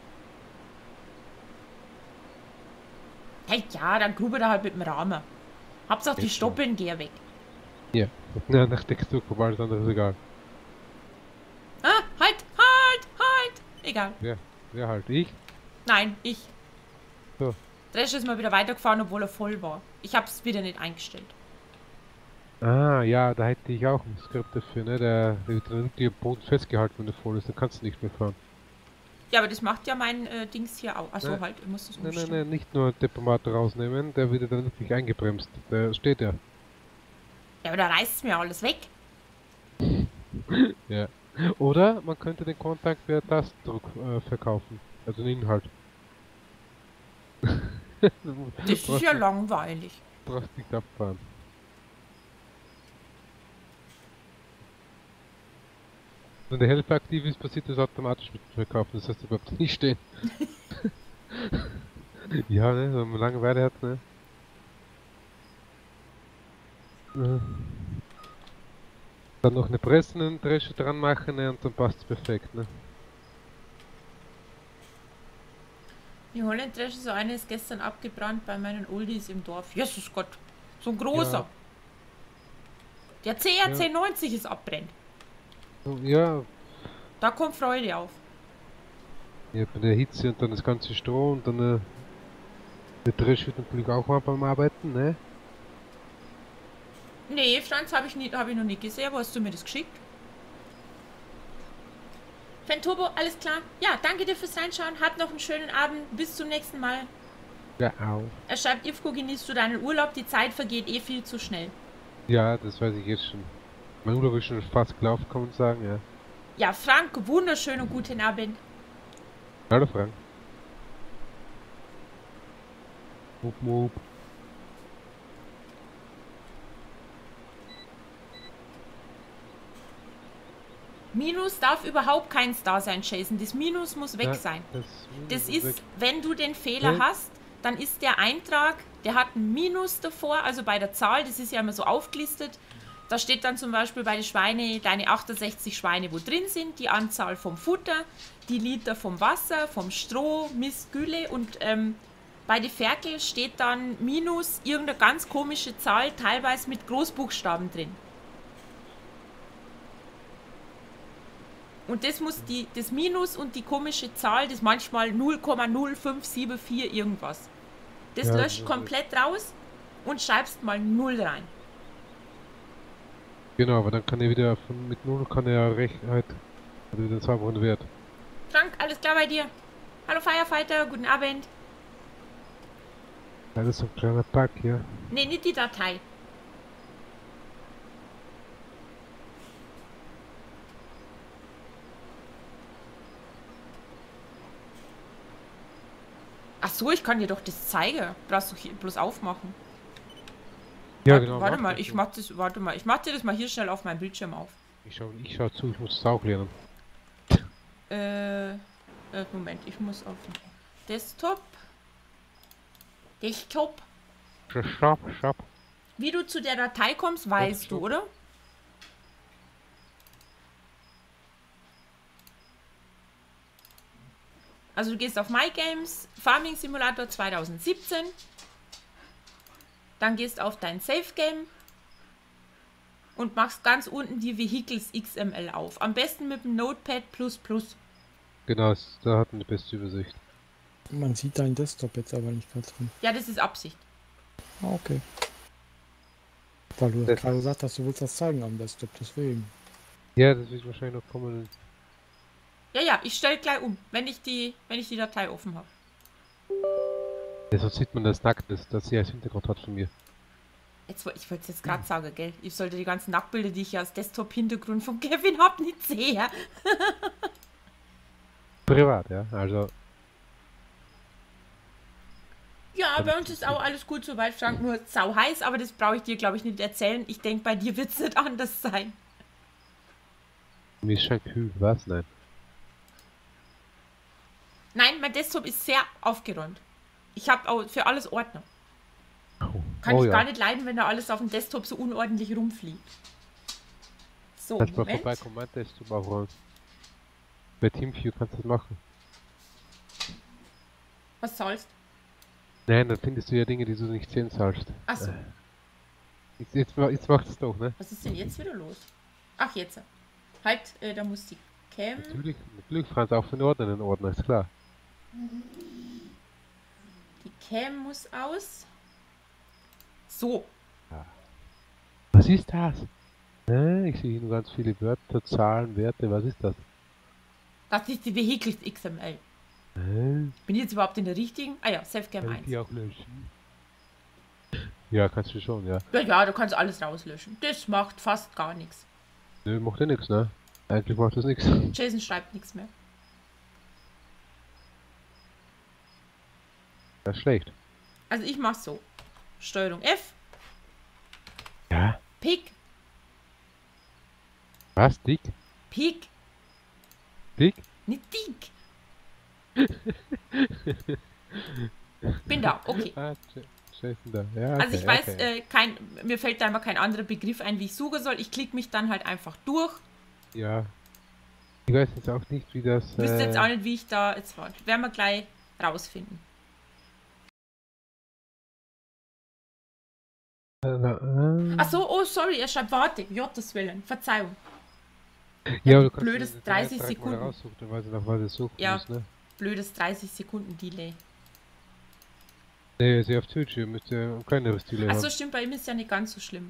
Hey, ja, dann grube da halt mit dem Rahmen. Hauptsache die Echt, ja. Stoppeln, geh weg. Ja. Ja, nach Textur, alles andere ist egal. Ah, halt, halt, halt. Egal. Ja, halt, ich. Nein, ich. So. Dresch ist mal wieder weitergefahren, obwohl er voll war. Ich hab's wieder nicht eingestellt. Ah, ja, da hätte ich auch ein Skript dafür, ne? Der, der wird dann wirklich am Boden festgehalten, wenn du voll ist, dann kannst du nicht mehr fahren. Ja, aber das macht ja mein äh, Dings hier auch. Achso, Nein. halt, ich muss das Nein, umstellen. nein, nein, nicht nur Tempomat rausnehmen, der wird dann wirklich eingebremst. Der steht ja. Ja, aber da reißt mir alles weg. Ja. Oder man könnte den Kontakt per Tastendruck äh, verkaufen. Also den Inhalt. Das ist ja langweilig. brauchst nicht abfahren. Wenn der Helfer aktiv ist, passiert das automatisch mit dem Verkaufen. Das heißt, du bleibst nicht stehen. Ja, ne, wenn man Langeweile hat, ne. Ja. Dann noch eine Presse und Dresche dran machen, ne, und dann passt es perfekt, ne. Die Holland-Dresche, so eine ist gestern abgebrannt bei meinen Oldies im Dorf. Jesus Gott, so ein großer. Ja. Der C R C neunzig ist abbrennt. So, ja, Da kommt Freude auf. ja, bei der Hitze und dann das ganze Stroh und dann äh, der Dresch wird natürlich auch mal beim Arbeiten, ne. Nee, Franz, habe ich, nie- hab ich noch nicht gesehen. Wo hast du mir das geschickt? Fanturbo, alles klar? Ja, danke dir fürs Reinschauen. Habt noch einen schönen Abend. Bis zum nächsten Mal. Ja, auch. Er schreibt, Ivko, genießt du deinen Urlaub? Die Zeit vergeht eh viel zu schnell. Ja, das weiß ich jetzt schon. Mein Urlaub ist schon fast gelaufen, kann man sagen, ja. Ja, Frank, wunderschönen guten Abend. Hallo Frank. Mup, mup. Minus darf überhaupt kein Star sein, Jason. Das Minus muss weg Ja, sein. Das, Das weg. ist, wenn du den Fehler Ja. hast, dann ist der Eintrag, der hat ein Minus davor, also bei der Zahl, das ist ja immer so aufgelistet. Da steht dann zum Beispiel bei den Schweine, deine achtundsechzig Schweine, wo drin sind, die Anzahl vom Futter, die Liter vom Wasser, vom Stroh, Mist, Gülle und ähm, bei den Ferkel steht dann Minus irgendeine ganz komische Zahl, teilweise mit Großbuchstaben drin. Und das muss die, das Minus und die komische Zahl, das manchmal null Komma null fünf sieben vier irgendwas. Das Ja, löscht das- komplett raus und schreibst mal null rein. Genau, aber dann kann er wieder von mit null kann er recht halt also wieder sauberen Wert. Frank, alles klar bei dir? Hallo Firefighter, guten Abend. Das ist so ein kleiner Pack hier. Ne, nicht die Datei. Ach so, ich kann dir doch das zeigen. Brauchst du hier bloß aufmachen. Ja, warte, genau. Warte mach mal, das ich so. mach das, warte mal, ich mach dir das mal hier schnell auf meinem Bildschirm auf. Ich schau, ich schau zu, ich muss es auch lernen. Äh, äh, Moment, ich muss auf Desktop. Desktop. Shop, shop. Wie du zu der Datei kommst, weißt Desktop. du, oder? Also du gehst auf My Games, Farming Simulator zwanzig siebzehn. Dann gehst auf dein Save Game und machst ganz unten die Vehicles X M L auf. Am besten mit dem Notepad plus plus. Genau, s- da hat man die beste Übersicht. Man sieht deinen Desktop jetzt aber nicht gerade drin. Ja, das ist Absicht. Ah, okay. Weil du Das- gerade gesagt hast, du willst das zeigen am Desktop, deswegen. Ja, das wird wahrscheinlich noch kommen. Ja, ja, ich stelle gleich um, wenn ich die, wenn ich die Datei offen habe. Ja, so sieht man das nackt, das, das sie als Hintergrund hat von mir. Jetzt, wo- ich wollte es jetzt gerade sagen, gell? Ich sollte die ganzen Nacktbilder, die ich ja als Desktop-Hintergrund von Kevin habe, nicht sehen. Privat, ja. Also, Ja, bei uns ist auch alles gut soweit, Frank, nur sau heiß, aber das brauche ich dir, glaube ich, nicht erzählen. Ich denke, bei dir wird es nicht anders sein. mir ist schon kühl, was? Nein. Nein, mein Desktop ist sehr aufgeräumt. Ich habe auch für alles Ordner. Oh, Kann oh ich ja. gar nicht leiden, wenn da alles auf dem Desktop so unordentlich rumfliegt. So, Kannst mal Moment. vorbeikommen, mein Desktop aufräumen. Bei Teamview kannst du das machen. Was sollst? Nein, dann findest du ja Dinge, die du nicht sehen sollst. Achso, Jetzt, jetzt, ma- jetzt macht es doch, ne? was ist denn jetzt wieder los? Ach, jetzt. Halt, äh, da muss die Cam. Natürlich, natürlich, Franz, auch für den Ordner in den Ordner, ist klar. Die Cam muss aus. So, Was ist das? Ne, ich sehe hier nur ganz viele Wörter, Zahlen, Werte, was ist das? das ist die Vehicles X M L. Hä? Bin ich jetzt überhaupt in der richtigen? Ah ja, Safecam Kann ich eins. die auch löschen? Ja, kannst du schon, ja. Ja, ja, du kannst alles rauslöschen. Das macht fast gar nichts. Nö, macht ja nichts, ne? Eigentlich macht das nichts. Jason schreibt nichts mehr. Das ist schlecht. Also ich mach so. Steuerung F, Ja. Pick, Was? Dick? Pick, Dick? nicht dick. Bin da, okay. Ah, J- Jason da. Ja, okay, Also ich weiß, okay. äh, kein, mir fällt da immer kein anderer Begriff ein, wie ich suchen soll. Ich klicke mich dann halt einfach durch. Ja. Ich weiß jetzt auch nicht, wie das. Ich wüsste jetzt äh, auch nicht, wie ich da jetzt war. Werden wir gleich rausfinden. äh, äh, Ach so, oh sorry, er schreibt warte, Gottes Willen, Verzeihung. ja, du kannst blödes den dreißig Eintrag mal Sekunden. raussuchen, dann weiß ich noch, was es suchen Ja. muss, ne? Blödes dreißig Sekunden Delay. Ne, sie auf Twitch, ihr müsst ja ein kleineres Delay Achso, haben. stimmt, bei ihm ist ja nicht ganz so schlimm.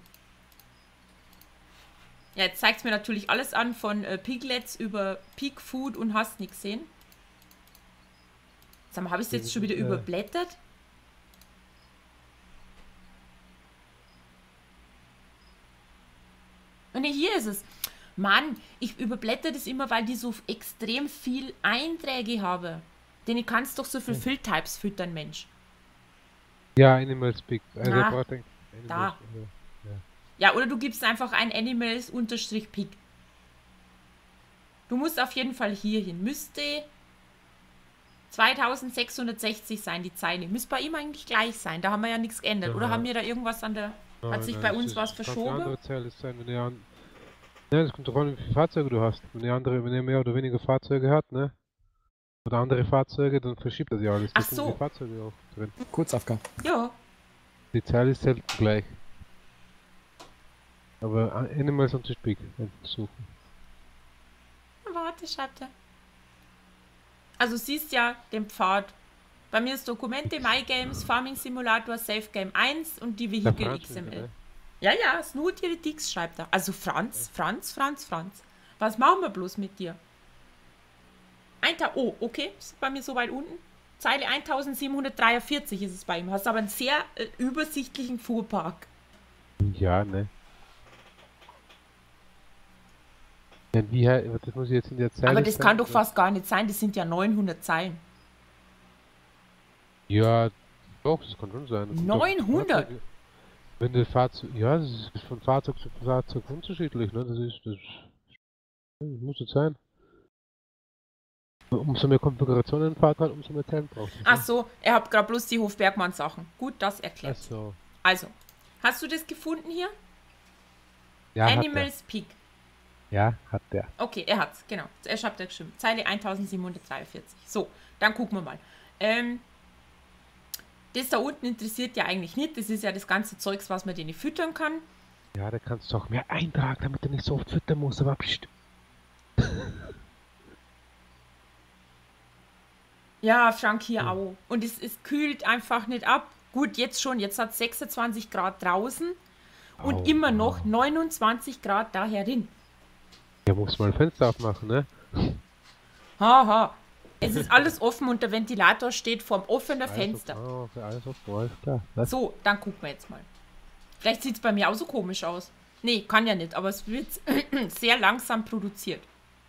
Ja, jetzt zeigt es mir natürlich alles an, von äh, Piglets über Pig Food und hast nicht gesehen. Sag mal, habe ich es jetzt schon wieder Ja. überblättert? Und nee, hier ist es. Mann, ich überblätter das immer, weil die so extrem viel Einträge haben. Denn ich kannst doch so viel Fill-Types füttern, Mensch. Ja, Animals Big. Also Na, er braucht ein da. Animals, ja. Ja, oder du gibst einfach ein Animals-Pig. Du musst auf jeden Fall hier hin. Müsste zweitausendsechshundertsechzig sein, die Zeile. Müsste bei ihm eigentlich gleich sein. Da haben wir ja nichts geändert. Oder Aha. haben wir da irgendwas an der... Hat Nein, sich nein, bei das uns ist- was das kann eine verschoben? andere Zahl sein, wenn ihr an... Nein, das kommt drauf an, wie viele Fahrzeuge du hast. Wenn ihr andere, wenn ihr mehr oder weniger Fahrzeuge habt, ne? Oder andere Fahrzeuge, dann verschiebt das ja alles. Ach Da sind so. die Fahrzeuge auch drin. Kurz Afghan. Ja. Die Zahl ist selten gleich. Aber Animals und Big suchen. Warte, schreibt er. Also siehst ja den Pfad. Bei mir ist Dokumente, My Games, Farming Simulator, Safe Game eins und die Der Vehicle Franz X M mit L. dabei. Ja, ja, Snoo Dix schreibt er. Also Franz, Franz, Franz, Franz. Was machen wir bloß mit dir? Ein Ta oh, okay, ist bei mir so weit unten. Zeile eintausendsiebenhundertdreiundvierzig ist es bei ihm. Hast aber einen sehr äh, übersichtlichen Fuhrpark. Ja, ne? Ja, wie, hei- das muss ich jetzt in der Zeile Aber das sein, kann doch oder? fast gar nicht sein. Das sind ja neunhundert Zeilen. Ja, doch, das kann schon sein. Das kommt auf neunhundert? Fahrzeuge- Wenn der Fahrzeug, ja, das ist von Fahrzeug zu Fahrzeug unterschiedlich, ne? Das ist, das, das muss jetzt sein. Umso mehr Konfigurationen ein Fahrrad, umso mehr Zellen braucht es. Ach so, er hat gerade bloß die Hofbergmann-Sachen. Gut, das Ach erklärt. so. Also, hast du das gefunden hier? Ja, Animals Peak. hat der. Ja, hat der. Okay, er hat's, genau. Er schreibt ja geschrieben. Zeile eintausendsiebenhundertdreiundvierzig. So, dann gucken wir mal. Ähm, das da unten interessiert ja eigentlich nicht. Das ist ja das ganze Zeugs, was man denen füttern kann. Ja, da kannst du auch mehr eintragen, damit er nicht so oft füttern muss, aber pst. Ja, Frank hier Ja. auch. Und es, es kühlt einfach nicht ab. Gut, jetzt schon. Jetzt hat es sechsundzwanzig Grad draußen und Au, immer noch au. neunundzwanzig Grad da herin. Ja, muss mal ein Fenster aufmachen, ne? Haha. Es ist alles offen und der Ventilator steht vorm offenen Also, Fenster. oh, für alles offen, alles klar. Was? So, dann gucken wir jetzt mal. Vielleicht sieht es bei mir auch so komisch aus. Nee, kann ja nicht, aber es wird sehr langsam produziert.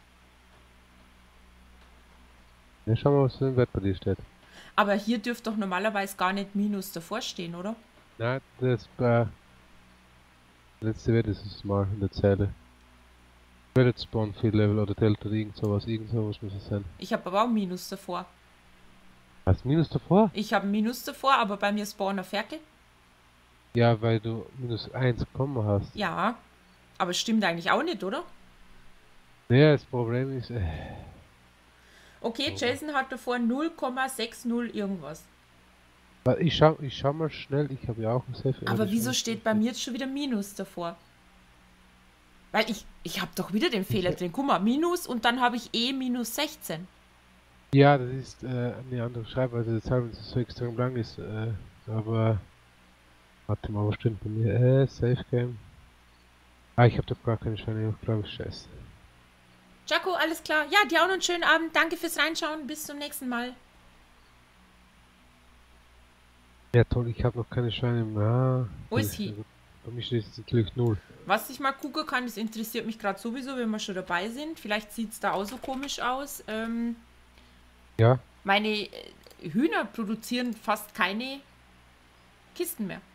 Ja, schauen wir mal, was für ein Wert bei dir steht. Aber hier dürfte doch normalerweise gar nicht Minus davor stehen, oder? Nein, das war letzte Wert ist es mal in der Zeile. Credit Spawn Field Level oder Delta irgend sowas, irgend sowas muss es sein. Ich habe aber auch Minus davor. Hast du Minus davor? Ich habe Minus davor, aber bei mir spawnen Ferkel. Ja, weil du minus eins bekommen hast. Ja, aber stimmt eigentlich auch nicht, oder? Naja, das Problem ist, äh, Okay, Jason hat davor null Komma sechzig irgendwas. warte, ich schau, ich schau mal schnell, ich habe ja auch ein Safe. Aber ich wieso schau- steht bei mir jetzt schon wieder Minus davor? Weil ich, ich habe doch wieder den Fehler drin. Guck mal, Minus und dann habe ich eh minus sechzehn. Ja, das ist äh, eine andere Schreibweise, deshalb ist es so extrem lang ist, äh, aber warte mal, was stimmt bei mir? Äh, Safe Game. Ah, ich habe doch gar keine Scheine, glaube ich, scheiße. Jaco, alles klar. Ja, dir auch noch einen schönen Abend. Danke fürs Reinschauen. Bis zum nächsten Mal. Ja toll, ich habe noch keine Scheine mehr. Wo ist sie? Bei mir steht es natürlich null. Was ich mal gucken kann, das interessiert mich gerade sowieso, wenn wir schon dabei sind. Vielleicht sieht es da auch so komisch aus. Ähm, Ja, meine äh, Hühner produzieren fast keine Kisten mehr.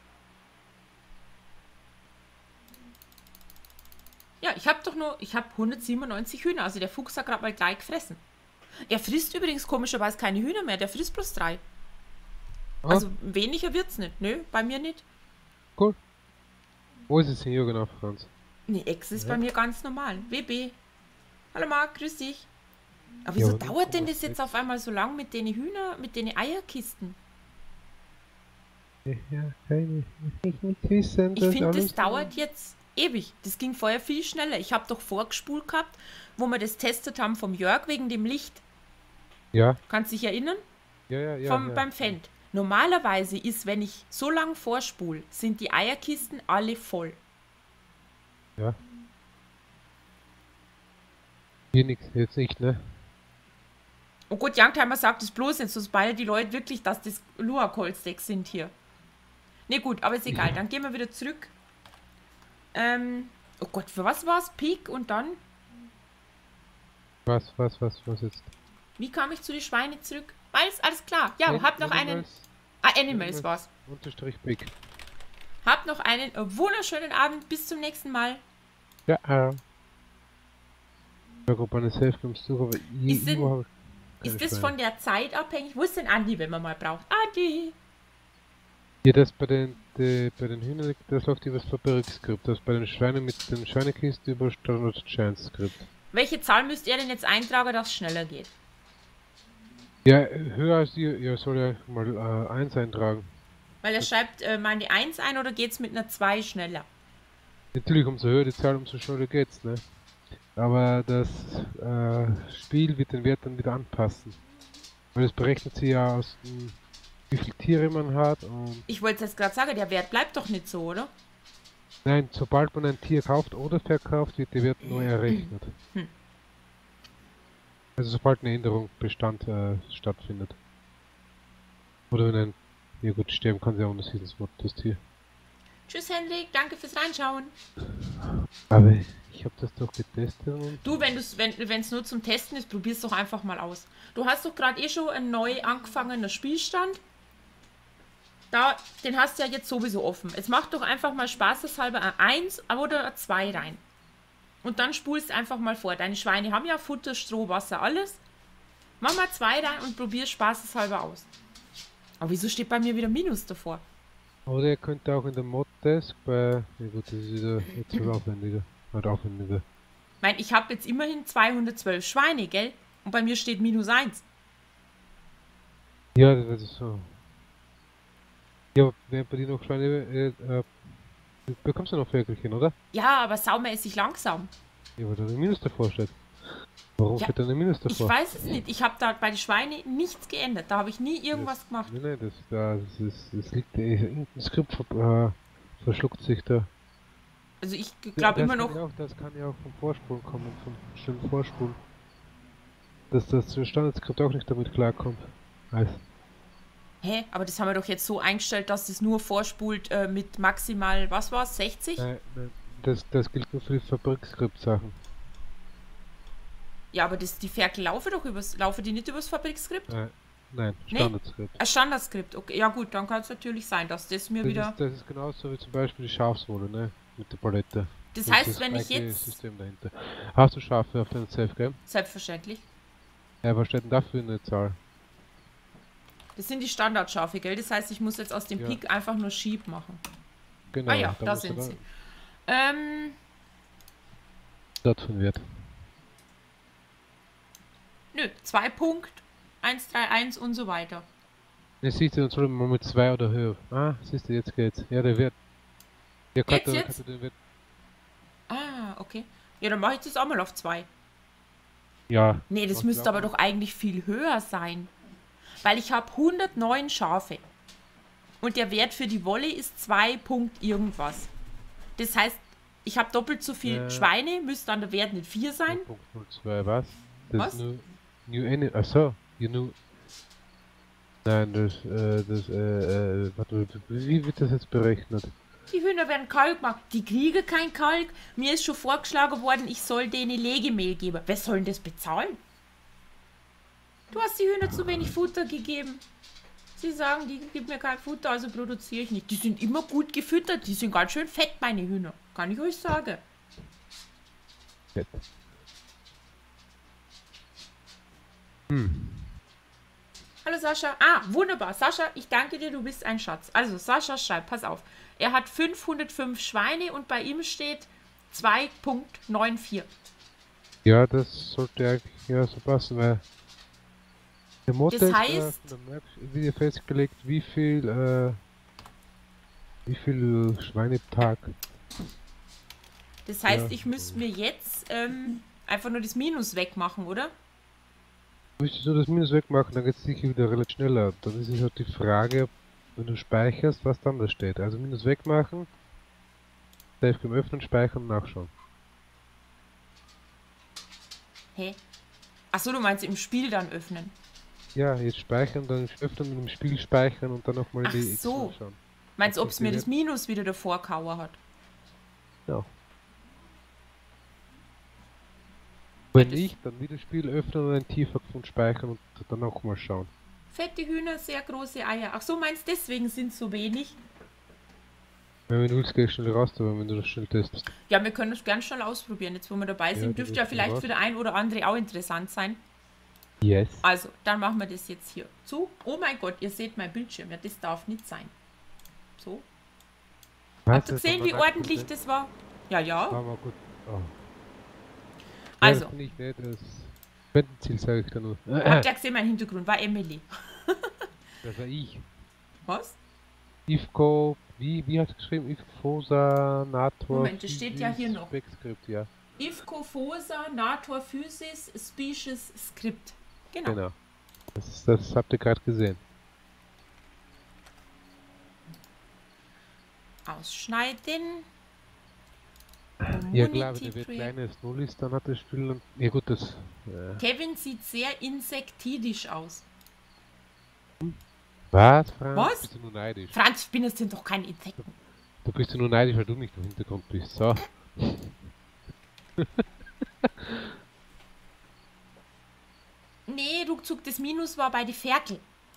Ja, ich habe doch nur, ich habe hundertsiebenundneunzig Hühner. Also der Fuchs hat gerade mal drei gefressen. Er frisst übrigens komischerweise keine Hühner mehr. Der frisst bloß drei. Ah. Also weniger wird's nicht. Nö, bei mir nicht. cool. Wo ist es hier genau, Franz? Nee, Ex ist Ja. bei mir ganz normal. W B. Hallo Marc, grüß dich. Aber Ja, wieso und dauert denn null Komma das jetzt sechs. auf einmal so lang mit den Hühner, mit den Eierkisten? Ja, keine. Ich nicht wissen, Ich finde, das alles- dauert jetzt ewig. Das ging vorher viel schneller. Ich habe doch vorgespult gehabt, wo wir das testet haben vom Jörg wegen dem Licht. Ja, Kannst dich erinnern? ja, ja, ja. vom, ja. Beim Fendt. Normalerweise ist, wenn ich so lang vorspule, sind die Eierkisten alle voll. Ja. Hier nichts, jetzt nicht, ne? Oh Gott, Youngtimer sagt es bloß nicht, sonst beide die Leute wirklich, dass das Luakolsdecks sind hier. Ne gut, aber ist egal. Ja. Dann gehen wir wieder zurück. Ähm, oh Gott, für was war es? Peak und dann? Was, was, was, was jetzt? Wie kam ich zu den Schweine zurück? Alles, alles klar. Ja, An- hab noch einen... Animals, Ah, Animals war's. Unterstrich Big. Hab noch einen äh, wunderschönen Abend. Bis zum nächsten Mal. Ja, äh. Ich ob eine Safe Games suche, aber i- Ist denn- irgendwo hab ich Ist keine das Schweine. von der Zeit abhängig? Wo ist denn Andi, wenn man mal braucht? Andi! Ja, das bei den, die, bei den Hühnern, das läuft über das Fabric-Skript. Das bei den Schweinen mit den Schweinekisten über Standard Giant-Skript. Welche Zahl müsst ihr denn jetzt eintragen, dass es schneller geht? Ja, höher als ihr, ja, soll ja mal äh, eins eintragen. Weil er schreibt äh, mal die eins ein oder geht's mit einer zwei schneller? Natürlich, umso höher die Zahl, umso schneller geht's, ne? Aber das äh, Spiel wird den Wert dann wieder anpassen. Weil es berechnet sie ja aus dem, wie viele Tiere man hat und Ich wollte jetzt gerade sagen, der Wert bleibt doch nicht so, oder? nein, sobald man ein Tier kauft oder verkauft, wird der Wert neu errechnet. Hm. Also sobald eine Änderung Bestand äh, stattfindet. Oder wenn ein, ja gut, sterben kann sie auch ohne Seasons Mod, das Tier. Tschüss Hendrik, danke fürs Reinschauen. Aber ich habe das doch getestet und Du, wenn es wenn, wenn's nur zum Testen ist, probier's doch einfach mal aus. Du hast doch gerade eh schon einen neu angefangenen Spielstand. Da, den hast du ja jetzt sowieso offen. Jetzt mach doch einfach mal spaßeshalber ein eins oder ein zwei rein. Und dann spulst einfach mal vor. Deine Schweine haben ja Futter, Stroh, Wasser, alles. Mach mal zwei rein und probier spaßeshalber aus. Aber wieso steht bei mir wieder Minus davor? Oder ihr könnt auch in der Mod-Desk bei... Ja gut, das ist wieder jetzt viel aufwendiger. Halt aufwendiger. Ich meine, ich habe jetzt immerhin zweihundertzwölf Schweine, gell? Und bei mir steht minus eins. Ja, das ist so. Ja, aber wenn bei dir noch Schweine... Äh, äh, du bekommst du noch Ferkelchen, oder? Ja, aber saumäßig langsam. Ja, weil da ein Minus davor steht. Warum Ja, steht da ein Minus Ich davor? weiß es nicht. Ich habe da bei den Schweinen nichts geändert. Da habe ich nie irgendwas das, gemacht. Nein, nein, das, da, das, ist, das liegt... Äh, irgendein Skript ver, äh, verschluckt sich da. Also ich Ja, glaube das immer kann noch... ja auch, das kann ja auch vom Vorspulen kommen, vom bestimmten Vorspulen. Dass das Standardskript auch nicht damit klarkommt. Also, Hä? Aber das haben wir doch jetzt so eingestellt, dass es nur vorspult äh, mit maximal, was war's, sechzig? nein, nein, das, das gilt nur für die Fabrikskript-Sachen. Ja, aber das, die Ferkel laufen doch übers, laufen die nicht übers Fabrikskript? Nein, nein, Nee. Standardskript. Ein Standardskript, okay. Ja gut, dann kann es natürlich sein, dass das mir Das wieder... ist, das ist genauso wie zum Beispiel die Schafswolle, ne? Mit der Palette. Das Das heißt, ist wenn ich gleiche jetzt... System dahinter. Hast du Schafe auf deinem Safe Game? Selbstverständlich. Ja, was steht denn dafür in der Zahl? Das sind die Standardschafe, gell? Das heißt, ich muss jetzt aus dem Ja. Pik einfach nur Sheep machen. Genau, Ah ja, da musst du sind da- sie. Ähm, Dort von Wert. nö, zwei Punkt, eins drei eins und so weiter. Ne, siehst du, dann soll man mit zwei oder höher. Ah, siehst du, jetzt geht's. Ja, der Wert. Ja, Geht's kannst du- jetzt? kannst du den Wert. Ah, okay. Ja, dann mache ich das auch mal auf zwei. Ja. Nee, das Mach müsste ich auch aber doch eigentlich viel höher sein. Weil ich habe hundertneun Schafe. Und der Wert für die Wolle ist zwei Punkt irgendwas. Das heißt, ich habe doppelt so viel Äh. Schweine, müsste dann der Wert nicht vier sein. null Punkt null zwei, was? Das Was? ist nur New Enemy. Achso, you know. Nein, das, äh, das, äh, äh, warte, wie wird das jetzt berechnet? Die Hühner werden Kalk gemacht. Die kriegen kein Kalk. Mir ist schon vorgeschlagen worden, ich soll denen Legemehl geben. Wer soll denn das bezahlen? Du hast die Hühner zu wenig Futter gegeben. Sie sagen, die gibt mir kein Futter, also produziere ich nicht. Die sind immer gut gefüttert. Die sind ganz schön fett, meine Hühner. Kann ich euch sagen. Fett. Hm. Hallo Sascha. Ah, wunderbar. Sascha, ich danke dir, du bist ein Schatz. Also Sascha schreibt, pass auf. Er hat fünfhundertfünf Schweine und bei ihm steht zwei Komma vierundneunzig. Ja, das sollte eigentlich ja so passen, weil der Motor Das ist heißt- äh, von der Map wieder festgelegt, wie viel, äh, wie viel Schweine pro Tag. Das heißt, Ja. ich müsste mir jetzt ähm, einfach nur das Minus wegmachen, oder? Müsstest du das Minus wegmachen, dann geht es sicher wieder relativ schneller. Dann ist es halt die Frage, wenn du speicherst, was dann da steht. Also Minus wegmachen, Safe Game öffnen, speichern, nachschauen. Hä? Achso, du meinst im Spiel dann öffnen. Ja, jetzt speichern, dann öffnen und im Spiel speichern und dann nochmal in Ach die so. X schauen. Meinst du, ob es mir das funktioniert. Minus wieder davor kauer hat? Ja. Wenn das- nicht, dann wieder Spiel öffnen und einen Tiefpunkt speichern und dann nochmal schauen. Fette Hühner, sehr große Eier. Ach so, meinst du, deswegen sind so wenig? Wenn du willst, geh ich schnell raus, aber wenn du das schnell testest. Ja, wir können das gern schnell ausprobieren. Jetzt, wo wir dabei Ja, sind, das dürfte ist ja schon vielleicht was. für den einen oder andere auch interessant sein. Yes. Also, dann machen wir das jetzt hier zu. Oh mein Gott, ihr seht mein Bildschirm. Ja, das darf nicht sein. So. Habt ihr gesehen, wie ordentlich das war? Ja, ja. War mal gut. Oh. Also. Ja, das bin ich nicht, das Spendenziel sage ich da nur. Habt ihr gesehen, mein Hintergrund war Emily. Das war ich. Was? Ifco, wie, wie hat es geschrieben? Ifcosa, Nator. Moment, das steht ja hier noch. Backscript, ja. Ifcofosa, Nator Physis, Species, Script. Genau. Genau. Das, das habt ihr gerade gesehen. Ausschneiden. Ja klar, wenn der Community Wert Project. kleiner als null ist, dann hat das Spiel dann... Ja gut, das... Äh, Kevin sieht sehr insektidisch aus. was, Franz? Was? Bist du nur neidisch? Franz, Spinnen sind doch keine Insekten. Du bist ja nur neidisch, weil du nicht im Hintergrund bist. So. Nee, ruckzuck, das Minus war bei den Ferkel.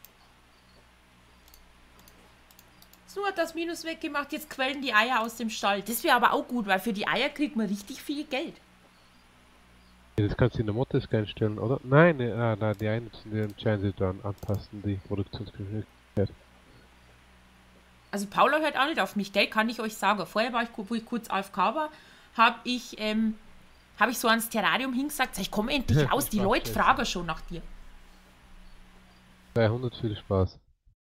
So hat das Minus weggemacht, jetzt quellen die Eier aus dem Stall. Das wäre aber auch gut, weil für die Eier kriegt man richtig viel Geld. Ja, das kannst du in der Mottes einstellen, oder? Nein, ne, ah, na, die einen die entscheiden sich dann anpassen, die Produktionsgeschwindigkeit. Also Paula hört auch nicht auf mich, gell? Kann ich euch sagen. Vorher war ich, wo ich kurz A F K war, habe ich, ähm, habe ich so ans Terrarium hingesagt, ich komme endlich raus, die Leute fragen schon nach dir. zweihundert, viel Spaß.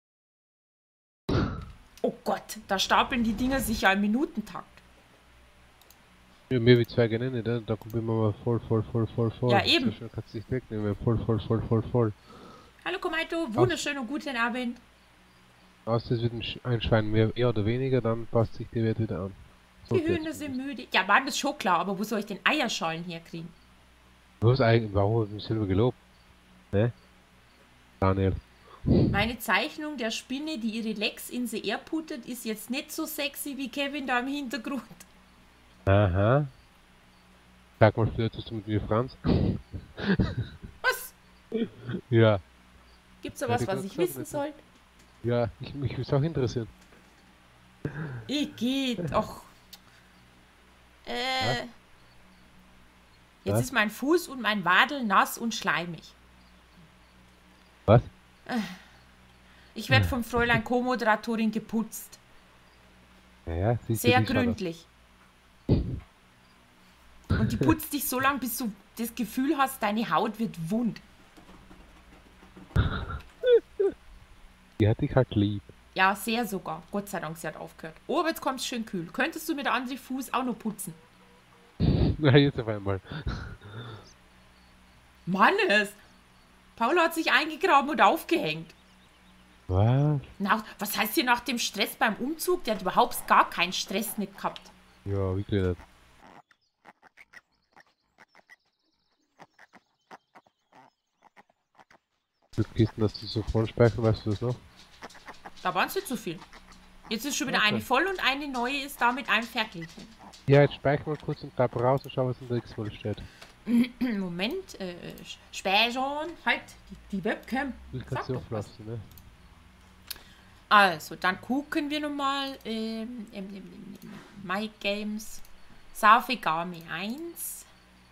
Oh Gott, da stapeln die Dinger sich ja im Minutentakt. Ja, mehr wie zwei Genenne, da, da kommen wir mal voll, voll, voll, voll, voll. Ja, eben. So schnell kannst du nicht wegnehmen, voll, voll, voll, voll, voll. Hallo Komaito, wunderschönen und guten Abend. Außer es wird ein, Sch ein Schwein mehr, eher oder weniger, dann passt sich der Wert wieder an. So Die Hühner sind müde. Ja, war das schon klar, aber wo soll ich denn Eierschalen herkriegen? Du hast eigentlich, warum hast du mich selber gelobt? Ne? Daniel. Meine Zeichnung der Spinne, die ihre Lecks in the Air puttet, ist jetzt nicht so sexy wie Kevin da im Hintergrund. Aha. Sag mal, flirtest du mit mir, Franz? Was? Ja. Gibt's da was, Ja, die was ich Glocke wissen nicht. soll? Ja, ich, mich würde es auch interessieren. Ich geht, ach. Äh. Jetzt Was? ist mein Fuß und mein Wadel nass und schleimig. Was? Ich werde vom Fräulein Co-Moderatorin geputzt. Ja, ja, siehst du, Sehr die schaut aus. gründlich. Und die putzt dich so lange, bis du das Gefühl hast, deine Haut wird wund. Die hat dich halt lieb. Ja, sehr sogar. Gott sei Dank, sie hat aufgehört. Oh, aber jetzt kommt es schön kühl. Könntest du mit der anderen Fuß auch noch putzen? Na, jetzt auf einmal. Mannes! Paula hat sich eingegraben und aufgehängt. Was? Nach, was heißt hier nach dem Stress beim Umzug? Der hat überhaupt gar keinen Stress nicht gehabt. Ja, wirklich nicht. Mit Kisten, dass du so voll speichern, weißt du das noch? Da waren es nicht so viel. Jetzt ist schon wieder Okay. eine voll und eine neue ist da mit einem fertig. Ja, jetzt speichern wir kurz und Tab raus und schauen, was in der X-Wolle steht. Moment, äh, speichern, halt, die, die Webcam. Du Sag kannst ja doch auch was. lassen, ne? Also, dann gucken wir nochmal ähm, im, im, im, im My Games. Safegami eins.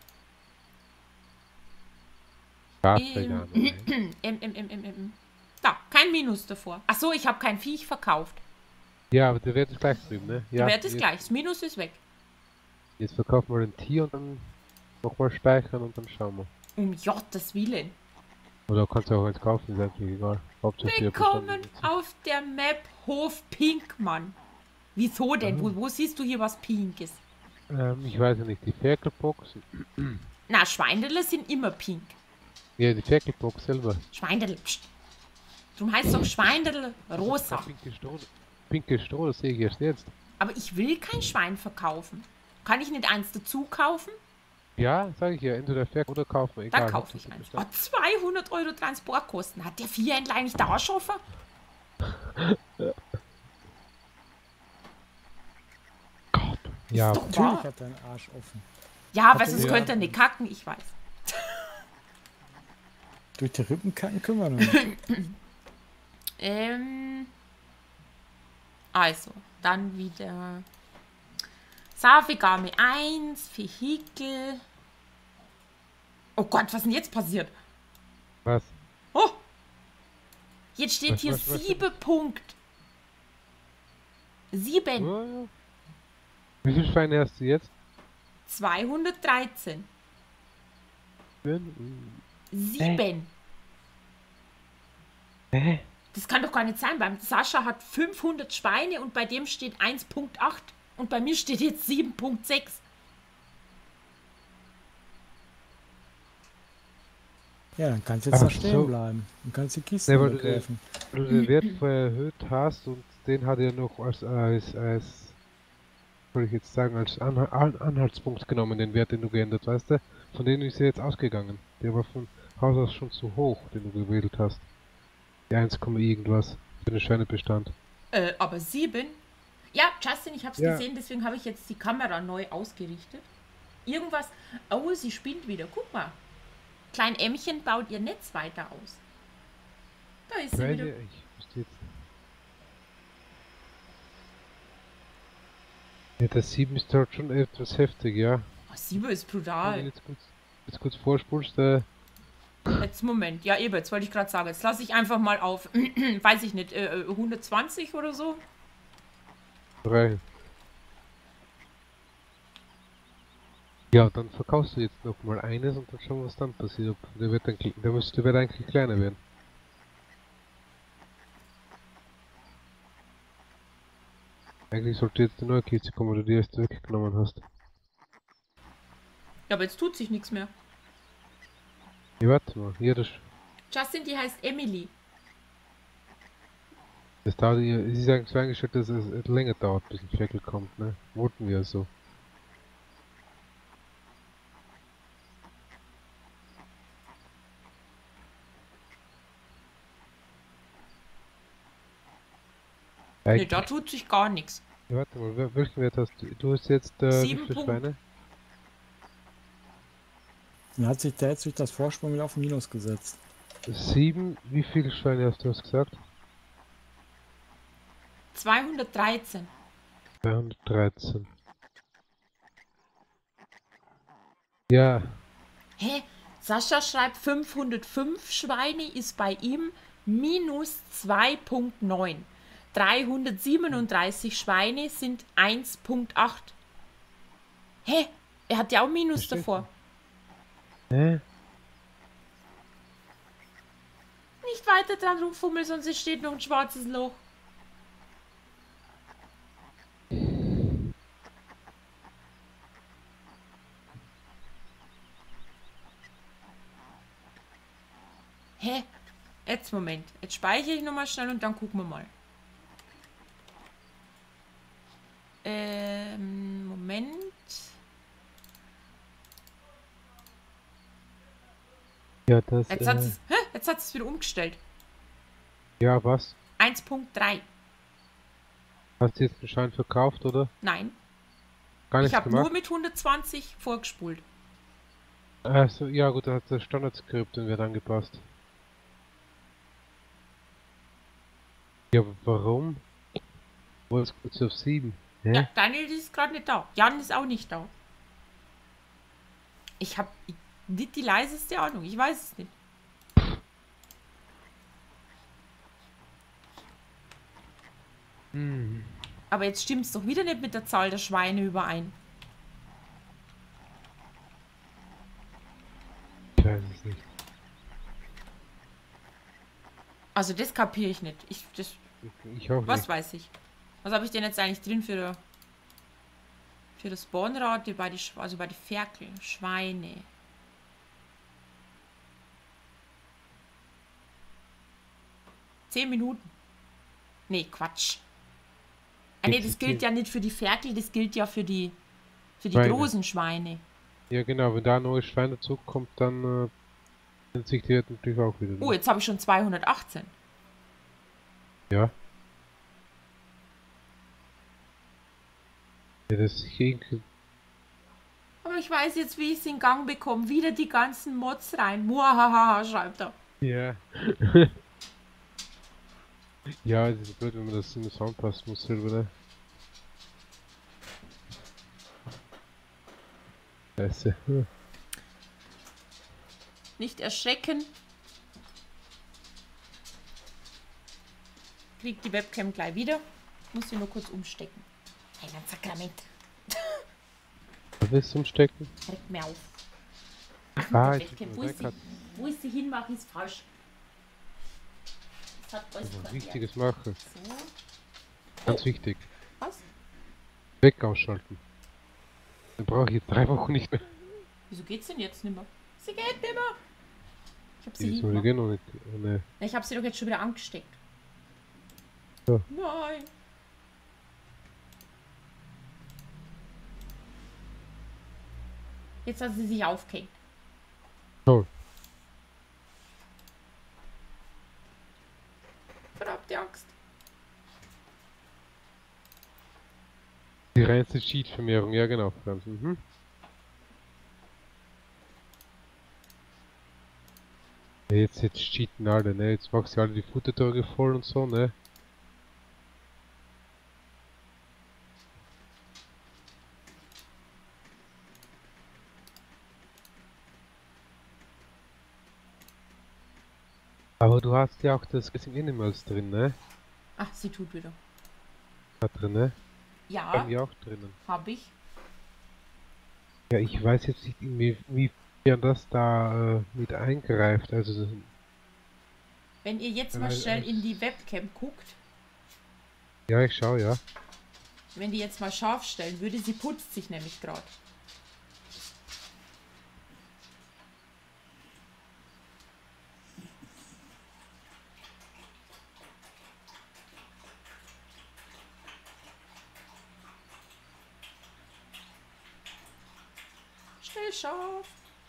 Schafveganer. Ähm, im, im, im, im, im. Da, kein Minus davor. Achso, ich habe kein Viech verkauft. Ja, aber der Wert ist gleich drüben, ne? Ja, Der Wert ist jetzt, gleich, das Minus ist weg. Jetzt verkaufen wir ein Tier und dann nochmal speichern und dann schauen wir. Um Gottes Willen. Oder kannst du auch eins kaufen, ist eigentlich egal. Hauptsache der Willkommen Bestand ist- auf der Map Hof Pinkmann. Wieso denn? Ah. Wo, wo siehst du hier was Pinkes? Ähm, ich weiß ja nicht, die Ferkelbox. Na, Schweinderle sind immer pink. Ja, die Ferkelbox selber. Schweinderle, pst. Drum heißt es doch Schweinderle rosa. Pinke Stroh, pinke Stroh, das sehe ich erst jetzt. Aber ich will kein Schwein verkaufen. Kann ich nicht eins dazu kaufen? Ja, sage ich ja, entweder Ferkel oder kaufen, egal. Dann kaufe ich eins. Oh, zweihundert Euro Transportkosten. Hat der Vierhändler eigentlich da Arschoffer? Gott. Ja, doch Natürlich wahr. hat dein Arsch offen. Ja, Hat weil er sonst ja. könnte er nicht kacken, ich weiß. Durch die Rippenkacken können wir noch nicht. Ähm, also, dann wieder Safegami eins, Vehikel. Oh Gott, was ist denn jetzt passiert? was? Oh! Jetzt steht Was, hier was, was? sieben Punkt. sieben. Oh. Wie viele Schweine hast du jetzt? zweihundertdreizehn. sieben. Hä? Das kann doch gar nicht sein. Beim Sascha hat fünfhundert Schweine und bei dem steht eins Punkt acht und bei mir steht jetzt sieben Punkt sechs. Ja, dann kannst du jetzt Ach da stehen so. bleiben. Und kannst die Kisten Nee, weil du, wegwerfen. weil du den Wert vorher erhöht hast und den hat er noch als, als, als würde ich jetzt sagen, als Anha An Anhaltspunkt genommen, den Wert, den du geändert, weißt du? Von dem ist er jetzt ausgegangen. Der war von Haus aus schon zu hoch, den du gewählt hast. Die eins, irgendwas für den Schweinebestand. Äh, aber sieben? Ja, Justin, ich hab's Ja. gesehen, deswegen habe ich jetzt die Kamera neu ausgerichtet. Irgendwas. Oh, sie spinnt wieder. Guck mal. Klein Ämmchen baut ihr Netz weiter aus. Da ist sie Weil wieder. ja, ich verstehe jetzt. Ja, das sieben ist dort schon etwas heftig, ja. Oh, sieben ist Kann ich brutal. jetzt kurz, jetzt kurz vorspulst, äh, Jetzt, Moment. Ja, eben, jetzt wollte ich gerade sagen. Jetzt lasse ich einfach mal auf, weiß ich nicht, äh, hundertzwanzig oder so. reichen. Ja, dann verkaufst du jetzt noch mal eines und dann schauen wir, was dann passiert. Ob der wird dann, kle- der müsste, der wird eigentlich kleiner werden. Eigentlich sollte jetzt die neue Kiste kommen, weil du die erste weggenommen hast. Ja, aber jetzt tut sich nichts mehr. Ja, warte mal, hier das, Justin, die heißt Emily. das dauert, es ist eigentlich so eingestellt, dass es länger dauert, bis ein Fleckel kommt, ne? Wollten wir ja so. Ne, Eigentlich, da tut sich gar nichts. ja, warte mal, wel- welchen Wert hast du? Du hast jetzt, äh, wie Sieben viele Punkte. Schweine? Dann hat sich der jetzt durch das Vorsprung wieder auf Minus gesetzt. Sieben, wie viele Schweine hast du hast gesagt? zweihundertdreizehn. zweihundertdreizehn. Ja, Hä? Sascha schreibt, fünfhundertfünf Schweine ist bei ihm minus zwei Komma neun. dreihundertsiebenunddreißig Schweine sind eins Komma acht. Hä? Er hat ja auch Minus Verstehe. davor. hä? Nicht weiter dran rumfummeln, sonst entsteht noch ein schwarzes Loch. Hä? Jetzt Moment. Jetzt speichere ich nochmal schnell und dann gucken wir mal. Ähm, Moment. Ja, das, Jetzt hat äh, es hä? Jetzt hat es wieder umgestellt. ja, was? eins Komma drei. Hast du jetzt den Schein verkauft, oder? Nein. Gar Ich nichts habe nur gemacht? mit hundertzwanzig vorgespult. Also, ja gut, da hat das Standardskript und wird angepasst. Ja, aber warum? Wo ist kurz auf sieben? Hä? Ja, Daniel ist gerade nicht da. Jan ist auch nicht da. Ich habe nicht die leiseste Ahnung. Ich weiß es nicht. Hm. Aber jetzt stimmt es doch wieder nicht mit der Zahl der Schweine überein. Ich weiß es nicht. Also das kapiere ich nicht. Ich, das, Ich auch was nicht. weiß ich. Was habe ich denn jetzt eigentlich drin für, für das Spawnrate bei die, Sch- also bei die Ferkel, Schweine? Zehn Minuten. Nee, Quatsch. Ah, nee, das gilt ja nicht für die Ferkel, das gilt ja für die, für die Schweine. großen Schweine. Ja genau, wenn da ein neues Schwein dazu kommt, dann äh, nennt sich die natürlich auch wieder. Oh, jetzt habe ich schon zweihundertachtzehn. Ja. Ja, das ist irgendwie. Aber ich weiß jetzt, wie ich es in Gang bekomme. Wieder die ganzen Mods rein. Muahaha, schreibt er. Ja. Ja, es ist blöd, wenn man das in den Sound passen muss selber, ne? Scheiße. Nicht erschrecken. Kriegt die Webcam gleich wieder. Muss sie nur kurz umstecken. Ein Sakrament. Was willst du umstecken? Regt mir auf. Ah, Die ich Webcam, bin wo, ich sie, grad wo ich sie hinmache, ist falsch. Das hat alles was verkehrt. Wichtiges machen. So. Ganz wichtig. Was? Weg ausschalten. Dann brauche ich jetzt drei Wochen nicht mehr. Wieso geht's denn jetzt nicht mehr? Sie geht nicht mehr. Ich hab sie Die soll hingemacht. ich noch nicht. Ne. Ich habe sie doch jetzt schon wieder angesteckt. Ja. Nein. Jetzt hat sie sich aufgehängt. Toll. Verdammte Angst. Die reinste Cheat-Vermehrung, ja genau. Mhm. Ja, jetzt, jetzt cheaten alle, ne? Jetzt machst du alle die Futtertage voll und so, ne? Aber du hast ja auch das Racing Animals drin, ne? Ach, sie tut wieder. Da drin, ne? Bei Ja, mir auch drinnen. habe ich. Ja, ich weiß jetzt nicht, inwiefern das da äh, mit eingreift. Also, Wenn ihr jetzt mal Weil, schnell äh, in die Webcam guckt, ja, ich schau, ja. wenn die jetzt mal scharf stellen würde, sie putzt sich nämlich gerade. Schnell scharf.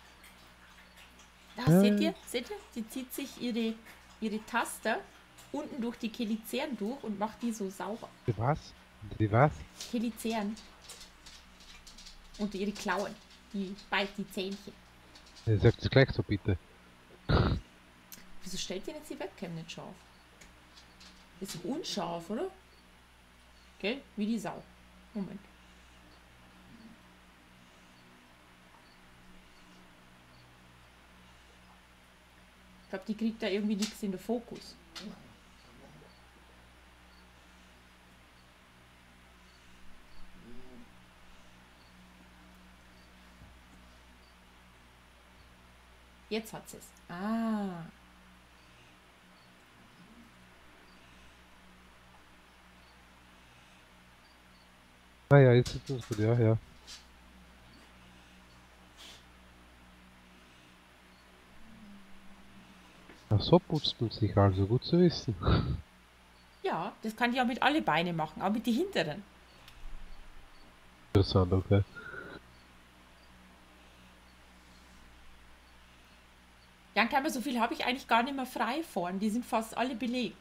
Da, Äh. seht ihr? Seht ihr? Sie zieht sich ihre, ihre Taster unten durch die Cheliceren durch und macht die so sauber. Die was? Die was? Cheliceren. Und ihre Klauen. Die beißt die Zähnchen. Ja, sagt es gleich so bitte. Wieso stellt ihr jetzt die Webcam nicht scharf? Ist doch unscharf, oder? Gell? Wie die Sau. Moment. Ich glaube, die kriegt da irgendwie nichts in den Fokus. Jetzt hat sie es. Ah. Ah ja, jetzt ist es gut, ja, ja. Ach so putzt man sich also, gut zu wissen. Ja, das kann die auch mit alle Beine machen, auch mit die hinteren. Interessant, okay. Janke, aber so viel habe ich eigentlich gar nicht mehr frei vorn. Die sind fast alle belegt.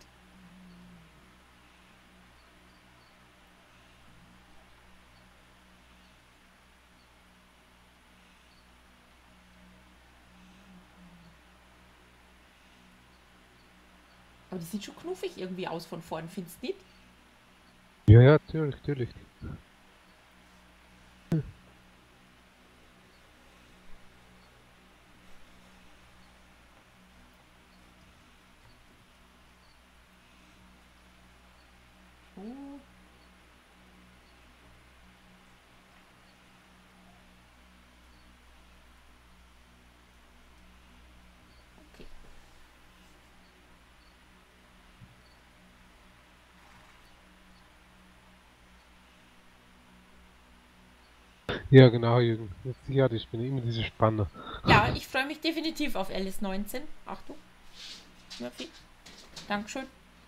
Aber die sieht schon knuffig irgendwie aus von vorn, findest du nicht? Ja, ja, natürlich, natürlich. Oh. Okay. Ja, genau, Jürgen. Jetzt, ja, ich bin immer diese Spanne. Ja, ich freue mich definitiv auf Alice neunzehn. Achtung. Murphy. Dankeschön.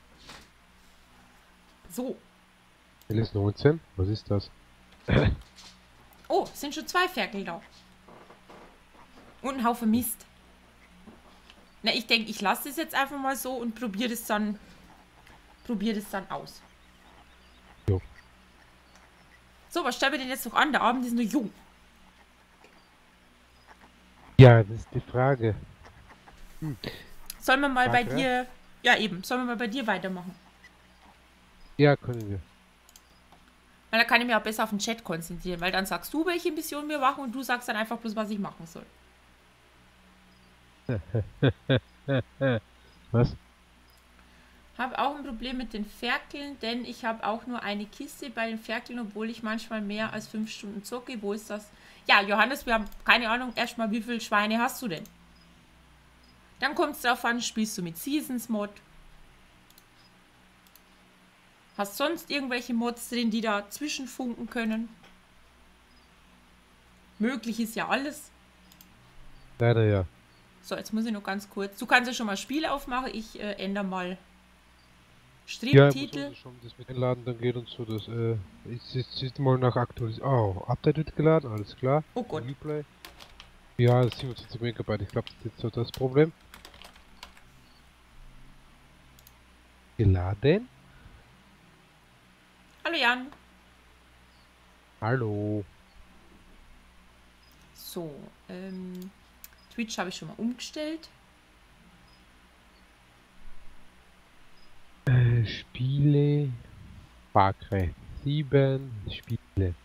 So. L S neunzehn? Was ist das? Oh, es sind schon zwei Ferkel da. Und ein Haufen Mist. Na, ich denke, ich lasse es jetzt einfach mal so und probiere es dann, probiere es dann aus. Jo. So, was stellen wir denn jetzt noch an? Der Abend ist nur jung. Ja, das ist die Frage. Sollen wir mal bei Warte. dir... Ja, eben. Sollen wir mal bei dir weitermachen? Ja, können wir. Weil da kann ich mich auch besser auf den Chat konzentrieren. Weil dann sagst du, welche Mission wir machen und du sagst dann einfach bloß, was ich machen soll. Was? Habe auch ein Problem mit den Ferkeln, denn ich habe auch nur eine Kiste bei den Ferkeln, obwohl ich manchmal mehr als fünf Stunden zocke. Wo ist das? Ja, Johannes, wir haben keine Ahnung. Erstmal, wie viele Schweine hast du denn? Dann kommt es darauf an, spielst du mit Seasons Mod? Hast sonst irgendwelche Mods drin, die da zwischenfunken können? Möglich ist ja alles. Leider ja. So, jetzt muss ich noch ganz kurz. Du kannst ja schon mal Spiel aufmachen. Ich äh, ändere mal Ja, ich muss Stricktitel. also schon das mit einladen, dann geht und so. Das, äh, ich jetzt jetzt mal nach Aktualisierung. Oh, Update wird geladen, alles klar. Oh Gott. Replay. Ja, das siebenundzwanzig Megabyte, ich glaube, das ist jetzt so das Problem. Geladen? Hallo Jan. Hallo. So, ähm, Twitch habe ich schon mal umgestellt. Äh, Spiele. Far Cry sieben Spiele.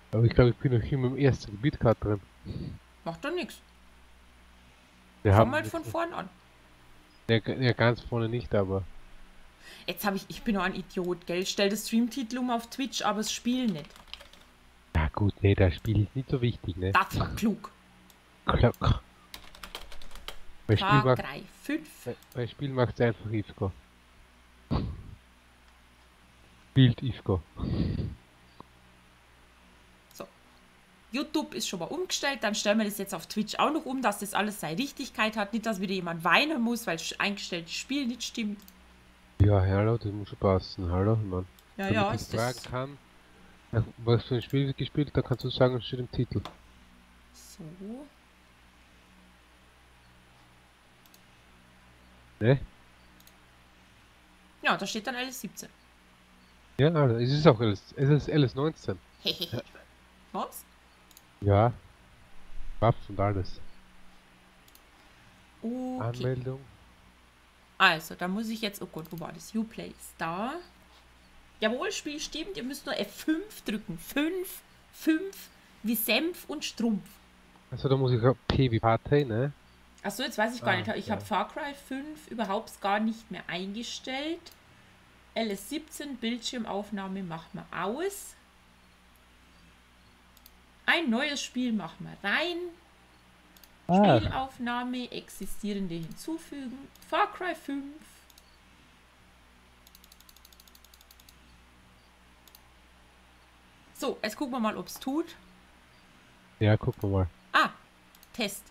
Aber ich glaube, ich bin noch hier im ersten Gebiet gerade drin. Macht doch nichts. Wir Fang haben mal jetzt- von vorn an. Ja, g- ja, ganz vorne nicht, aber. Jetzt habe ich, ich bin noch ein Idiot, gell? Stell das Streamtitel um auf Twitch, aber das Spiel nicht. Ja gut, nee, das Spiel ist nicht so wichtig, ne? Das war klug. Klock. Bei Spiel Far macht, Cry fünf. bei, bei Spiel macht's einfach Ifko. Spielt Ifko. So. YouTube ist schon mal umgestellt, dann stellen wir das jetzt auf Twitch auch noch um, dass das alles seine Richtigkeit hat. Nicht, dass wieder jemand weinen muss, weil das eingestellte Spiel nicht stimmt. Ja, hallo, das muss schon passen. Hallo, Mann. Ja, Damit ja, ich ist fragen das kann, ja, was für ein Spiel wird gespielt, dann kannst du sagen, es steht im Titel. so. Ne? Ja, da steht dann L S siebzehn. Ja, also, es ist auch L S, es ist L S neunzehn. Hehehe. Was? Ja. Waffen und alles. Okay. Anmeldung. Also, da muss ich jetzt, oh Gott, wo war das? Uplay ist da. Jawohl, Spiel stimmt, ihr müsst nur F fünf drücken. fünf, fünf, wie Senf und Strumpf. Also da muss ich auch P wie Partei, ne? Achso, jetzt weiß ich gar Ah, nicht. Ich ja. habe Far Cry fünf überhaupt gar nicht mehr eingestellt. L S siebzehn, Bildschirmaufnahme machen wir aus. Ein neues Spiel machen wir rein. Ah, Spielaufnahme, existierende hinzufügen. Far Cry fünf. So, jetzt gucken wir mal, ob es tut. ja, gucken wir mal. Ah, Test.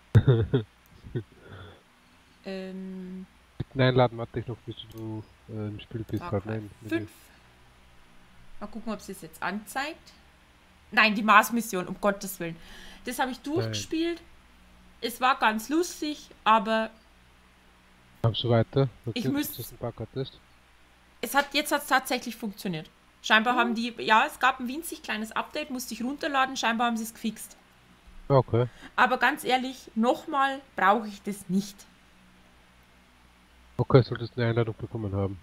ähm, Bitten einladen, warte ich noch, bis du äh, im Spiel bist. Far Halt, Cry nein, fünf. Mal gucken, ob es das jetzt anzeigt. Nein, die Mars-Mission, um Gottes Willen. Das habe ich durchgespielt. Es war ganz lustig, aber Kommst du weiter? Ich Okay, müsst- dass du einen Bug hattest? es hat jetzt hat's tatsächlich funktioniert. Scheinbar haben die, ja, es gab ein winzig kleines Update, musste ich runterladen, scheinbar haben sie es gefixt. Okay. Aber ganz ehrlich, nochmal brauche ich das nicht. Okay, solltest du eine Einladung bekommen haben.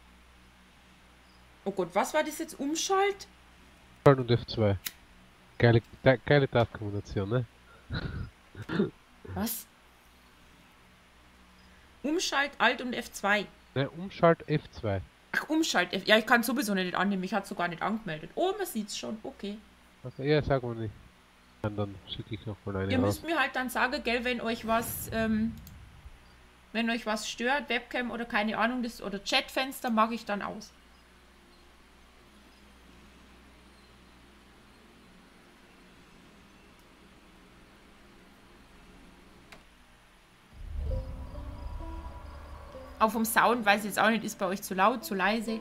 Oh Gott, was war das jetzt? Umschalt? Alt und F zwei. Geile, ge- geile Taskkombination, ne? Was? Umschalt, Alt und F zwei. Ne, Umschalt F zwei. Ach, Umschalt. F- Ja, ich kann sowieso nicht annehmen. Ich hatte sogar nicht angemeldet. Oh, man sieht's schon. Okay. Also, ja, sag mal nicht. Und dann schicke ich noch mal eine Ihr raus. müsst mir halt dann sagen, gell, wenn euch was, ähm, wenn euch was stört, Webcam oder keine Ahnung, das oder Chatfenster mache ich dann aus. Auch vom Sound weiß ich jetzt auch nicht, ist bei euch zu laut, zu leise.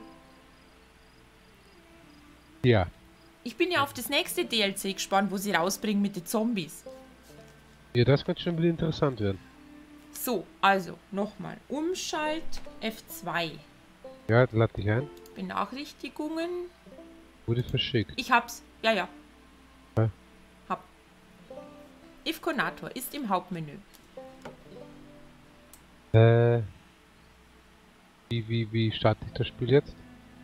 Ja. Ich bin ja auf das nächste D L C gespannt, wo sie rausbringen mit den Zombies. Ja, das könnte schon wieder interessant werden. So, also nochmal. Umschalt F zwei. Ja, lad dich ein. Benachrichtigungen. Wurde verschickt. Ich hab's. Ja, ja. Ja. Hab. Ifconator ist im Hauptmenü. Äh. Wie, wie, wie starte ich das Spiel jetzt?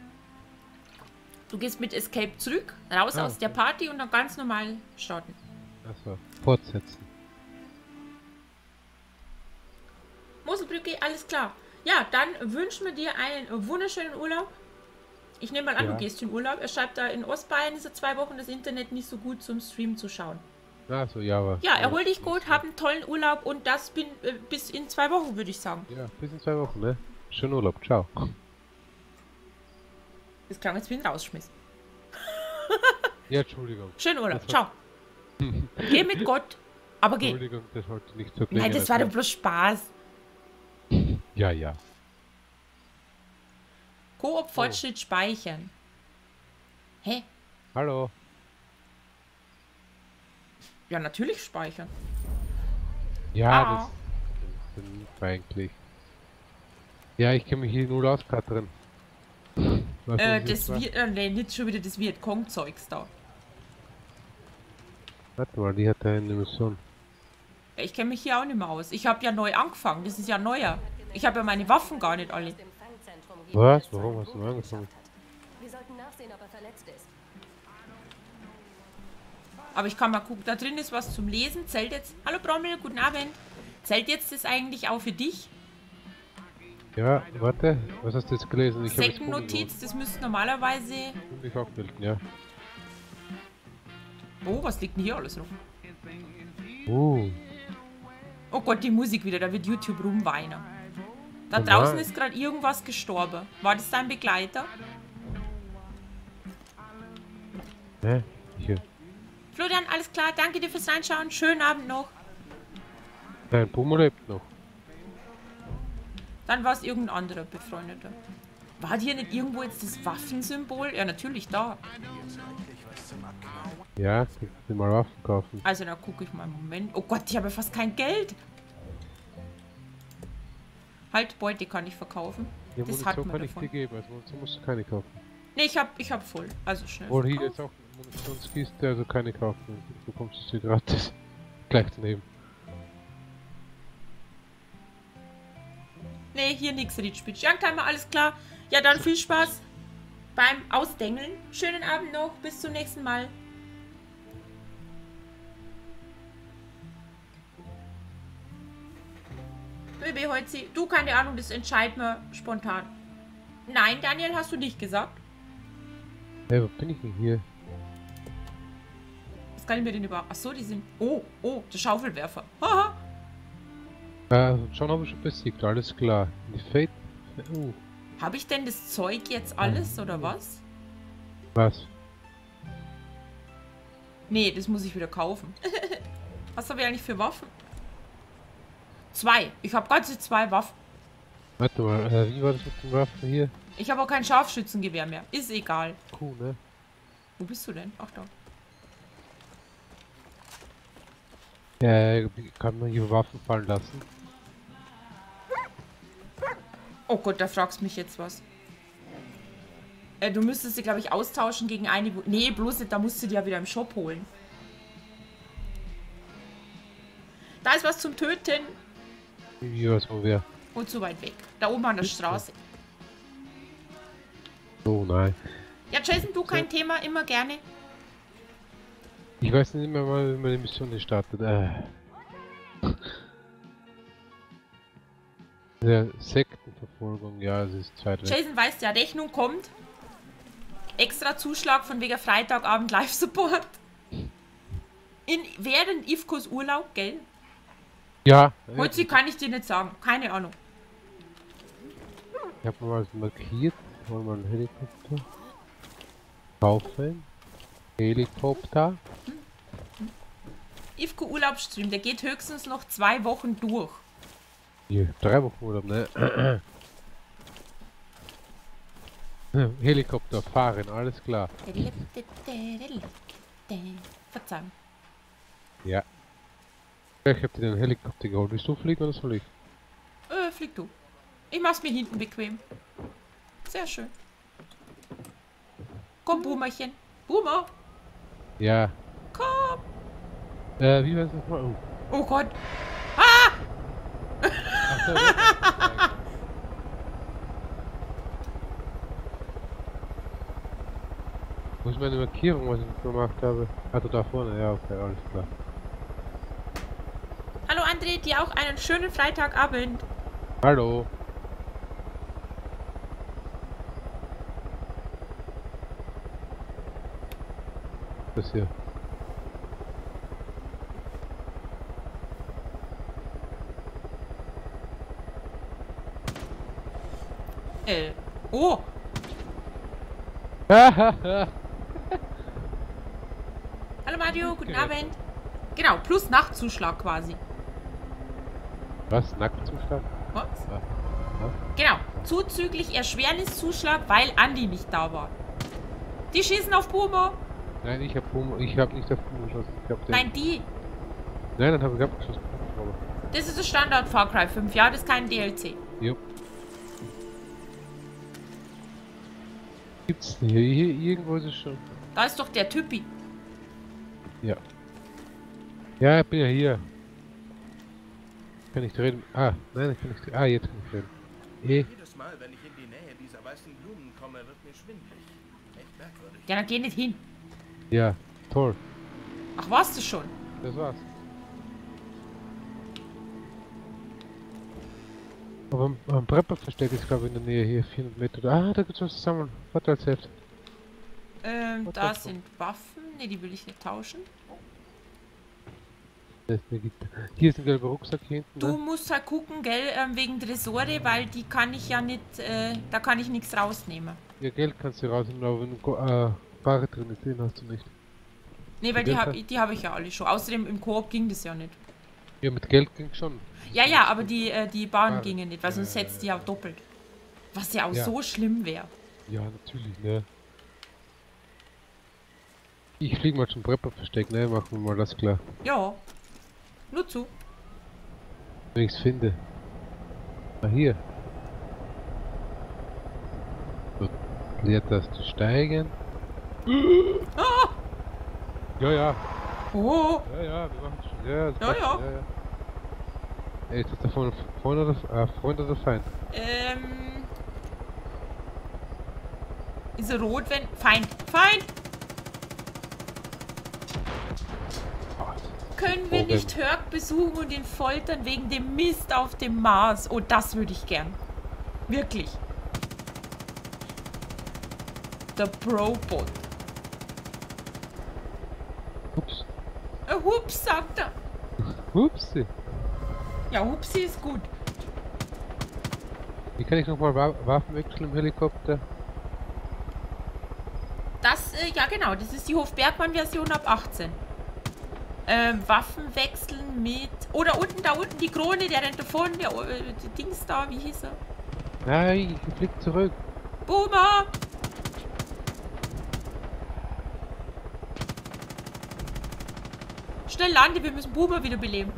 Du gehst mit Escape zurück, raus Ah, aus der okay. Party und dann ganz normal starten. Achso, fortsetzen. Moselbrücke, alles klar. Ja, dann wünschen wir dir einen wunderschönen Urlaub. Ich nehme mal an, Ja. du gehst in Urlaub. Er schreibt da, in Ostbayern ist er zwei Wochen das Internet nicht so gut zum Stream zu schauen. Achso, ja, aber. Ja, erhol dich gut, hab einen tollen Urlaub und das bin, äh, bis in zwei Wochen, würde ich sagen. Ja, bis in zwei Wochen, ne? Schönen Urlaub, ciao. Das klang jetzt wie ein Rausschmiss. Ja, Entschuldigung. Schönen Urlaub, Das ciao. Geh mit Gott, aber geh. Entschuldigung, das wollte nicht so klingen. Nein, das war als doch bloß Spaß. ob- Ja, ja. Koop Fortschritt speichern. Hä? Hallo. Ja, natürlich speichern. Ja, Ah. das, das ist eigentlich. Ja, ich kenne mich hier null aus, Katrin. Was Äh, muss ich jetzt das wird, äh, nee, nicht schon wieder das Vietcong-Zeugs da. machen? Warte mal, die hat da eine Mission. Ja, ich kenne mich hier auch nicht mehr aus. Ich habe ja neu angefangen, das ist ja neuer. Ich habe ja meine Waffen gar nicht alle. Was? Warum hast du angefangen? Wir sollten nachsehen, ob er verletzt ist. Aber ich kann mal gucken, da drin ist was zum Lesen. Zählt jetzt... Hallo Brommel, guten Abend. Zählt jetzt das eigentlich auch für dich? Ja, warte, was hast du jetzt gelesen? Ich habe jetzt Sektennotiz, das müsste normalerweise... mich auch bilden, ja. Oh, was liegt denn hier alles rum? Oh, Oh Gott, die Musik wieder, da wird YouTube rumweinen. Da Oh draußen nein. ist gerade irgendwas gestorben. War das dein Begleiter? ne? Hier. Florian, alles klar, danke dir fürs Reinschauen. Schönen Abend noch. Nein, Pumo lebt noch. Dann war es irgendein anderer Befreundeter. War hier nicht irgendwo jetzt das Waffensymbol? Ja, natürlich da. Ja, kannst du mal Waffen kaufen. Also, da gucke ich mal einen Moment. Oh Gott, ich habe ja fast kein Geld. Halt, Beute kann ich verkaufen. Die Das hat Munition man kann ich davon. dir geben, also Munition musst du keine kaufen. Ne, ich hab, ich hab voll. Also schnell. Oder hier verkauft. ist auch eine Munitionskiste, also keine kaufen. Du bekommst es hier gratis. Gleich daneben. Nee, hier nix, Riedspitz. Youngtimer, alles klar. Ja, dann viel Spaß beim Ausdengeln. Schönen Abend noch. Bis zum nächsten Mal. Baby Holzi, du, keine Ahnung, das entscheiden wir spontan. Nein, Daniel, hast du nicht gesagt. Hey, wo bin ich denn hier? Was kann ich mir denn über... Achso, die sind... Oh, oh, der Schaufelwerfer. Haha. Ah, schon habe ich schon besiegt, alles klar. Die Fate. Uh, Habe ich denn das Zeug jetzt alles, oder was? was? Nee, das muss ich wieder kaufen. Was habe ich eigentlich für Waffen? Zwei. Ich habe ganze zwei Waffen. Warte mal, äh, wie war das mit den Waffen hier? Ich habe auch kein Scharfschützengewehr mehr. Ist egal. Cool, ne? Wo bist du denn? Ach da. Ja, kann man hier Waffen fallen lassen? Oh Gott, da fragst mich jetzt was. Äh, du müsstest sie, glaube ich, austauschen gegen eine... Wo nee, bloß nicht. Da musst du die ja wieder im Shop holen. Da ist was zum Töten. Wie was, wo wir? Und zu weit weg. Da oben an der Straße. Oh nein. Ja, Jason, du kein Thema. Immer gerne. Ich weiß nicht mehr mal, wie man die Mission nicht startet. Äh. Ja, Sektenverfolgung, ja, es ist Zeit weg. Jason weiß ja, Rechnung kommt. Extra Zuschlag von wegen Freitagabend Live-Support. In, während Ivkos Urlaub, gell? Ja, Heute kann ich dir nicht sagen. Keine Ahnung. ich hab mal was markiert. Wollen wir einen Helikopter kaufen? Helikopter? Ivko Urlaubsstream, der geht höchstens noch zwei Wochen durch. Hier, drei Wochen Urlaub, ne? Helikopter fahren, alles klar. Verzeihung. Ja. Ich hab dir den Helikopter geholt. Willst du fliegen oder soll ich? Äh, flieg du. Ich mach's mir hinten bequem. Sehr schön. Komm, Boomerchen. Boomer, Ja. komm. Äh, wie war's nochmal? Oh. Oh Gott. Ach so, ja. Wo ist meine Markierung, was ich gemacht habe? Ah, du da vorne, ja, okay, alles klar. Hallo André, dir auch einen schönen Freitagabend. Hallo. Das hier. Äh. Oh. Hahaha. Hallo Mario, guten Gerät. Abend. Genau, plus Nachtzuschlag quasi. Was? Nacktzustand? Was? Ja. Genau. Zuzüglich Erschwerniszuschlag, weil Andi nicht da war. Die schießen auf Boomer. Nein, ich hab Pum, ich hab nicht auf Pum geschossen. Ich hab den. Nein, die. Nein, dann hab ich abgeschossen. Aber. Das ist das Standard Far Cry fünf, ja, das ist kein D L C. Jupp. Gibt's denn hier? Hier irgendwo ist es schon. Da ist doch der Typi. Ja. Ja, ich bin ja hier. Kann ich reden? Ah, nein, ich kann nicht reden. Ah, jetzt kann ich reden. Eh. Jedes Mal, wenn ich in die Nähe dieser weißen Blumen komme, wird mir schwindelig. Echt merkwürdig. Ja, dann geh nicht hin. Ja, toll. Ach, warst du schon? Das war's. Aber am, am Prepper-Versteck ist, glaube ich, in der Nähe hier, vierhundert Meter. Ah, da gibt's was zu sammeln. Vorteilsheft. Ähm, Was da hast du? sind Waffen. Ne, die will ich nicht tauschen. Das ist eine Gitter. Hier ist ein gelber Rucksack hier hinten. Du Ne? musst halt gucken, gell, ähm, wegen Tresore, weil die kann ich ja nicht, äh, da kann ich nichts rausnehmen. Ja, Geld kannst du rausnehmen, aber wenn Go- äh, Ware drin ist, den hast du nicht. Ne, weil Geld die habe hast- die hab ich ja alle schon. Außerdem im Koop ging das ja nicht. Ja, mit Geld ging schon. Ja, ja, aber die, äh, die Bahn Ware. gingen nicht, weil sonst Äh, hättest du ja doppelt. Was ja auch ja. so schlimm wäre. Ja, natürlich, ne. Ich flieg mal zum Prepper-Versteck, ne, machen wir mal das klar. Ja. Nur zu. Wenn ich's finde. Ah, hier. So, Leertaste steigen. Ah! Ja, ja. Oh! Ja, ja, wir machen schon. Ja, das Ja, passt ja. schon, ja, ja. Ey, ist das da vorne Freund oder, äh, Freund oder Feind? Ähm. Ist er rot, wenn. Feind! Feind! Können wir Oh, nicht Hörg besuchen und ihn foltern wegen dem Mist auf dem Mars? Oh, das würde ich gern. Wirklich. Der Probot. Ups. Äh, Hups, sagt er. Upsi. Ja, Hupsi ist gut. Wie kann ich nochmal Wa Waffen wechseln im Helikopter? Das, äh, ja genau, das ist die Hofbergmann-Version ab achtzehn. Ähm, Waffen wechseln mit... Oder unten, da unten die Krone, der rennt davon, der äh, die Dings da, wie hieß er? Nein, ich flieg zurück. Boomer! Schnell lande, wir müssen Boomer wiederbeleben.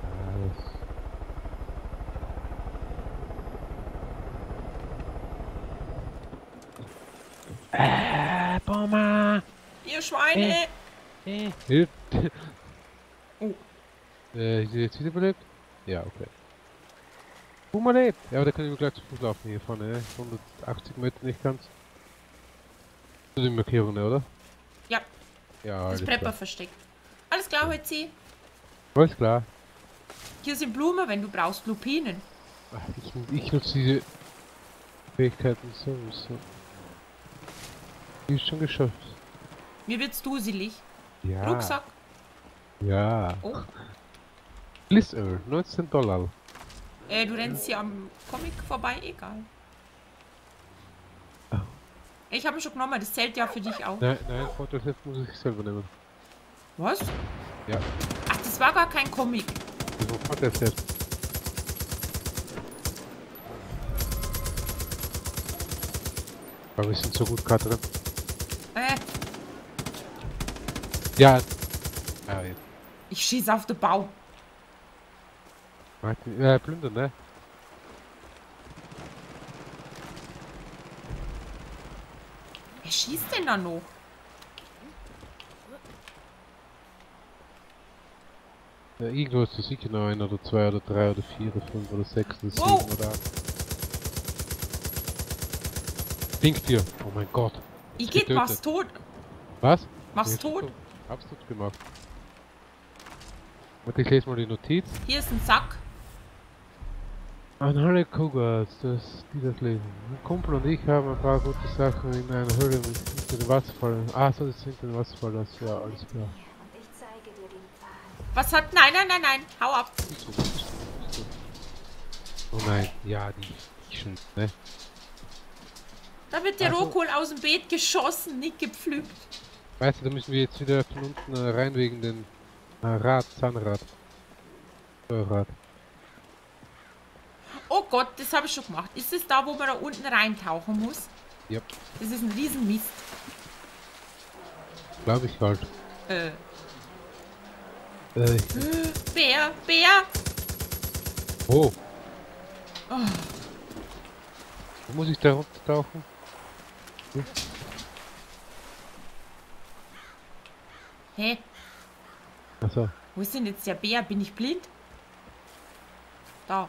Äh, Bomber! Ihr Schweine! Äh. Hilf! Oh. Äh, ist sie jetzt wiederbelebt? Ja, okay. Boomer lebt! Ja, aber da können wir gleich zu Fuß laufen hier vorne, ne? hundertachtzig Meter nicht ganz. Das sind die Markierung, ne, oder? Ja, Ja, das alles Prepper klar. versteckt. Alles klar, H C. Alles klar. Hier sind Blumen, wenn du brauchst. Lupinen. Ach, ich, ich nutze diese Fähigkeiten sowieso. Die ist schon geschafft. Mir wird's duselig. Ja. Rucksack. Ja. Oh. Blissöl, neunzehn Dollar. Äh, du rennst hier am Comic vorbei, egal. Ah. Ich habe ihn schon genommen, das zählt ja für dich auch. Nein, nein, Vorteilsheft muss ich selber nehmen. Was? Ja, Ach, das war gar kein Comic. das war Vorteilsheft. Aber wir sind so gut gerade drin. Äh, Ja. Ah, jetzt. ich schieße auf den Bau. Martin, äh, plündern, ne? Wer schießt denn da noch? Ja, irgendwo ist da sicher noch ein oder zwei oder drei oder vier oder fünf oder sechs oder sieben Wow. oder acht. Stinkt dir. Oh mein Gott. Ich Ist geht, getötet. mach's tot. Was? Mach's Nee, tot. Hab's tot gemacht. Warte, ich lese mal die Notiz. Hier ist ein Sack. An Harley Cougars, das, die das lesen. Mein Kumpel und ich haben ein paar gute Sachen in einer Höhle mit hinter dem Wasserfall. Ah, so, das ist hinter dem Wasserfall, das, ja, alles klar. Und ich zeige dir den Pfad. Was hat... Nein, nein, nein, nein. Hau ab. Oh nein, ja, die, die schon, ne? Da wird der Ach so. Rokol aus dem Beet geschossen, nicht gepflückt. Weißt du, da müssen wir jetzt wieder von unten äh, rein wegen den äh, Rad, Zahnrad. Steuerrad. Oh Gott, das habe ich schon gemacht. Ist es da, wo man da unten reintauchen muss? Ja, Das ist ein Riesenmist. glaube ich halt. Äh, Äh, ich, Bär, Bär. oh. Oh. Wo muss ich da runtertauchen? Hä? Achso. Wo ist denn jetzt der Bär? Bin ich blind? Da.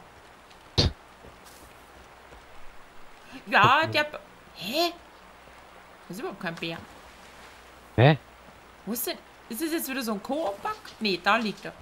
Ja, der... B Hä? Das ist überhaupt kein Bär. Hä? Wo ist denn... Ist es jetzt wieder so ein Koop-Pack? Nee, da liegt er.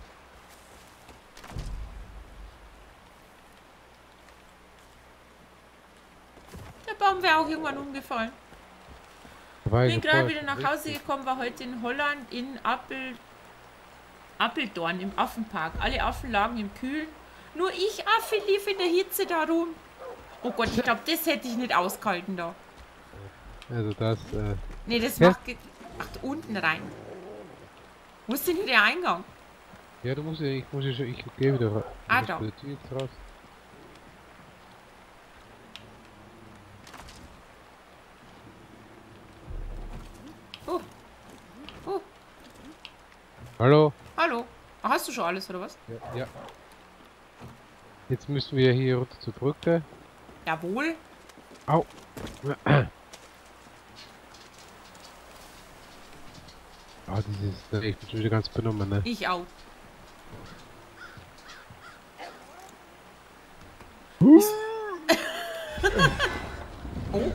Der Baum wäre auch irgendwann umgefallen. War Ich bin gerade gefreut. wieder nach Hause gekommen, war heute in Holland in Appel, Appeldorn im Affenpark. Alle Affen lagen im Kühlen. Nur ich, Affe, lief in der Hitze da rum. Oh Gott, ich glaube, das hätte ich nicht ausgehalten da. Also das, äh, Nee, das Ja. macht... ge- Ach, da unten rein. Wo ist denn hier der Eingang? ja, du musst ja, ich muss ja schon, ich gehe wieder raus. Ah, da. Die Tür jetzt raus. Oh. Oh. Hallo? Hallo. Ah, hast du schon alles, oder was? Ja, ja. Jetzt müssen wir hier runter zur Brücke. Jawohl. Au! Ah, dieses, ne, ich bin schon wieder ganz benommen, ne? Ich auch. Oh.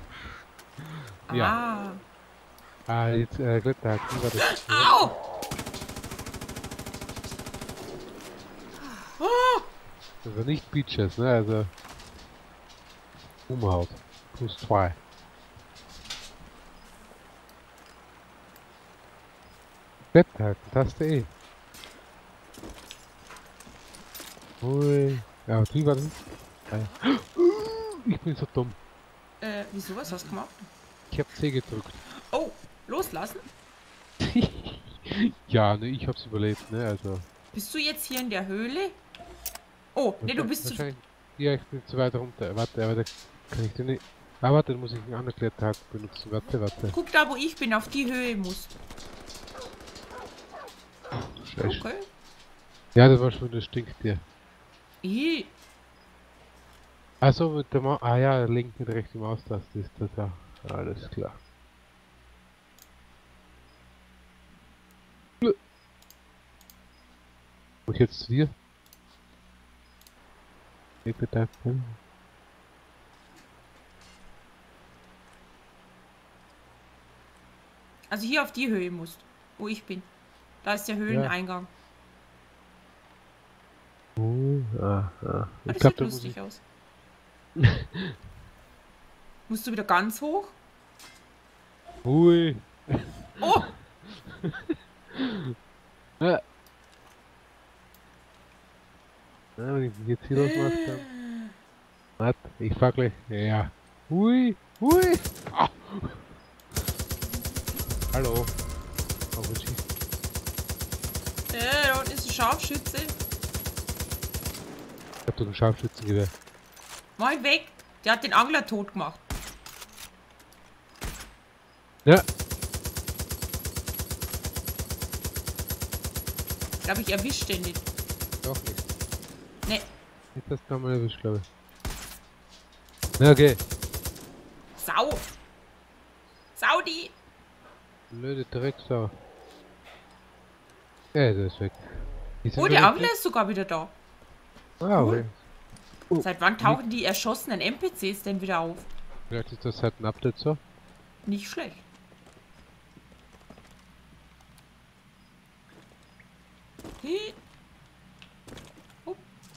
Ja. Ah. Ah, jetzt, äh, Kletterhaken, wie war das? Au! Oh. Also nicht Beaches, ne? Also. Umhaut. Plus zwei. Kletterhaken, Taste E. Ui. Ja, wie war das? Ah, ja. Ich bin so dumm. Äh, wieso, was hast du gemacht? Ich hab C gedrückt. Oh, loslassen? Ja, ne, ich hab's überlebt, ne? Also. Bist du jetzt hier in der Höhle? Oh, ne, du bist zu... wahrscheinlich. Ja, ich bin zu weit runter. Warte, aber da kann ich den nicht. Ah, warte, dann muss ich einen anderen Kletterhaken benutzen. Warte, warte. Guck da, wo ich bin, auf die Höhe musst. Scheiße. Okay. Ja, das war schon, das stinkt dir. Ih, Achso, mit der Maus. Ah ja, linke mit rechte Maustaste ist das ja. Alles klar. Wo ich jetzt zu dir? Ich bedanke mich. also hier auf die Höhe musst, wo ich bin. Da ist der Höhleneingang. Oh, ah, ah. Ah, Ich das glaube, sieht da muss lustig ich. aus. Musst du wieder ganz hoch? Ui. Oh! Ja. Ja, wenn ich mich jetzt hier losmache, dann. Warte, ich fahr gleich. Ja. Hui, hui. Ah. Hallo. Oh, wo schießt? Äh, da unten ist ein Scharfschütze. Ich hab doch ein Scharfschützengewehr. Mach ihn weg. Der hat den Angler tot gemacht. Ja. Ich glaube, ich erwische den nicht. Doch nicht. Ne, Jetzt hast du nochmal erwischt, glaube ich. Na, okay. Sau. Saudi. Blöde Drecksau. Ja, der ist weg. Die sind Oh, der wieder Angler ist sogar wieder da. weg. Ah, okay. Oh, Seit wann tauchen die erschossenen N P Cs denn wieder auf? vielleicht ist das halt ein Update so. Nicht schlecht. Hi. Oh.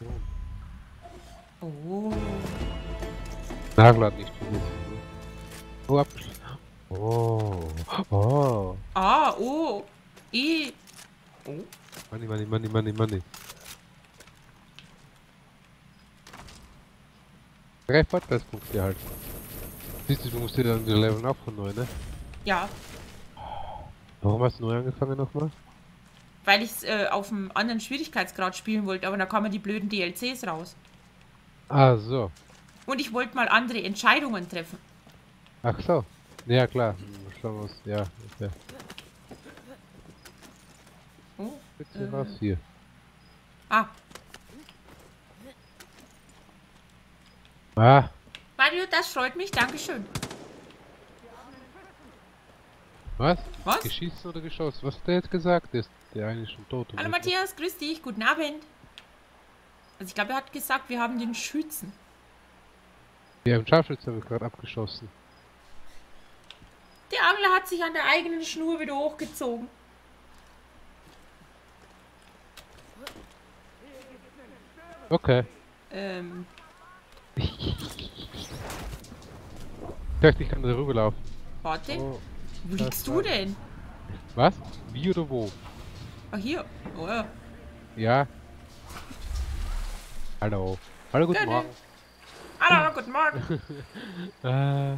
Oh. Nagel hat nicht vergessen. Oh, ab. Oh. Oh. Ah, oh. I. Oh. Money, money, money, money, money. Drei Vorteilspunkte halt. Siehst du, du musst dir dann wieder leveln auf von neu, ne? Ja, Warum hast du neu angefangen nochmal? weil ich es äh, auf einem anderen Schwierigkeitsgrad spielen wollte, aber da kamen die blöden D L Cs raus. Ah, so. Und ich wollte mal andere Entscheidungen treffen. Ach so. Ja, klar. Hm, Schauen wir uns. Ja, okay. Oh. Bitte Äh. was hier. Ah, Ah, Mario, das freut mich. Dankeschön. was? Was? Geschissen oder geschossen? Was hat der jetzt gesagt? Ist der eigentlich schon tot? Hallo oder? Matthias, grüß dich. Guten Abend. Also ich glaube, er hat gesagt, wir haben den Schützen. Ja, im Scharfschütze habe ich gerade abgeschossen. Der Angler hat sich an der eigenen Schnur wieder hochgezogen. Okay. Ähm, Ich dachte, ich kann da rüberlaufen. warte. Oh, Wo das liegst du war- denn? was? Wie oder wo? Ah, hier. Oh ja. Ja. Hallo. Hallo, guten Gerne. Morgen. Hallo, guten Morgen. Äh.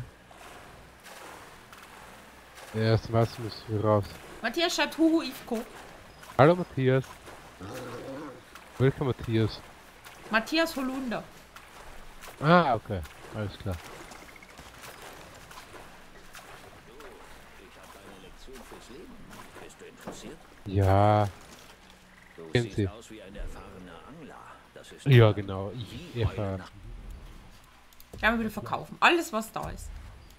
Erst was müssen wir raus. Matthias schreibt Huhu Ivko. Hallo Matthias. Welcher Matthias? Matthias Holunder. Ah, okay. Alles klar. Ich habe eine Lektion fürs Leben. Bist du interessiert? Ja. Du Kennen siehst Sie. aus wie ein erfahrener Angler. Das ist Ja, klar. genau. Ich Wie erfahre. Eulen nach- Werden wir wieder verkaufen. Alles, was da ist.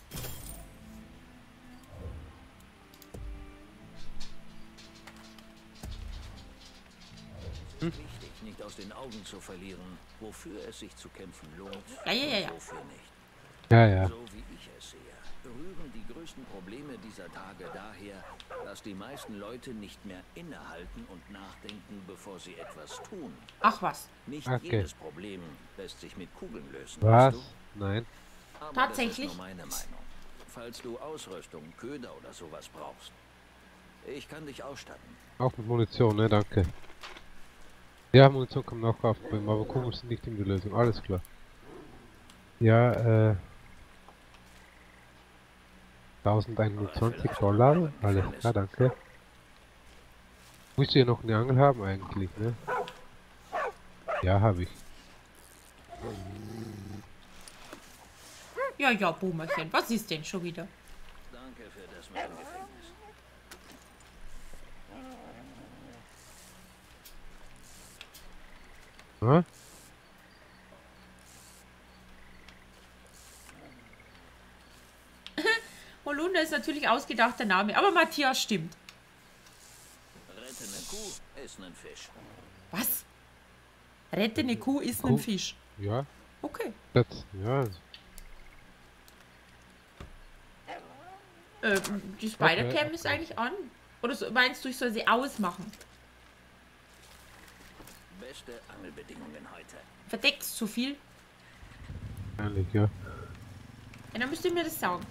Wichtig, nicht aus den Augen zu verlieren, wofür es sich zu kämpfen lohnt Ja, ja, ja, ja. und wofür nicht. Ja, ja. So wie ich es sehe, rühren die größten Probleme dieser Tage daher, dass die meisten Leute nicht mehr innehalten und nachdenken, bevor sie etwas tun. Ach was. Nicht Okay. jedes Problem lässt sich mit Kugeln lösen. Was? weißt du? Nein. Aber Tatsächlich? Das ist nur meine Meinung. Falls du Ausrüstung, Köder oder sowas brauchst. Ich kann dich ausstatten. Auch mit Munition, ne? Danke. Ja, Munition kann man auch aufbringen, aber Kugeln sind nicht in die Lösung. Alles klar. Ja, äh. eintausendeinhundertzwanzig Dollar. Alles klar, danke. Musst du ja noch eine Angel haben eigentlich, ne? Ja, habe ich. Ja, ja, Boomerchen. Was ist denn schon wieder? Danke für das mit dem Gefängnis. Hm? Holunder ist natürlich ausgedachter Name, aber Matthias stimmt. Rette eine Kuh, iss einen Fisch. Was? Rette eine Kuh, isst Kuh? einen Fisch. Ja, Okay. das, ja. Ähm, die Spider-Cam Okay. ist eigentlich an. Oder so, meinst du, ich soll sie ausmachen? Beste Angelbedingungen heute. Verdeckst zu viel? Eigentlich, ja. Ja, dann müsst ihr mir das sagen.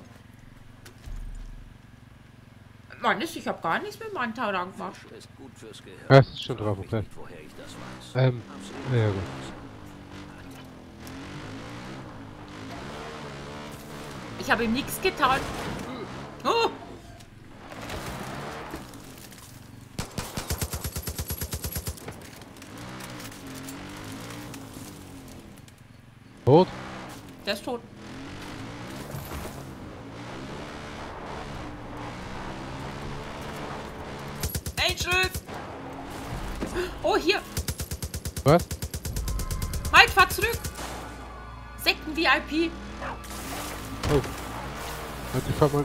Mann, ich hab gar nichts mit meinem Taurang gemacht. Fisch ist gut fürs Gehirn. Ah, es ist schon drauf, Frag mich okay. nicht, woher ich das weiß. Ähm, Hab's ja, eben gut. Ich habe ihm nichts getan. Oh! Tot? Der ist tot. Angels! Oh, hier! Was? Halt, fahr zurück! Sekten-V I P. Oh. Warte, ich fahr mal.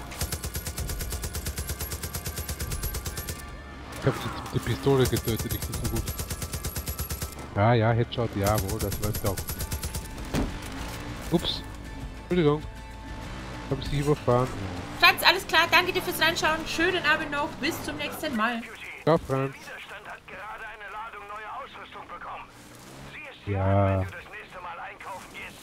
Ich hab jetzt mit der Pistole getötet, ich nicht so gut. Ja, ja, Headshot, jawohl, das läuft auch. Ups. Entschuldigung. Hab ich sie überfahren. Franz, alles klar, danke dir fürs Reinschauen. Schönen Abend noch, bis zum nächsten Mal. Ciao, Franz. Widerstand hat gerade eine Ladung neuer Ausrüstung bekommen. Sieh es dir Ja. an, wenn du das nächste Mal einkaufen gehst.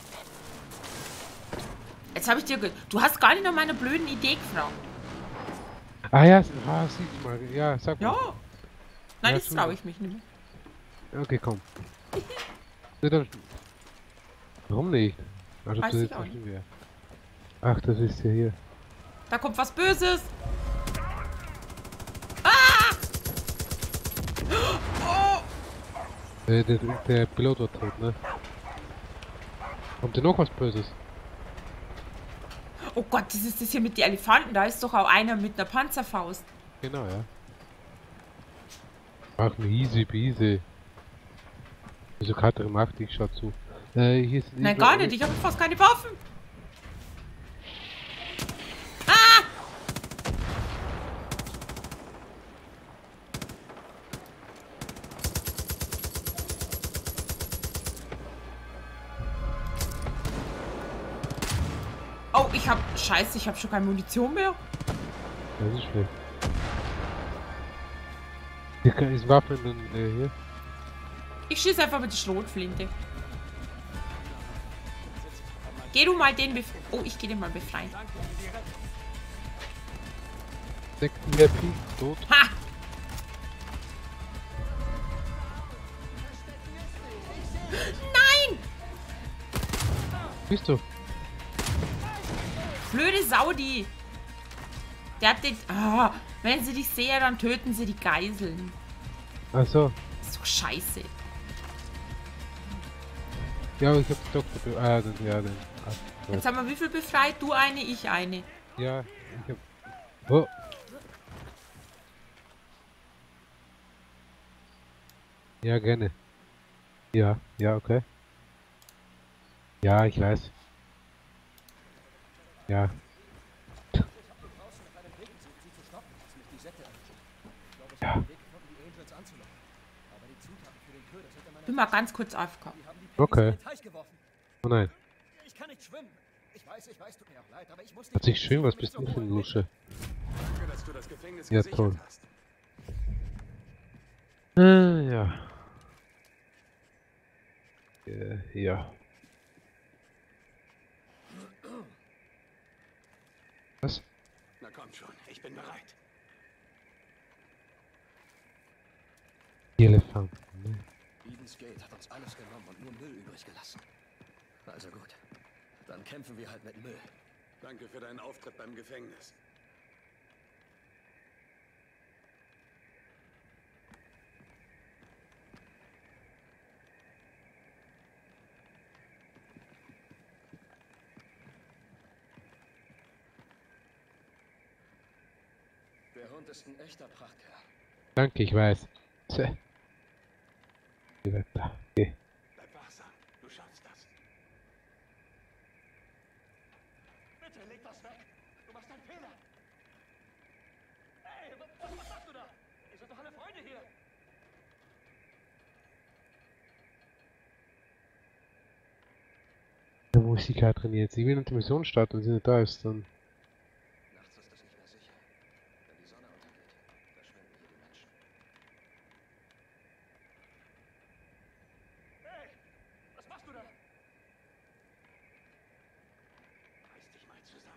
Jetzt habe ich dir... Ge du hast gar nicht nach meiner blöden Idee gefragt. Ah ja, s- ah, sieh mal. Ja, sag mal. Ja. Nein, Ja, das traue ich mich nicht mehr. Okay, komm. Ja, dann... Warum nicht? Also, Weiß das ich ist auch nicht nicht. mehr. Ach, das ist ja hier. Da kommt was Böses. Ah! Oh! Äh, der, der Pilot war tot, ne? Kommt denn noch was Böses? Oh Gott, das ist das hier mit den Elefanten. Da ist doch auch einer mit einer Panzerfaust. Genau, ja. Ach, easy peasy. Wieso Karte macht, ich schau zu. Äh, hier ist... Nein, gar nicht. Ich habe fast keine Waffen. Ah! Oh, ich hab... Scheiße, ich habe schon keine Munition mehr. Das ist schlecht. Hier kann- ist Waffen in, äh, hier. Ich schieße einfach mit der Schrotflinte. Geh du mal den befreien. Oh, ich geh den mal befreien. Sekten-Happy, tot. Ha! Nein! Bist du? Blöde Saudi. Der hat den... Ah, wenn sie dich sehen, dann töten sie die Geiseln. Achso. So scheiße. Ja, aber ich hab die Doktor... be- Ah, den, ja, den. Ah, Jetzt haben wir wie viel befreit? Du eine, ich eine. ja, ich hab... Oh. Ja, gerne. Ja, ja, okay. Ja, ich weiß. Ja. Ja, Bin mal ganz kurz aufgekommen. okay. Oh nein. Ich kann nicht schwimmen. Ich weiß, ich weiß, tut mir auch leid, aber ich muss Hat sich schön, was bist du für eine Lusche? Danke, dass du das Gefängnis Ja, gesichert toll. hast. Äh, ja. Äh, ja. Was? Na komm schon, ich bin bereit. Die Elefanten. Ne? Eden's Gate hat uns alles genommen und nur Müll übrig gelassen. Also gut, dann kämpfen wir halt mit Müll. Danke für deinen Auftritt beim Gefängnis. Der Hund ist ein echter Prachtkerl. Danke, ich weiß. Tja. Die Wetter. Okay. Bleib wachsam, du schaffst das. Bitte leg das weg. Du machst einen Fehler. Hey, was, was machst du da? Ihr seid doch alle Freunde hier. Ja, wo ist die Katrin jetzt? Ich will in die Mission starten, wenn sie nicht da ist, dann... Nachts ist es nicht mehr sicher. Wenn die Sonne untergeht, verschwinden hier die Menschen. Hey, was machst du da? Reiß dich mal zusammen.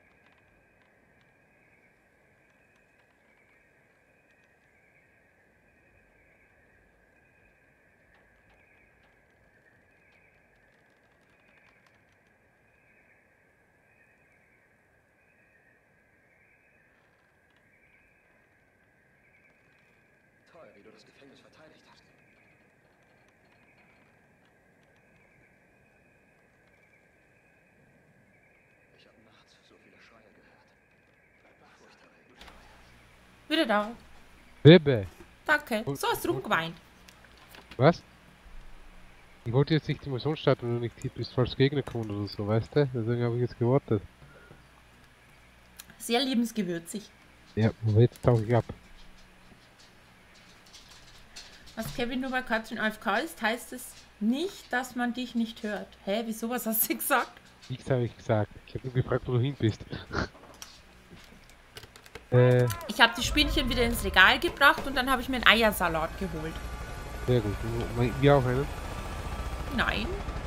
Toll, wie du das Gefängnis verteidigt hast. Ich habe nachts so viele Schreie gehört. Furchterregend Schreie. Wieder da. Bebe! Danke. So hast du rumgeweint. Was? Ich wollte jetzt nicht die Mission starten, wenn du nicht hier bist, falls Gegner kommen oder so, weißt du? Deswegen habe ich jetzt gewartet. Sehr liebensgewürzig. Ja, aber jetzt tauche ich ab. Was Kevin nur bei Katrin A F K ist, heißt es nicht, dass man dich nicht hört. Hä, wieso? Was hast du gesagt? Nichts habe ich gesagt. Ich habe nur gefragt, wo du hin bist. äh, Ich habe die Spielchen wieder ins Regal gebracht und dann habe ich mir einen Eiersalat geholt. sehr gut. Wir auch einen? Nein.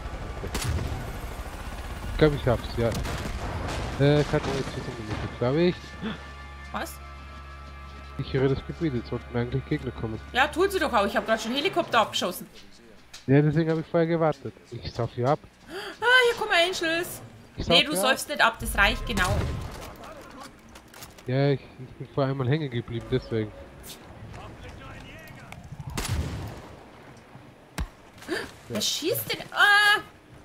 Ich glaube, ich hab's, ja. Äh, Katrin, jetzt ist es glaube ich. Was? Ich höre das Gebiet, jetzt sollten eigentlich Gegner kommen. Ja, tun sie doch auch. Ich habe gerade schon Helikopter abgeschossen. Ja, deswegen habe ich vorher gewartet. Ich sauf hier ab. Ah, hier kommen Angels. Ich Nee, sauf du hier säufst nicht ab, das reicht genau. Ja, ich, ich bin vorher einmal hängen geblieben, deswegen. Wer schießt denn? Ah!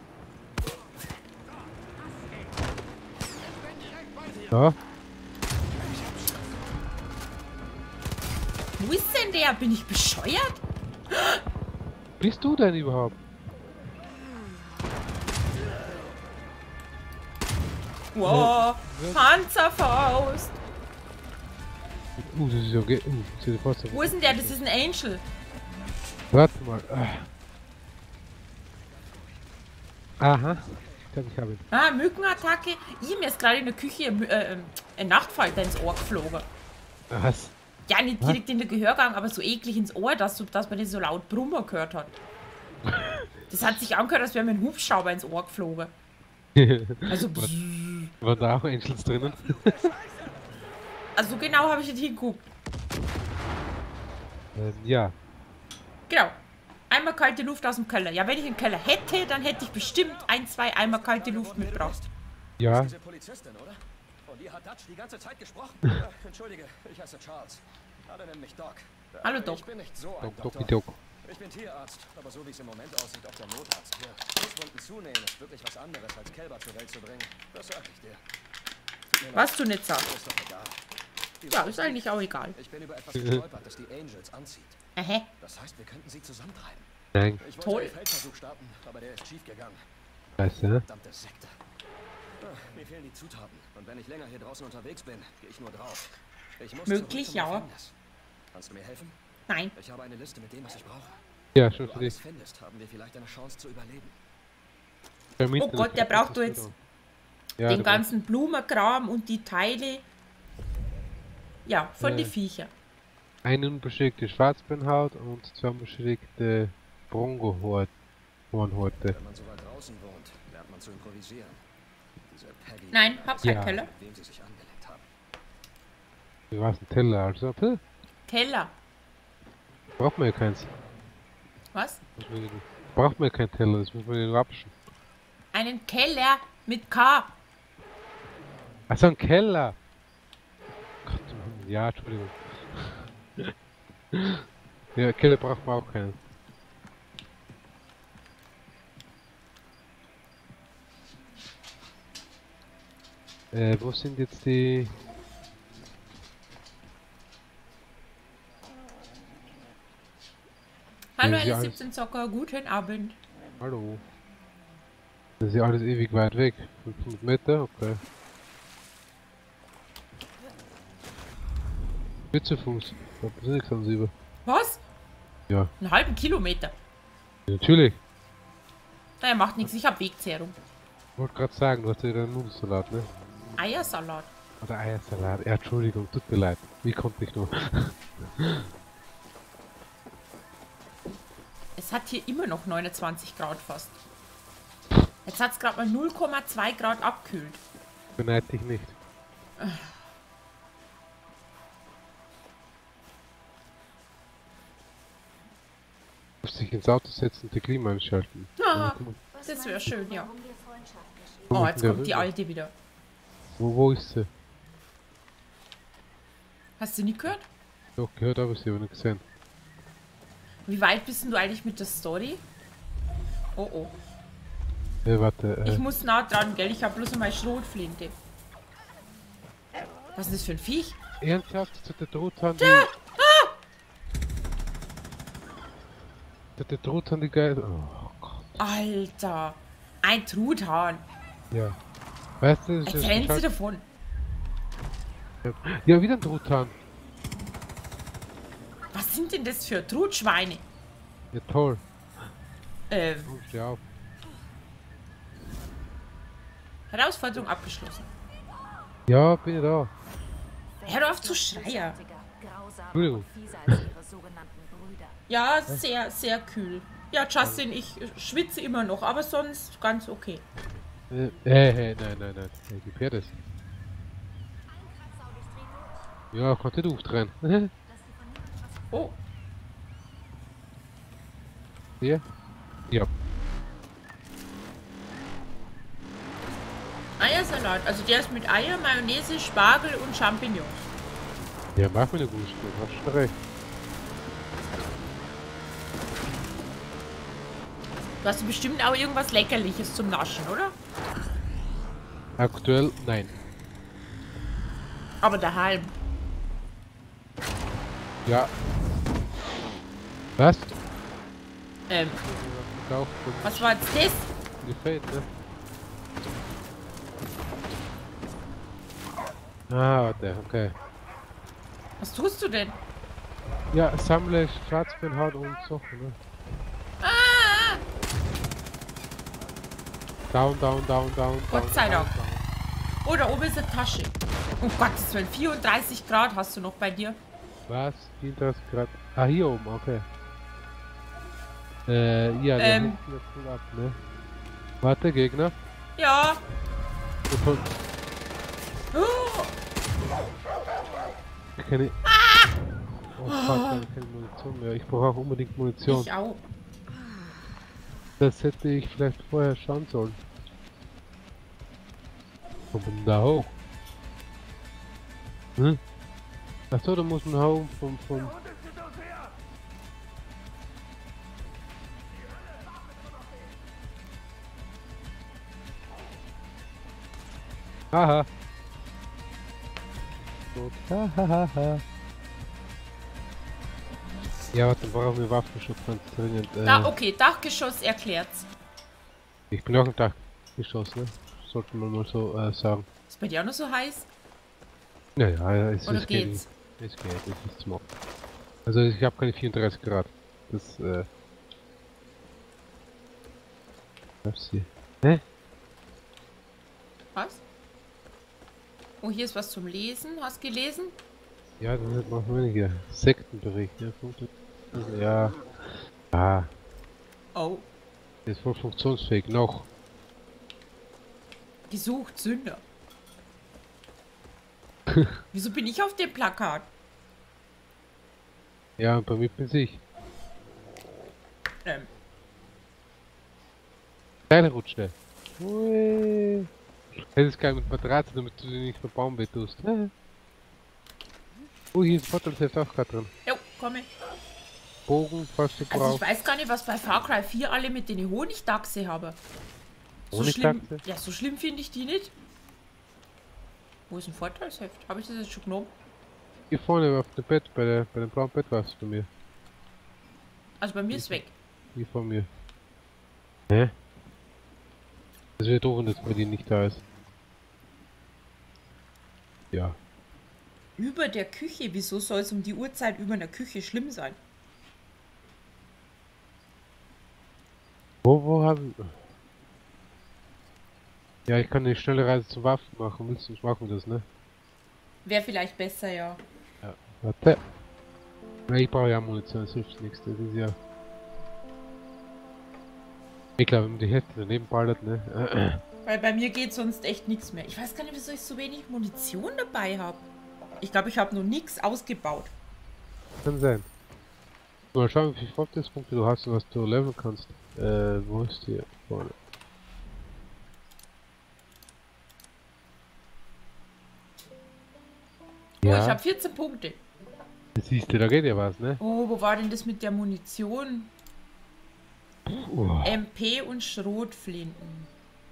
Ja, Wo ist denn der? Bin ich bescheuert? bist du denn überhaupt? Wow, Panzerfaust. Uh, das ist ja okay. Uh, das ist fast Wo ist denn der? Das ist ein Angel. Warte mal. Ah. Aha. Ich glaube, ich habe ihn. Ah, Mückenattacke. Ich, mir ist gerade in der Küche äh, äh, ein Nachtfalter ins Ohr geflogen. Was? Ja, nicht Was? direkt in der Gehörgang, aber so eklig ins Ohr, dass, du, dass man den so laut Brummer gehört hat. Das hat sich angehört, als wäre mir ein Hubschrauber ins Ohr geflogen. Also, Waren waren da auch Angels drinnen? also genau habe ich nicht hingeguckt. Ähm, ja. Genau. Einmal kalte Luft aus dem Keller. Ja, wenn ich einen Keller hätte, dann hätte ich bestimmt ein, zwei Eimer kalte Luft mitgebracht. Ja. Diese Polizistin, oder? Von dir hat Dutch die ganze Zeit gesprochen. Ja, entschuldige, ich heiße Charles. Alle nennen mich Doc. Hallo, Doc. Ich bin nicht so ein Doc, Doktor. Doc, Doc. Ich bin Tierarzt, aber so wie es im Moment aussieht, auch der Notarzt hier. Fußwunden zunähen ist wirklich was anderes, als Kälber zur Welt zu bringen. Das sag ich dir. Tut mir leid, Was du nicht sagst. ist doch egal. Die Ja, Sache ist eigentlich auch egal. Ich bin über etwas gestolpert, das die Angels anzieht. Ähä. Das heißt, wir könnten sie zusammentreiben. Nein. Ich wollte Toll. einen Feldversuch starten, aber der ist schief gegangen. Weißt du, ne? Verdammte Sekte. Ah, mir fehlen die Zutaten. Und wenn ich länger hier draußen unterwegs bin, gehe ich nur drauf. Ich muss Möglich, zurück zum ja. Gefängnis. Kannst du mir helfen? Nein. Ich habe eine Liste mit dem, was ich brauche. Ja, schon Wenn du für dich. alles findest, haben wir vielleicht eine Chance zu überleben. Oh Gott, der braucht doch jetzt ja, den der ganzen Blumenkram und die Teile. Ja, von Äh. die Viecher. braucht eine unbeschädigte Schwarzbeinhaut und zwei unbeschädigte Brongohornhorte. Wenn man so weit draußen wohnt, lernt man zu improvisieren. Diese Peggy. Nein, hab keinen Ja. Keller. Mit wem sie sich angelegt haben. Wie war's ein Teller, also? Puh, Keller. braucht man ja keins. Was? Muss man ja nicht- Braucht man ja keinen Teller, das muss man ja nur abwaschen. Einen Keller mit K. Achso, ein Keller! Gott, ja, Entschuldigung. Ja, Keller braucht man auch keinen. Äh, wo sind jetzt die... Hallo, Ja, sie L alles- siebzehn Zocker, guten Abend. Hallo? Das ist ja alles ewig weit weg. fünfhundert Meter, okay. Mit zu Fuß. Da ist nichts an über. Was? Ja, Einen halben Kilometer. natürlich. Naja, macht nichts, ich hab Wegzehrung. Ich wollte gerade sagen, du hast ja den Nudelsalat, ne? Eiersalat. Oder Eiersalat. Ja, Entschuldigung, tut mir leid. Wie konnte ich nur? Es hat hier immer noch neunundzwanzig Grad fast. Jetzt hat es gerade mal null Komma zwei Grad abkühlt. Beneid dich nicht. Du musst dich ins Auto setzen und die Klima einschalten. Ah, Komm, Was das wäre meinst du, schön, ja. warum wir Freundschaft geschrieben? komm Oh, ich jetzt in der kommt die Rübe. alte wieder. Wo, wo ist sie? Hast du nicht gehört? Doch, gehört habe ich sie aber nicht gesehen. Wie weit bist denn du eigentlich mit der Story? Oh oh. Äh, warte, Ich äh, muss nah dran, gell? Ich habe bloß einmal Schrotflinte. Was ist das für ein Viech? ernsthaft? Das hat der Truthahn die... Das hat der Truthahn die geil... Oh Gott. Alter. Ein Truthahn. Ja. Weißt du, das Jetzt ist rennst du halt- davon. Ja, wieder ein Truthahn. Was sind denn das für Trutschweine? Ja, toll. Ähm, Oh, steh auf. Herausforderung abgeschlossen. Ja, bin ich da. Hör auf zu schreien. Grausamer Entschuldigung. und fieser als ihre sogenannten Brüder. Ja, sehr, sehr kühl. Ja, Justin, ich äh, schwitze immer noch, aber sonst ganz okay. Äh, äh, äh, nein, nein, nein. Hey, gib her das. Ja, konnte du dran. Oh, Hier? Ja. Eiersalat. Also der ist mit Eier, Mayonnaise, Spargel und Champignons. Ja, mach mir eine gute Spur. Hast schon recht. Du hast bestimmt auch irgendwas Leckerliches zum Naschen, oder? Aktuell, nein. Aber daheim. Ja. Was? Ähm, Gekauft und was war jetzt das? gefällt, ne? Ah, warte, okay. Was tust du denn? Ja, sammle Schwarzbeinhaut und so, ne? Ah! Down, down, down, down. Gott down, sei down, Dank. down. Oh, da oben ist eine Tasche. Um Gottes Willen, vierunddreißig Grad hast du noch bei dir. Was? vierunddreißig Grad. Ah, hier oben, okay. Äh, ja, der Ähm. hängt hier voll ab, ne? Warte, Gegner. Ja. Davon. Oh. Keine. Oh fuck, ich habe keine Munition mehr. Ich brauche auch unbedingt Munition. Ich auch. Das hätte ich vielleicht vorher schauen sollen. Wo bin da hoch? Hm? Achso, da muss man hauen vom, vom... Haha. Gut. Hahaha. Ja, warte, brauchen wir Waffenschutz ganz dringend. Äh, Da, okay, Dachgeschoss erklärt's. Ich bin auch im Dachgeschoss, ne? Sollten wir mal so äh, sagen. Ist bei dir auch noch so heiß? Ja, ja, ja, es, Oder es geht. geht's? Es geht, es ist smog. Also ich habe keine vierunddreißig Grad. Das, äh... Was hier? Hä? Was? Oh, hier ist was zum Lesen. Hast du gelesen? Ja, das sind noch weniger. Sektenbericht, ja, Punkte. Ja. Ah, Oh. ist voll funktionsfähig noch. Gesucht Sünder. Wieso bin ich auf dem Plakat? Ja, und bei mir bin ich. Ähm, Kleine Rutsche. Ui. Das ist geil mit Matratze, damit du die nicht verbauen tust. Oh, hier ist Vorteilsheft auch gerade drin. jo, komme. Bogen, falls du Also ich brauchst. weiß gar nicht, was bei Far Cry vier alle mit den Honigdachse haben. So schlimm. Honigdachse? Ja, so schlimm finde ich die nicht. Wo ist ein Vorteilsheft? Habe ich das jetzt schon genommen? Hier vorne auf dem Bett, bei, der, bei dem blauen Bett warst du bei mir. Also bei mir ist weg. Hier vor mir. Hä? Das wäre doof, wenn das bei dir nicht da ist. Ja. Über der Küche. Wieso soll es um die Uhrzeit über einer Küche schlimm sein? Wo, wo haben... Ja, ich kann eine schnelle Reise zum Waffen machen. Willst du nicht machen das, ne? Wäre vielleicht besser, ja. Ja. Warte. Na, ich brauche ja Munition, das hilft nichts. Das ist ja... Ich glaube, wenn man die Hälfte daneben ballert, ne? Weil bei mir geht sonst echt nichts mehr. Ich weiß gar nicht, wieso ich so wenig Munition dabei habe. Ich glaube, ich habe noch nichts ausgebaut. Kann sein. Mal schauen, wie viele Fortschrittspunkte du hast und was du leveln kannst. Äh, wo ist die? Vorne. Oh, ich habe vierzehn Punkte. Siehst du, da geht ja was, ne? Oh, wo war denn das mit der Munition? Oh. M P und Schrotflinten.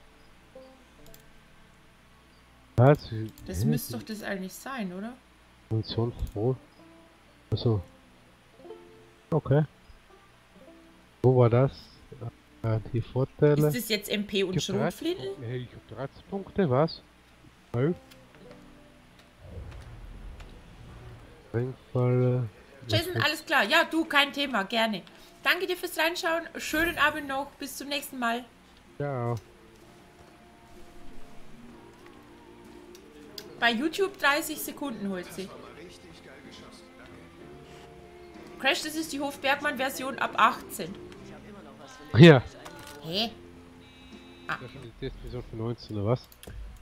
Was? Das Hä? müsste doch das eigentlich sein, oder? Munition froh. Achso. Okay. Wo war das? Äh, die Vorteile. Ist das jetzt M P und Ich hab dreizehn Schrotflinten? Punkte. Hey, ich hab dreizehn Punkte, was? Nein. Ringfalle. Jason, alles klar. Ja, du, kein Thema, gerne. Danke dir fürs Reinschauen. Schönen Abend noch. Bis zum nächsten Mal. Ciao. Bei YouTube dreißig Sekunden holt sie. Crash, das ist die Hofbergmann-Version ab achtzehn. Ja. Hä? Das ist die Version für neunzehn oder was?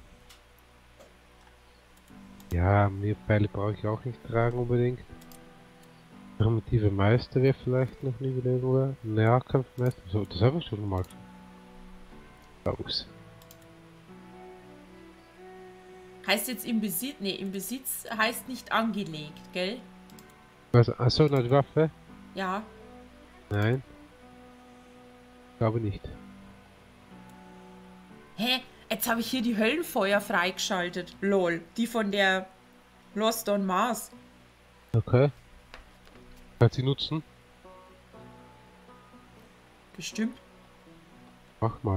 Ja, mehr Pfeile brauche ich auch nicht tragen unbedingt. Primitive Meister wäre vielleicht noch nie wieder irgendwo. Nahkampfmeister. So, das habe ich schon mal. Aus. Heißt jetzt im Besitz? Ne, im Besitz heißt nicht angelegt, gell? Was? Achso, noch die Waffe? Ja. Nein. Glaube nicht. Hä? Jetzt habe ich hier die Höllenfeuer freigeschaltet. Lol. Die von der Lost on Mars. Okay. Kannst du sie nutzen? Bestimmt. Mach mal.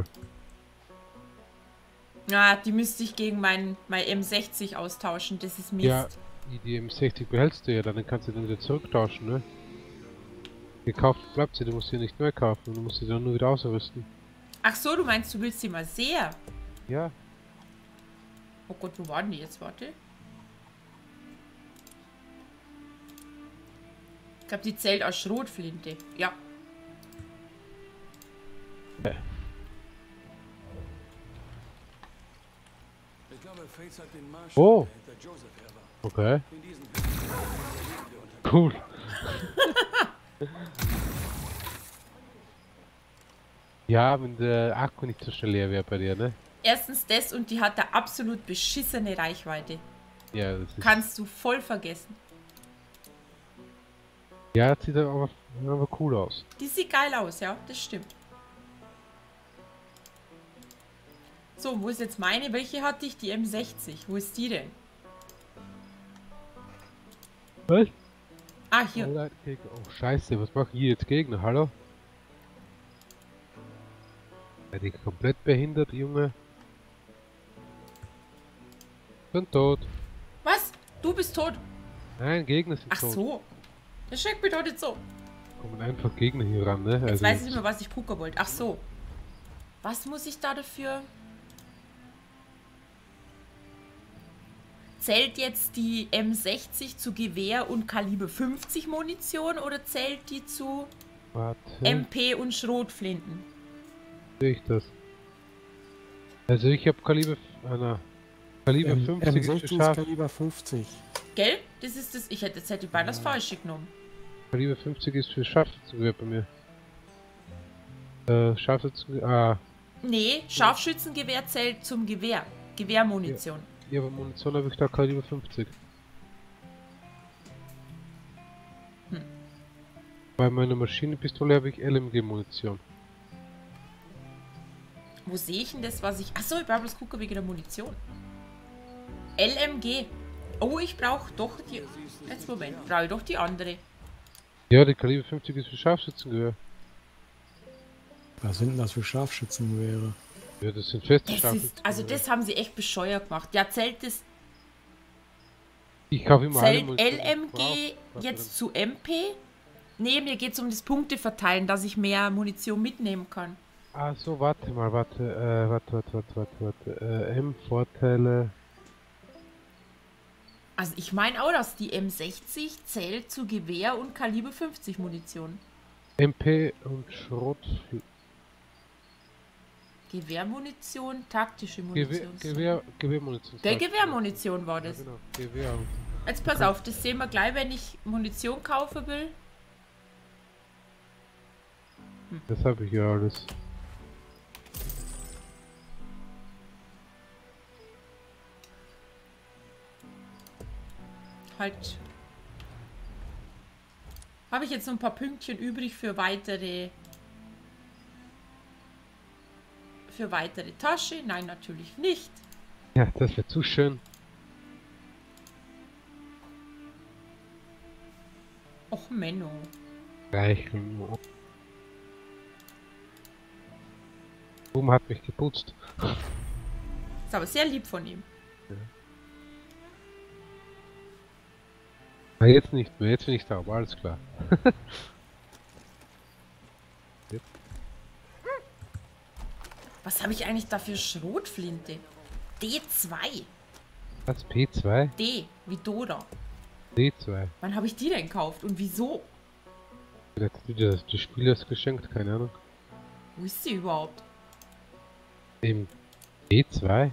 Ah, die müsste ich gegen mein, mein M sechzig austauschen. Das ist Mist. Ja, die, die M sechzig behältst du ja, dann kannst du dann wieder zurücktauschen, ne? Gekauft bleibt sie, du musst sie nicht neu kaufen, du musst sie dann nur wieder ausrüsten. Ach so, du meinst, du willst sie mal sehr. Ja. Oh Gott, wo waren die jetzt? Warte. Ich glaube, die zählt als Schrotflinte. Ja. glaube, Fates hat den Marshall, Oh. der hinter Joseph her war. Okay. In diesem Cool. Ja, wenn der Akku nicht so schnell leer wäre bei dir, ne? Erstens das und die hat eine absolut beschissene Reichweite. Ja, das ist... Kannst du voll vergessen. Ja, das sieht aber, aber cool aus. Die sieht geil aus, ja, das stimmt. So, wo ist jetzt meine? Welche hatte ich? Die M sechzig. Wo ist die denn? Was? Ah, hier. Alright, Gegner. Oh, scheiße, was machen hier jetzt Gegner? Hallo? Ja, die komplett behindert, Junge. Sind tot. Was? Du bist tot? Nein, Gegner sind Ach tot. so. Das schreckt mich doch nicht so. Kommen einfach Gegner hier ran, ne? Jetzt Also weiß ich nicht mehr, was ich gucken wollte. Ach so. Was muss ich da dafür? Zählt jetzt die M sechzig zu Gewehr und Kaliber fünfzig Munition oder zählt die zu Warte, M P und Schrotflinten? sehe ich das? Also ich habe Kaliber... Ah, na. Kaliber M fünfzig ist sechzig ist geschafft. Kaliber fünfzig. Gell? Das ist das. Ich hätte jetzt hätte ich beinahe das Falsche genommen. Kaliber fünfzig ist für Scharfschützengewehr bei mir. Äh, Scharfschützengewehr... Ah. Nee, Scharfschützengewehr zählt zum Gewehr. Gewehrmunition. Ja, aber Munition habe ich da Kaliber fünfzig. Hm. Bei meiner Maschinenpistole habe ich L M G-Munition. Wo sehe ich denn das, was ich... Achso, ich brauche bloß gucken wegen der Munition. L M G. Oh, ich brauche doch die... Jetzt Moment, brauche ich doch die andere. Ja, die Kaliber fünfzig ist für Scharfschützengewehr. Was sind denn das für Scharfschützengewehre? Ja, das sind feste Das ist, Scharfschützengewehr. also das haben sie echt bescheuert gemacht. Ja, zählt das... Ich kaufe immer alle Zählt Munition, L die ich M G brauche. jetzt zu M P? Nee, mir geht es um das Punkteverteilen, dass ich mehr Munition mitnehmen kann. Ah so, warte mal, warte, äh, warte, warte, warte, warte, warte, äh, M-Vorteile. Also ich meine auch, dass die M sechzig zählt zu Gewehr und Kaliber fünfzig Munition. M P und Schrot. Gewehrmunition, taktische Gewehr, Munition. Gewehr, Gewehrmunition. Der Gewehrmunition war Ja, das. genau, Gewehr. Jetzt pass auf, das sehen wir gleich, wenn ich Munition kaufen will. Das habe ich ja alles. Halt. Habe ich jetzt noch ein paar Pünktchen übrig für weitere... Für weitere Tasche? Nein, natürlich nicht. Ja, das wäre zu schön. Och, Menno. Reichen. Boom hat mich geputzt. Ist aber sehr lieb von ihm. Na, jetzt nicht mehr, jetzt bin ich sauber, alles klar. Was habe ich eigentlich da für Schrotflinte? D zwei. Was, P zwei? D, wie Dora. D zwei. Wann habe ich die denn gekauft und wieso? Vielleicht hat dir das, das Spiel das geschenkt, keine Ahnung. Wo ist sie überhaupt? Im D zwei?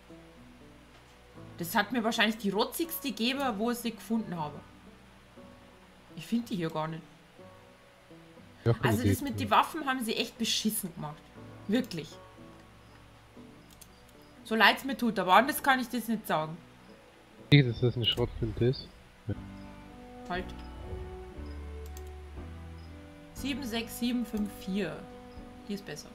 Das hat mir wahrscheinlich die rotzigste gegeben, wo ich sie gefunden habe. Ich finde die hier gar nicht. Ja, keine Also das D zwei. mit den Waffen haben sie echt beschissen gemacht. Wirklich. So leid es mir tut, aber anders kann ich das nicht sagen. Ich, dass das eine Schrotflinte ist. Halt. sieben sechs sieben fünf vier. Die ist besser.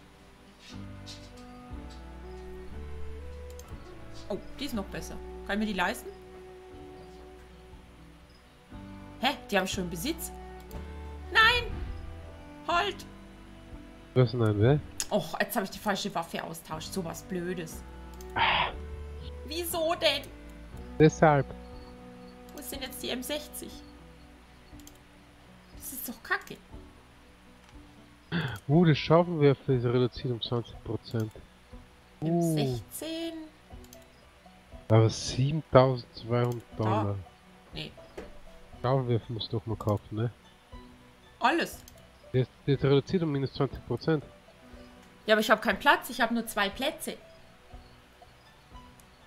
Oh, die ist noch besser. Kann ich mir die leisten? Hä? Die habe ich schon im Besitz? Nein! Halt! Was denn ein wer? Och, jetzt habe ich die falsche Waffe austauscht. So was Blödes. Wieso denn? Deshalb. Wo ist denn jetzt die M sechzig? Das ist doch kacke. Uh, das Schaufenwerfer ist reduziert um zwanzig Prozent. M Uh, sechzehn? aber siebentausendzweihundert Dollar. Nee. Schaufenwerfer musst du doch mal kaufen, ne? Alles. Der ist, der ist reduziert um minus zwanzig Prozent. Ja, aber ich habe keinen Platz. Ich habe nur zwei Plätze.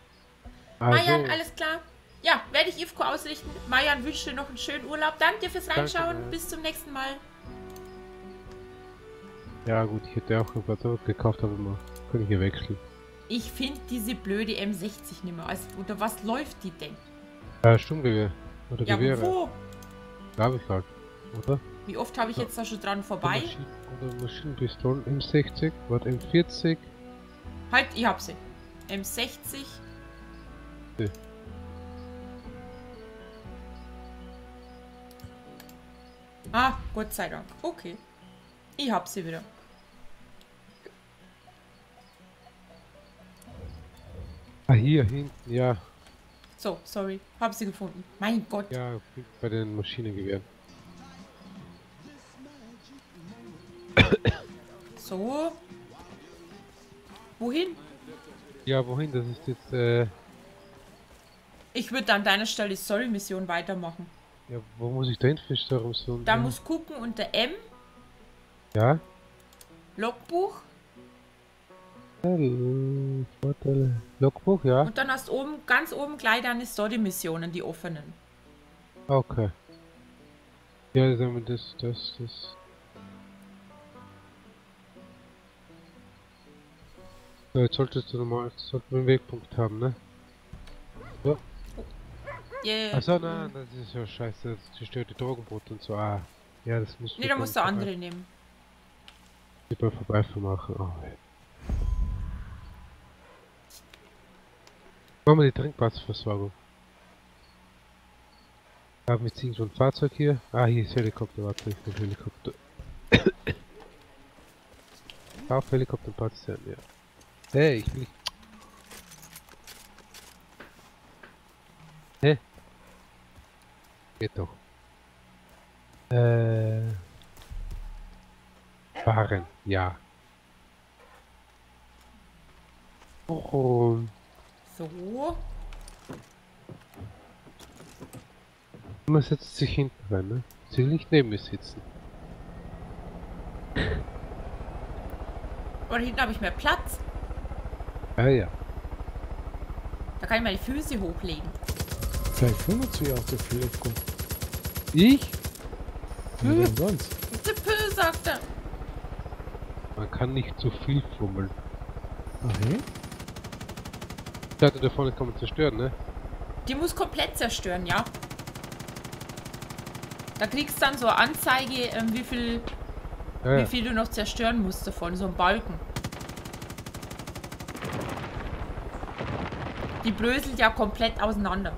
Mayan, Also, alles klar? Ja, werde ich Ivko ausrichten. Mayan wünsche dir noch einen schönen Urlaub. Danke dir fürs Reinschauen. Danke, ja. Bis zum nächsten Mal. ja gut, ich hätte auch ein paar Zurück gekauft, aber mal kann ich hier wechseln. Ich finde diese blöde M sechzig nicht mehr. Also, unter was läuft die denn? Ja, Sturmgewehr. Oder Ja, Gewehre. wo? Glaube ich halt. Oder? Wie oft habe ich Ja. jetzt da schon dran vorbei? Maschinen oder Maschinenpistolen. M sechzig, was M vierzig. Halt, ich hab sie. M sechzig. Ja. Ah, Gott sei Dank. Okay. Ich hab sie wieder. Ah, hier hinten, ja. So, sorry. Hab sie gefunden. Mein Gott. Ja, bei den Maschinengewehren. So. Wohin? Ja, wohin? Das ist jetzt, äh, Ich würde an deiner Stelle die Story-Mission weitermachen. ja, wo muss ich da hin für Steuerungsmission? Da muss gucken unter M, Ja? Logbuch, Äh, Vorteile. Logbuch, ja? und dann hast oben, ganz oben gleich deine Story-Missionen, die offenen. Okay. Ja, sagen wir das, das, das. So, jetzt solltest du nochmal, sollten wir einen Wegpunkt haben, ne? So. Yeah. Achso, nein, das ist ja scheiße, das zerstört die Drogenboote und so. Ah, ja, das muss Ne, da musst du andere nehmen. Lieber vorbeimachen. Oh, ey. Machen wir die Trinkwasserversorgung. Haben wir ziehen schon ein Fahrzeug hier? Ah, hier ist Helikopter, warte, ich bin Helikopter. Auf Helikopter passt ja. Hey, ich will. Hä? Geht doch. Äh. Fahren, ja. Oh. So. Man setzt sich hinten rein, ne? Sie will nicht neben mir sitzen. Aber hinten habe ich mehr Platz. Ah ja. Da kann ich meine Füße hochlegen. Vielleicht fummelst du ja auch so viel, Ivko. Ich? Wie denn sonst? Tippö, sagt er. Man kann nicht zu viel fummeln. Okay. Ich dachte, da vorne kann man zerstören, ne? Die muss komplett zerstören, ja. Da kriegst du dann so eine Anzeige, ähm, wie viel, Ja, wie ja. viel du noch zerstören musst davon, so ein Balken. Die bröselt ja komplett auseinander.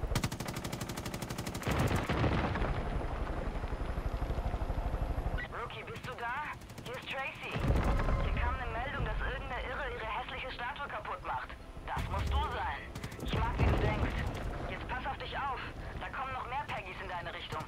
Rookie, bist du da? Hier ist Tracy. Hier kam eine Meldung, dass irgendeine Irre ihre hässliche Statue kaputt macht. Das musst du sein. Ich mag, wie du denkst. Jetzt pass auf dich auf. Da kommen noch mehr Peggys in deine Richtung.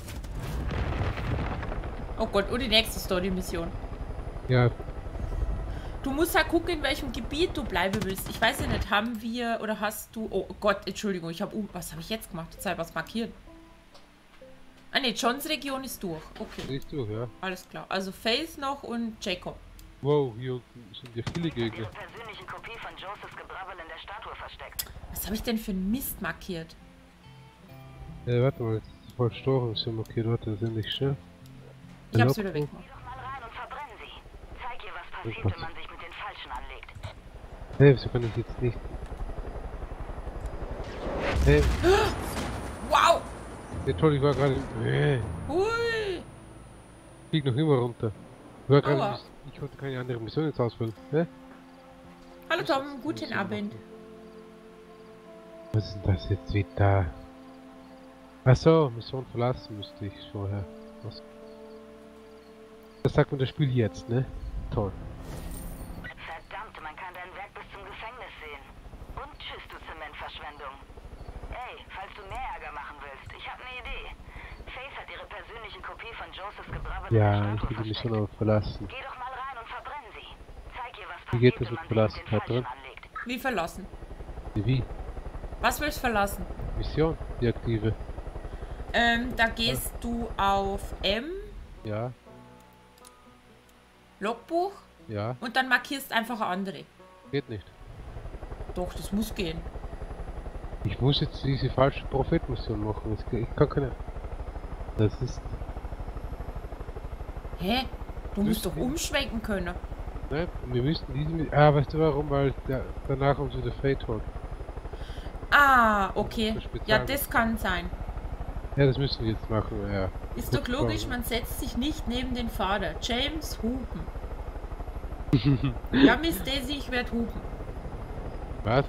Oh Gott, und die nächste Story-Mission. Ja, Du musst halt gucken, in welchem Gebiet du bleiben willst. Ich weiß ja nicht, haben wir oder hast du... Oh Gott, Entschuldigung, ich habe... Uh, was habe ich jetzt gemacht? Jetzt habe ich was markiert. Ah ne, Johns Region ist durch. Okay, siehst du, ja. alles klar. Also Faith noch und Jacob. Wow, hier unten sind ja viele Gegner. Ihre persönliche Kopie von Josephs Gebrabbel in der Statue versteckt. Was habe ich denn für einen Mist markiert? Ja, warte mal, jetzt ist voll Steuerungsmission markiert, warte, das sind nicht schnell. Ich hab's Logbuch. wieder weggemacht. Geh doch mal rein und verbrenn sie. Zeig ihr, was passiert, Was? wenn man sich mit den Falschen anlegt. Hey, wieso kann ich jetzt nicht? Hey, Wow! der toll, ich war gerade. Äh, Hui! flieg noch immer runter. Ich war Aua. gerade. Ich konnte keine andere Mission jetzt ausfüllen. Hä? Hallo Tom, guten Abend. Was ist denn das jetzt wieder? Achso, Mission verlassen müsste ich vorher. Was? Das sagt mir das Spiel jetzt, ne? Toll. Verdammt, man kann dein Werk bis zum Gefängnis sehen. Und tschüss, du Zementverschwendung. Ey, falls du mehr Ärger machen willst, ich habe eine Idee. Faith hat ihre persönliche Kopie von Josephs Gebrabbel in Ja, der ich Statue will die versteckt. Mission aber verlassen. Geh doch mal rein und verbrenn sie. Zeig ihr, was Wie passiert, geht das wenn mit man sich mit den Verlassenheit Falschen drin? anlegt. Wie verlassen? Wie? Was willst du verlassen? Mission, die aktive. Ähm, da gehst du auf M, Ja, Logbuch ja, und dann markierst einfach eine andere. geht nicht. Doch, das muss gehen. Ich muss jetzt diese falsche Prophet-Mission machen. Es- Ich kann keine... Das ist... Hä? Du musst doch Müssen wir- umschwenken können. Ne, wir müssten diese... Ah, weißt du warum? Weil der, danach uns wieder Fate holt. Ah, okay. Das Spezial- Ja, das kann sein. Ja, das müssen wir jetzt machen, ja. Ist doch logisch, man setzt sich nicht neben den Fahrer. James hupen. Ja, Miss Daisy, ich werde hupen. Was?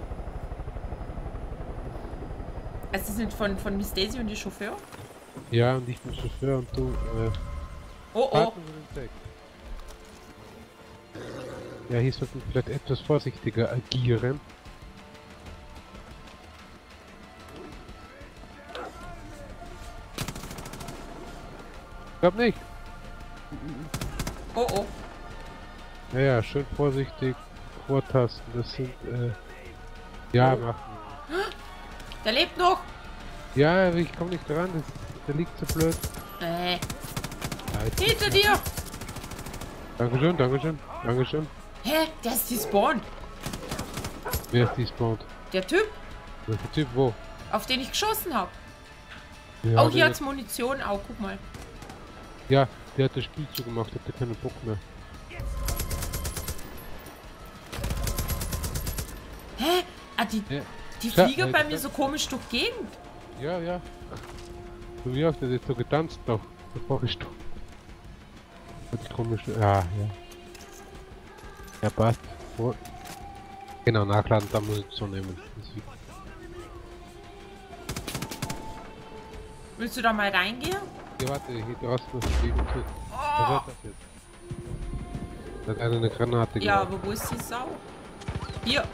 Also, Sie sind von, von Miss Daisy und die Chauffeur? Ja, und ich bin Chauffeur und du, äh... Oh, oh. Warten wir den Tag. Ja, hier sollten wir vielleicht etwas vorsichtiger agieren. Ich glaub nicht. Oh, oh. Naja, schön vorsichtig vortasten. Das sind, äh... Ja, machen. Der lebt noch. Ja, ich komme nicht dran. Das, der liegt so blöd. Äh, Ja, jetzt- hinter dir. Dankeschön, Dankeschön, Dankeschön. Hä? Der ist despawned. Wer ist despawned? Der Typ, Welcher Typ? Wo? auf den ich geschossen habe. Ja, Oh, hier der, hat's Munition. Auch, guck mal. ja, der hat das Spiel zugemacht, hatte keinen Bock mehr. Hä? Ah, die, Ja, die Tja, fliegen äh, bei das- mir so komisch durch Gegend. ja. ja. So wie auch, der hat jetzt so getanzt noch. Da brauche ich doch. Hat ich komisch. Ja, ja. Ja, passt. Vor. Genau, nachladen, dann muss ich so nehmen. Das ist- Willst du da mal reingehen? Ja, warte, hier draußen noch fliegen. Was war das jetzt? Da hat einer eine Granate Ja, geworfen. aber wo ist die Sau? Hier.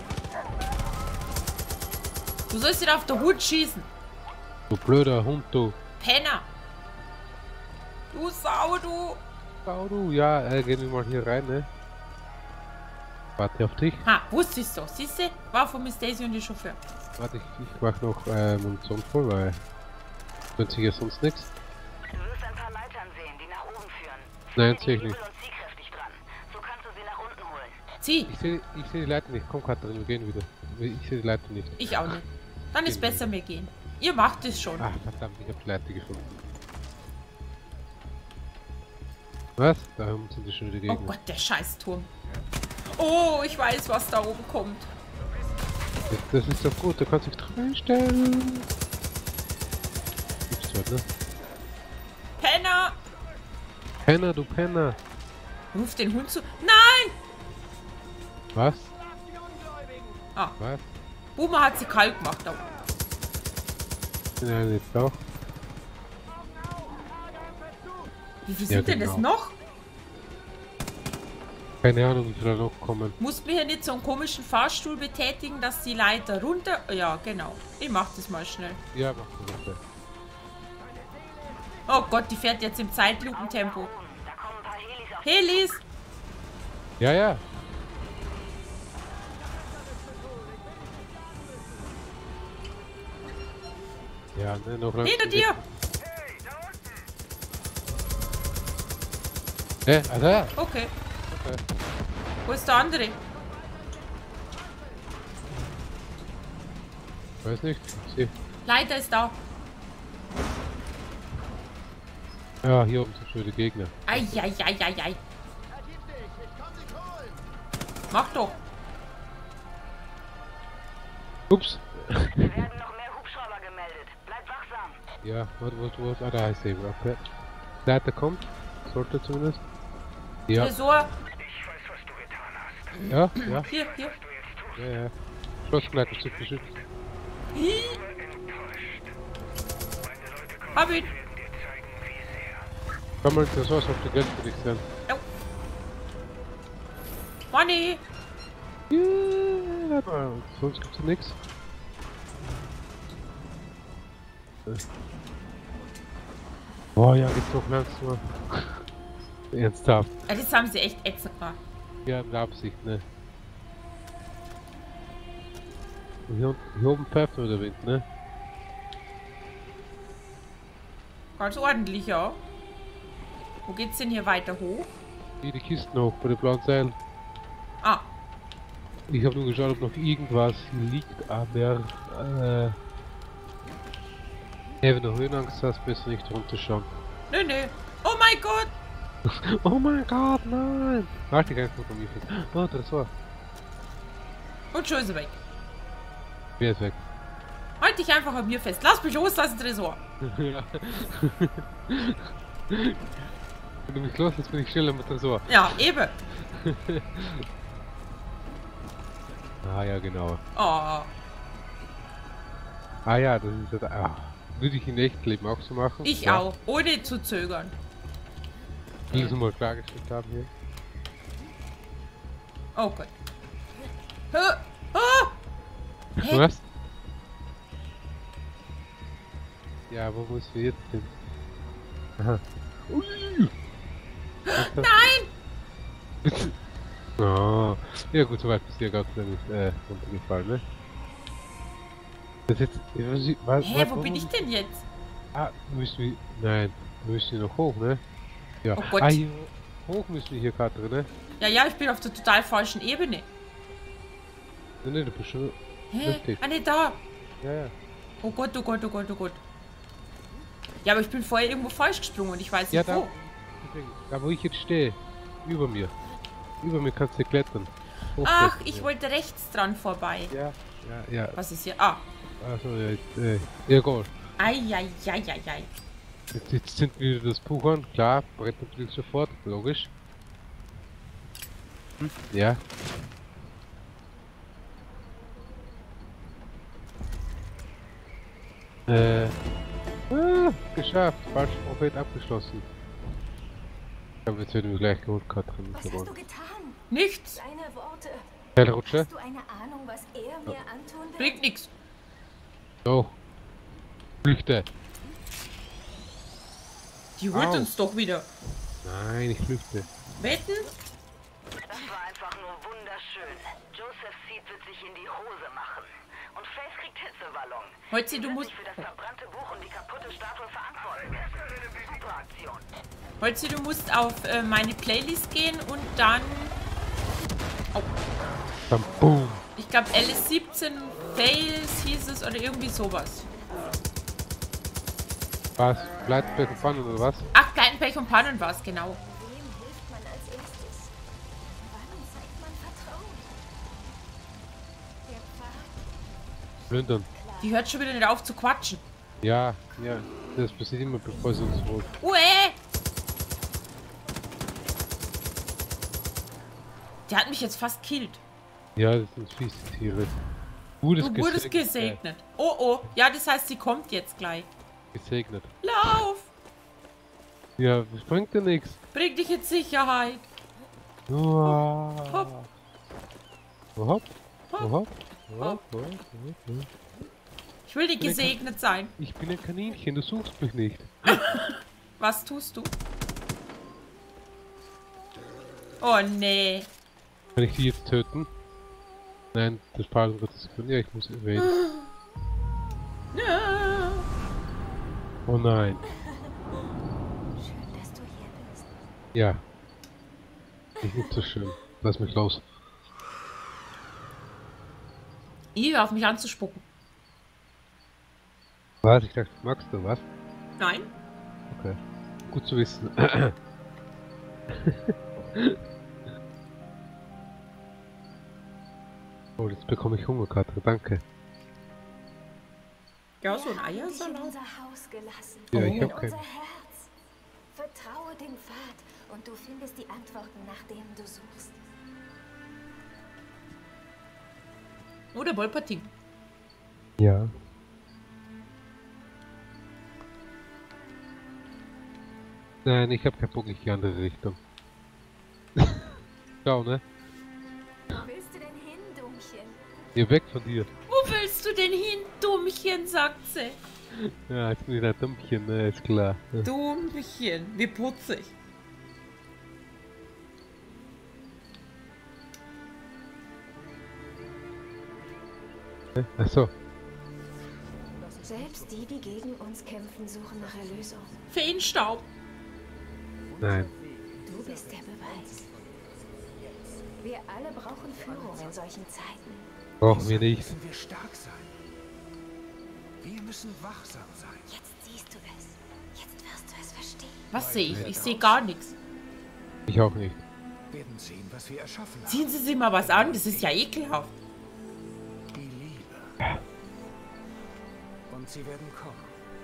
Du sollst ihn auf der Hut schießen. Du blöder Hund, du. Penner. Du Sau, du. Schau du, ja, äh, gehen wir mal hier rein, ne? Warte auf dich. Ha, wusste ich's doch. Siehst du? War von Miss Daisy und die Chauffeur. Warte, ich, ich mach noch äh, Munition voll, weil tut sich ja sonst nichts. Du wirst ein paar Leitern sehen, die nach oben führen. Nein, Finde sehe ich den nicht. Hebel und zieh kräftig dran. So kannst du sie nach unten holen. Zieh. Ich sehe ich seh die Leiter nicht. Komm, Katrin, wir gehen wieder. Ich sehe die Leiter nicht. Ich auch nicht. Dann ist Gehen wir besser, wir gehen. Ihr macht es schon. Ach, verdammt, ich habe die Leiter gefunden. Was? Da haben sind die schon wieder Oh Gegner. Gott, der Scheißturm. Oh, ich weiß, was da oben kommt. Das, das ist doch gut, da kannst du dich drauf einstellen. Gibt's dort, ne? Penner! Penner, du Penner. Ruf den Hund zu. Nein! Was? Ah, Was? Boomer hat sie kalt gemacht. Da. Sind ja jetzt auch. Wie viel Ja, sind denn das genau. noch? Keine Ahnung, wie viele da noch kommen. Musst mir hier nicht so einen komischen Fahrstuhl betätigen, dass die Leiter runter... Ja, genau. Ich mach das mal schnell. Ja, mach das bitte. Oh Gott, die fährt jetzt im Zeitlupentempo. Da kommen ein paar Helis auf. Helis! Ja, ja. Ja, ne, noch Hinter dir! Hä? Ah, da. Okay. Okay. Wo ist der andere? Weiß nicht. Ich seh. Leiter ist da. Ja, hier oben sind schon die Gegner. Eieieiei. Mach doch. Ups. Wir werden noch mehr Hubschrauber gemeldet. Bleib wachsam. Ja, warte, warte, warte. Ah, da ist er. Okay. Leiter kommt. Sollte zumindest. Ja, Tresor. ja, ja. Hier, hier. Ja, ja. Schlossgleiter zu beschützen. Hi. Hab ihn. Komm mal, das war's auf der Geld für dich sein. Money. Ja, aber sonst gibt's nichts. Boah, ja, geht's doch langsam. Ernsthaft. Ja, das haben sie echt ätzend gemacht. Ja, mit Absicht, ne? Und hier, unten- hier oben pfeift nur der Wind, ne? Ganz ordentlich, ja. Wo geht's denn hier weiter hoch? Hier die Kisten hoch bei den blauen Seilen. Ah. Ich habe nur geschaut, ob noch irgendwas liegt, aber äh, ja, wenn du Höhenangst hast, besser nicht runterschauen. Nö, nö. Oh mein Gott! Oh mein Gott, nein! Warte, kein Foto von mir fest. Oh, Tresor. Und schon ist er weg. Wer ist weg? Halt dich einfach an mir fest. Lass mich los, das ist ein Tresor. Ja. Wenn du mich loslässt, bin ich schneller mit Tresor. Ja, eben. Ah ja, genau. Oh. Ah ja, das ist das. Ah. Würde ich in Echtleben auch so machen? Ich ja. auch. Ohne zu zögern. Ich will es mal klargestellt haben hier. Oh Gott. Hä? Ah! Hä? Was? Ja, wo muss wir jetzt hin? Aha. Ui. Nein! Oh. Ja gut, soweit bist du ja Gott sei Dank nicht äh, runtergefallen, ne? Das jetzt... Was, Hä, wo bin ich denn jetzt? Ah, müssen wir... Nein, wir müssen hier noch hoch, ne? Ja. Oh Gott. Ah, hier hoch müssen wir hier gerade drin, ne? Ja, ja, ich bin auf der total falschen Ebene. Ne, ne, du bist schon... Hä? Richtig. Ah, ne, da. Ja, ja. Oh Gott, oh Gott, oh Gott, oh Gott. Ja, aber ich bin vorher irgendwo falsch gesprungen und ich weiß Ja, nicht da... wo. Deswegen, da wo ich jetzt stehe. Über mir. Über mir kannst du klettern. Ach, Hochklettern, ich ja. wollte rechts dran vorbei. Ja, ja, ja. Was ist hier? Ah. Also, ja, jetzt, äh, egal. Eieieiei. Jetzt, jetzt sind wir das Buch an. Klar, brennt natürlich sofort, logisch. Hm? Ja. Äh. Ah, geschafft. Falscher Prophet abgeschlossen. Ich glaube, jetzt werden wir gleich geholt, Katrin. Was hast du getan? Nichts. Deine Worte. Hellrutsche? Hast du eine Ahnung, was er mir antun will? Bringt nichts. So. Flüchte. Die holt Au. uns doch wieder. Nein, ich flüchte. Wetten? Das war einfach nur wunderschön. Joseph Seed wird sich in die Hose machen. Und Faith kriegt Hitzewallung. Holzi, Sie du wird musst... sich für das verbrannte Buch und die kaputte Statue verantworten. Super Aktion. Holzi, du musst auf äh, meine Playlist gehen und dann... Oh. Dann boom. Ich glaube L S siebzehn Fails hieß es oder irgendwie sowas. Was? Bleibt bei Pfannen oder was? Ach, Klein Pech und Pannen war es, genau. Wem hilft man als erstes? Wann zeigt man Vertrauen? Der Pfad. Plündern. Die hört schon wieder nicht auf zu quatschen. Ja, ja. Das passiert immer, bevor sie uns holt. Uäh! Die hat mich jetzt fast killt. Ja, das sind fiese Tiere. Wurdest Du wurdest gesegnet. Oh oh, ja, das heißt, sie kommt jetzt gleich. Gesegnet. Lauf! Ja, das bringt dir nichts. Bring dich in Sicherheit. Hopp. Hopp. Hopp. Hopp. Hopp. Hopp. Hopp. Hopp. Ich will nicht gesegnet sein. Ich bin ein Kaninchen, du suchst mich nicht. Was tust du? Oh nee. Kann ich die jetzt töten? Nein, das Pardon wird es können. Ja, ich muss erwähnen. Ja. Oh nein. Schön, dass du hier bist. Ja. Nicht, nicht so schön. Lass mich los. Ihr auf mich anzuspucken. Was? Ich dachte, magst du was? Nein? Okay. Gut zu wissen. Oh, jetzt bekomme ich Hunger, Katrin. Danke. Ja, so ein Wir haben dich in Eiersalat. unser Haus gelassen. Ja, ich in hab unser keinen. Herz. Vertraue dem Pfad und du findest die Antworten, nach denen du suchst. Oder Wolperting. Ja. Nein, ich habe keinen Bock, ich gehe in die andere Richtung. Schau, ne? Wo willst du denn hin, Dummchen? Geh weg von dir. Wo willst du denn hin, Dummchen, sagt sie. Ja, ist nicht ein Dummchen, ne, ist klar. Dummchen, wie putzig. Achso. Selbst die, die gegen uns kämpfen, suchen nach Erlösung. Feenstaub. Nein. Du bist der Beweis. Wir alle brauchen Führung in solchen Zeiten. Brauchen wir nicht. Müssen wir stark sein. Wir müssen wachsam sein. Jetzt siehst du es. Jetzt wirst du es verstehen. Was sehe ich? Ich sehe gar nichts. Ich auch nicht. Werden sehen, was wir erschaffen haben. Ziehen Sie sich mal was an, das ist ja ekelhaft. Die Liebe. Und sie werden kommen.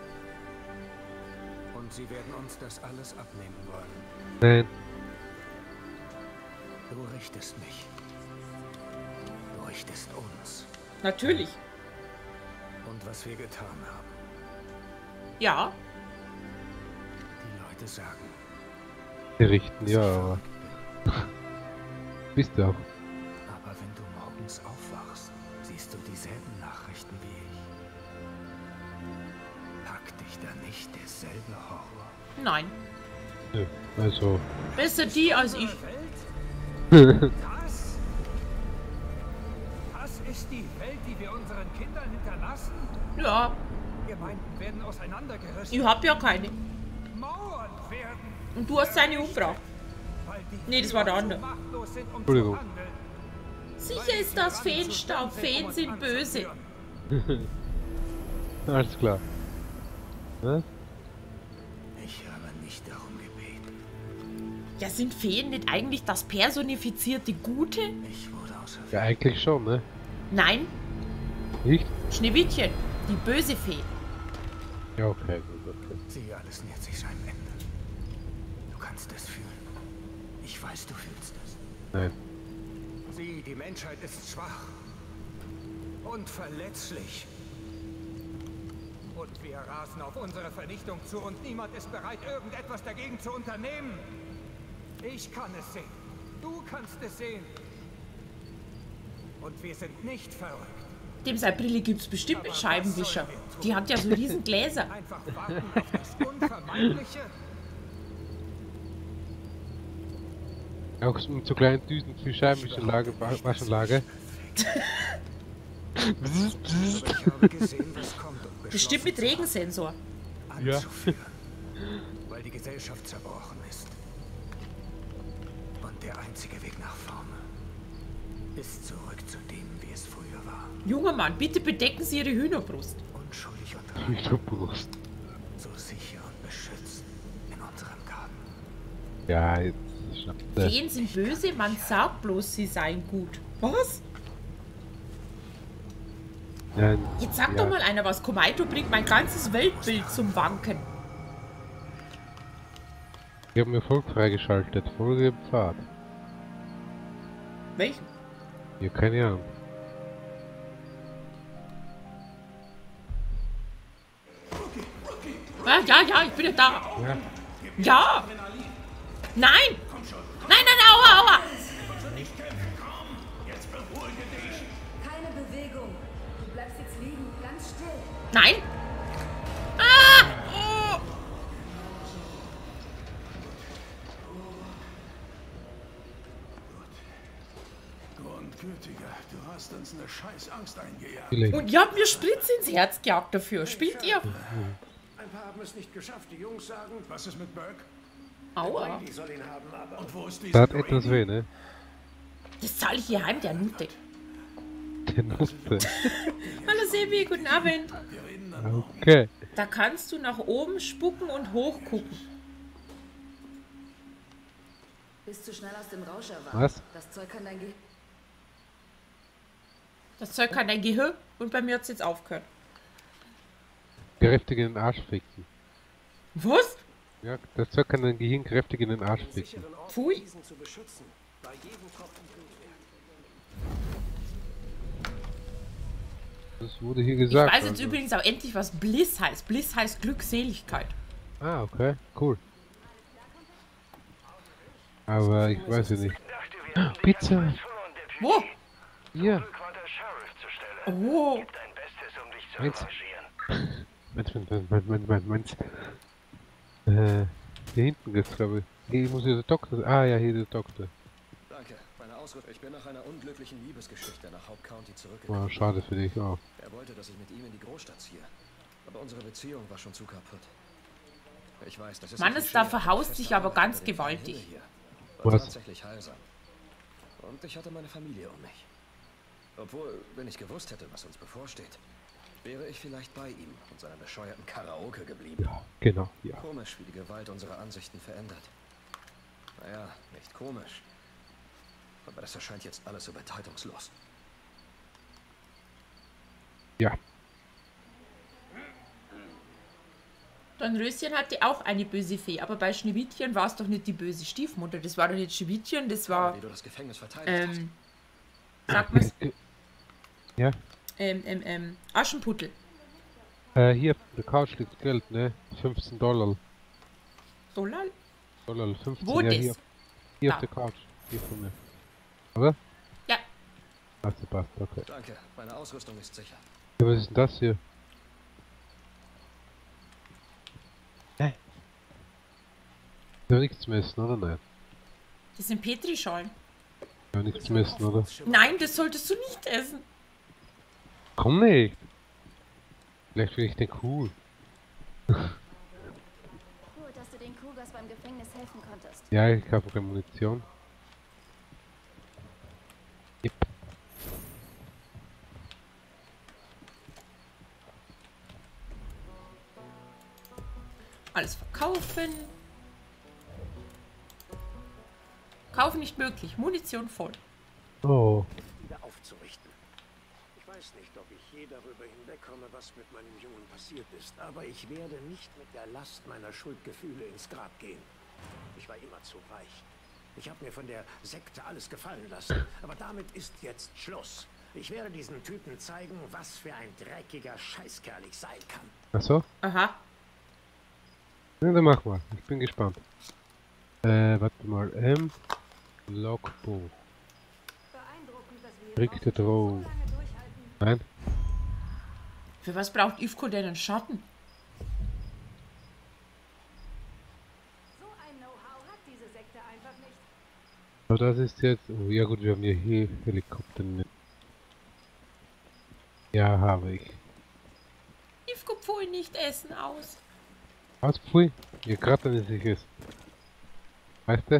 Und sie werden uns das alles abnehmen wollen. Nein. Du richtest mich. Du richtest uns. Natürlich. Und was wir getan haben. Ja. Die Leute sagen, Die richten, ja, aber. Bist du auch. aber wenn du morgens aufwachst, siehst du dieselben Nachrichten wie ich. Packt dich da nicht derselbe Horror? Nein. Nö, also. Besser die als ich. Das? Das ist die Welt, die wir unseren Kindern hinterlassen? Ja. Gemeinden werden auseinandergerissen. Ich hab ja keine. Mauern werden. Und du hast seine umgebracht. Weil die Nee, das war der Führer andere. so machtlos sind, um Entschuldigung. zu handeln. Sicher ist das Feenstaub. Feen sind böse. Alles klar. Was? Ich habe nicht darum gebeten. Ja, sind Feen nicht eigentlich das personifizierte Gute? Ich wurde außer Ja, eigentlich schon, ne? Nein, Nicht? Schneewittchen, die böse Fee. Ja, okay, gut, okay. Sieh, alles nähert sich seinem Ende. Du kannst es fühlen. Ich weiß, du fühlst es. Nein. Sieh, die Menschheit ist schwach. Und verletzlich. Und wir rasen auf unsere Vernichtung zu und niemand ist bereit, irgendetwas dagegen zu unternehmen. Ich kann es sehen. Du kannst es sehen. Und wir sind nicht verrückt. Dem seine Brille gibt's bestimmt mit Scheibenwischer. Die hat ja so riesen Gläser. Einfach warten auf das Unvermeidliche. Auch so mit so kleinen Düsen für Scheibenwischanlage, Waschanlage. Aber ich habe gesehen, was kommt. Und Bestimmt mit beschlossen, Regensensor. anzuführen, weil die Gesellschaft zerbrochen ist. Und der einzige Weg nach vorne ist zurück zu dem, wie es früher war. Junger Mann, bitte bedecken Sie Ihre Hühnerbrust. Unschuldig und rein, Ich hab Brust. so sicher und beschützt in unserem Garten. Ja, jetzt schnappt er. Feen sind böse, man sagt bloß, sie seien gut. Was? Ja, Jetzt sag ja. doch mal einer was. Komaito bringt mein ganzes Weltbild zum Wanken. Ich habe mir Volk freigeschaltet. Folge dem Pfad. Welchen? Ja, keine Ahnung. Ah, ja, ja, ich bin ja da. Ja. Ja. Nein. Nein, nein, aua, aua. Keine Bewegung. Du bleibst jetzt liegen, ganz still. Nein. Ah. Oh. Grundgütiger, du hast uns eine scheiß Angst eingejagt. Vielleicht. Und ihr habt mir Spritz ins Herz gejagt dafür. Spielt ihr? Ein paar haben es nicht geschafft. Die Jungs sagen, was ist mit Burke? Aua. Die soll ihn haben, aber... Und wo ist Da dieser hat etwas weh, ne? Das zahle ich hier heim, der Nutte. Der Nutte. Hallo Sebi, guten Abend. Okay. Da kannst du nach oben spucken und hochgucken. Bist zu schnell aus dem Rausch erwacht. Was? Das Zeug kann dein Ge... Das Zeug kann dein Gehirn und bei mir hat es jetzt aufgehört. Kräftig in den Arsch ficken. Was? Ja, das Zeug kann dein Gehirn kräftig in den Arsch ficken. Pfui. Zu beschützen, bei jedem Kopf Das wurde hier Ich gesagt. weiß jetzt also. übrigens auch endlich, was Bliss heißt. Bliss heißt Glückseligkeit. Ah, okay, cool. Aber ich weiß ja nicht. Pizza! Wo? Hier! Oh. Meins. Meins, meins, meins, meins, meins, meins. Äh, hier hinten geht's, glaube ich. Hier muss hier der Doktor. Ah ja, hier der Doktor. Danke. Meine Ausrüstung. Ich bin nach einer unglücklichen Liebesgeschichte nach Haupt County zurückgekommen. Oh, schade für dich auch. Er wollte, dass ich mit ihm in die Großstadt ziehe. Aber unsere Beziehung war schon zu kaputt. Ich weiß, das ist Mann, ein es da Klischee, verhaust feste sich aber Arbeit ganz unter den gewaltig. Himmel hier war Was? tatsächlich heilsam. Und ich hatte meine Familie um mich. Obwohl, wenn ich gewusst hätte, was uns bevorsteht, wäre ich vielleicht bei ihm und seiner bescheuerten Karaoke geblieben. Ja, genau, ja. Komisch, wie die Gewalt unsere Ansichten verändert. Naja, nicht komisch. Aber das erscheint jetzt alles so bedeutungslos. Ja. Dornröschen hatte auch eine böse Fee, aber bei Schneewittchen war es doch nicht die böse Stiefmutter. Das war doch nicht Schneewittchen, das war... Wie du das Gefängnis verteidigt hast. Ähm... Sag mal's. Ja? Ähm, ähm, ähm... Aschenputtel. Äh, hier, auf der Couch liegt Geld, ne? fünfzehn Dollar. Dollar? Dollar, fünfzehn, Wo ja, das? hier. Hier Da. auf der Couch. Hier von mir. Oder? Ja. Passt, passt, okay. Danke, meine Ausrüstung ist sicher. Ja, was ist denn das hier? Hä? Ja, nichts zum Essen, oder nein? Das sind Petrischalen. Ja, nichts zum Essen, oder? Nein, das solltest du nicht essen. Komm nicht! Vielleicht finde ich den cool. Gut, dass du den Kugas beim Gefängnis helfen konntest. Ja, ich habe keine Munition. Yep. Alles verkaufen. Kaufen nicht möglich. Munition voll. Oh. wieder aufzurichten. Ich weiß nicht, ob ich je darüber hinwegkomme, was mit meinem Jungen passiert ist, aber ich werde nicht mit der Last meiner Schuldgefühle ins Grab gehen. Ich war immer zu weich. Ich habe mir von der Sekte alles gefallen lassen, aber damit ist jetzt Schluss. Ich werde diesen Typen zeigen, was für ein dreckiger Scheißkerl ich sein kann. Ach so? Aha. Ja, dann mach mal. Ich bin gespannt. Äh, warte mal. M. Logbuch. Strikte Drohung. Nein? Für was braucht Ivko denn einen Schatten? So ein Know-how hat diese Sekte einfach nicht. Aber das ist jetzt... Oh, ja gut, wir haben ja hier Helikopter mit. Ja, habe ich. Ivko pfui nicht essen aus. Was, pfui? Ja, gerade dann ist ich es. Weißt du?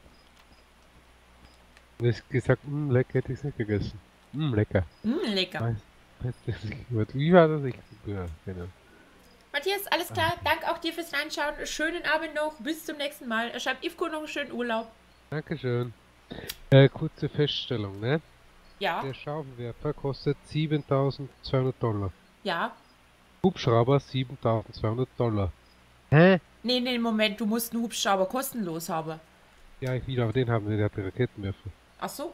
Und ich gesagt, mh, lecker, hätte ich es nicht gegessen. Mh, lecker. Mm, lecker. Weißt, weißt du, wie war das? Ich, ja, genau. Matthias, alles klar. Danke auch dir fürs Reinschauen. Schönen Abend noch. Bis zum nächsten Mal. Er schreibt Ivko noch einen schönen Urlaub. Dankeschön. Äh, kurze Feststellung, ne? Ja. Der Schaufelwerfer kostet siebentausendzweihundert Dollar. Ja. Hubschrauber siebentausendzweihundert Dollar. Hä? Nee, nee, Moment. Du musst einen Hubschrauber kostenlos haben. Ja, ich will, aber den haben wir, der hat die Raketenwerfer. Ach so.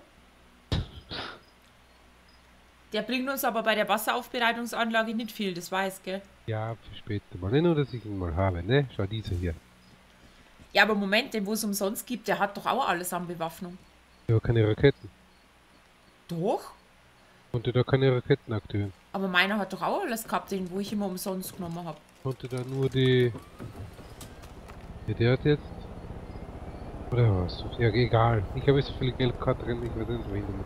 Der bringt uns aber bei der Wasseraufbereitungsanlage nicht viel, das weiß, gell? Ja, für später mal. Nicht nur, dass ich ihn mal habe, ne? Schau, dieser hier. Ja, aber Moment, den wo es umsonst gibt, der hat doch auch alles an Bewaffnung. Ja, keine Raketen. Doch? Konnte da keine Raketen aktivieren. Aber meiner hat doch auch alles gehabt, den wo ich immer umsonst genommen habe. Konnte da nur die... Ja, der hat jetzt... Oder was? Ja, egal. Ich habe so viel Geld gerade drin, ich weiß nicht, wohin damit.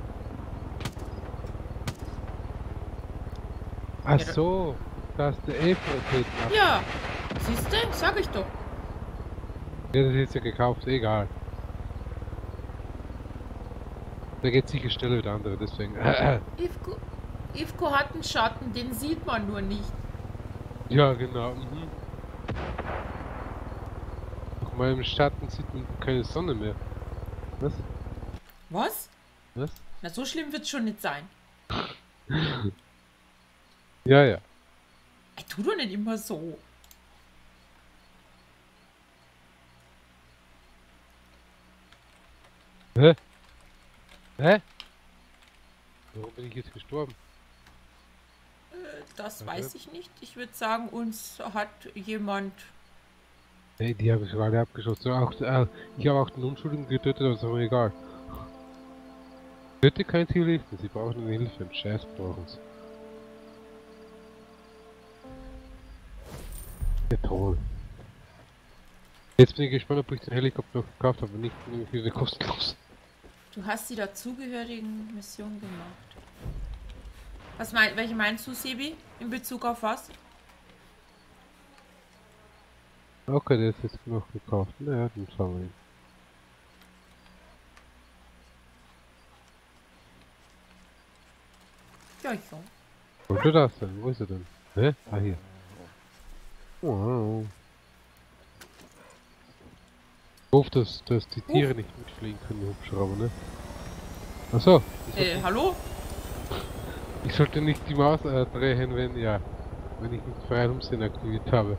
Ach so, da ist der Elf-Raketen ab. Ja, siehst du? Sag ich doch. Ja, das ist jetzt ja gekauft, egal. Der geht sicher schneller wie der andere, deswegen. Ivko, Ivko hat einen Schatten, den sieht man nur nicht. Ja, genau. Mhm. Auf meinem Schatten sieht man keine Sonne mehr. Was? Was? Was? Na, so schlimm wird's schon nicht sein. Ja, ja. Ey, tu doch nicht immer so. Hä? Hä? Warum bin ich jetzt gestorben? Äh, das Okay. weiß ich nicht. Ich würde sagen, uns hat jemand... Nee, die habe ich gerade abgeschossen. Auch, äh, ich habe auch den Unschuldigen getötet, aber ist aber egal. Bitte kein Zivilisten, sie brauchen eine Hilfe, einen Scheiß brauchen sie. Ja, toll. Jetzt bin ich gespannt, ob ich den Helikopter noch gekauft habe, nicht irgendwie kostenlos. Du hast die dazugehörigen Missionen gemacht. Was mein, welche meinst du, Sebi? In Bezug auf was? Okay, der ist jetzt noch gekauft. Naja, dann schauen wir ihn. Ja, ja. Wollte das denn? Wo ist er denn? Hä? Ah, hier. Wow. Ich hoffe, dass, dass die Tiere uh. nicht mitfliegen können, die Hubschrauber, ne? Achso. Äh, hallo? Ich sollte nicht die Maus äh, drehen, wenn, ja, wenn ich nicht freien Umsehen aktiviert habe.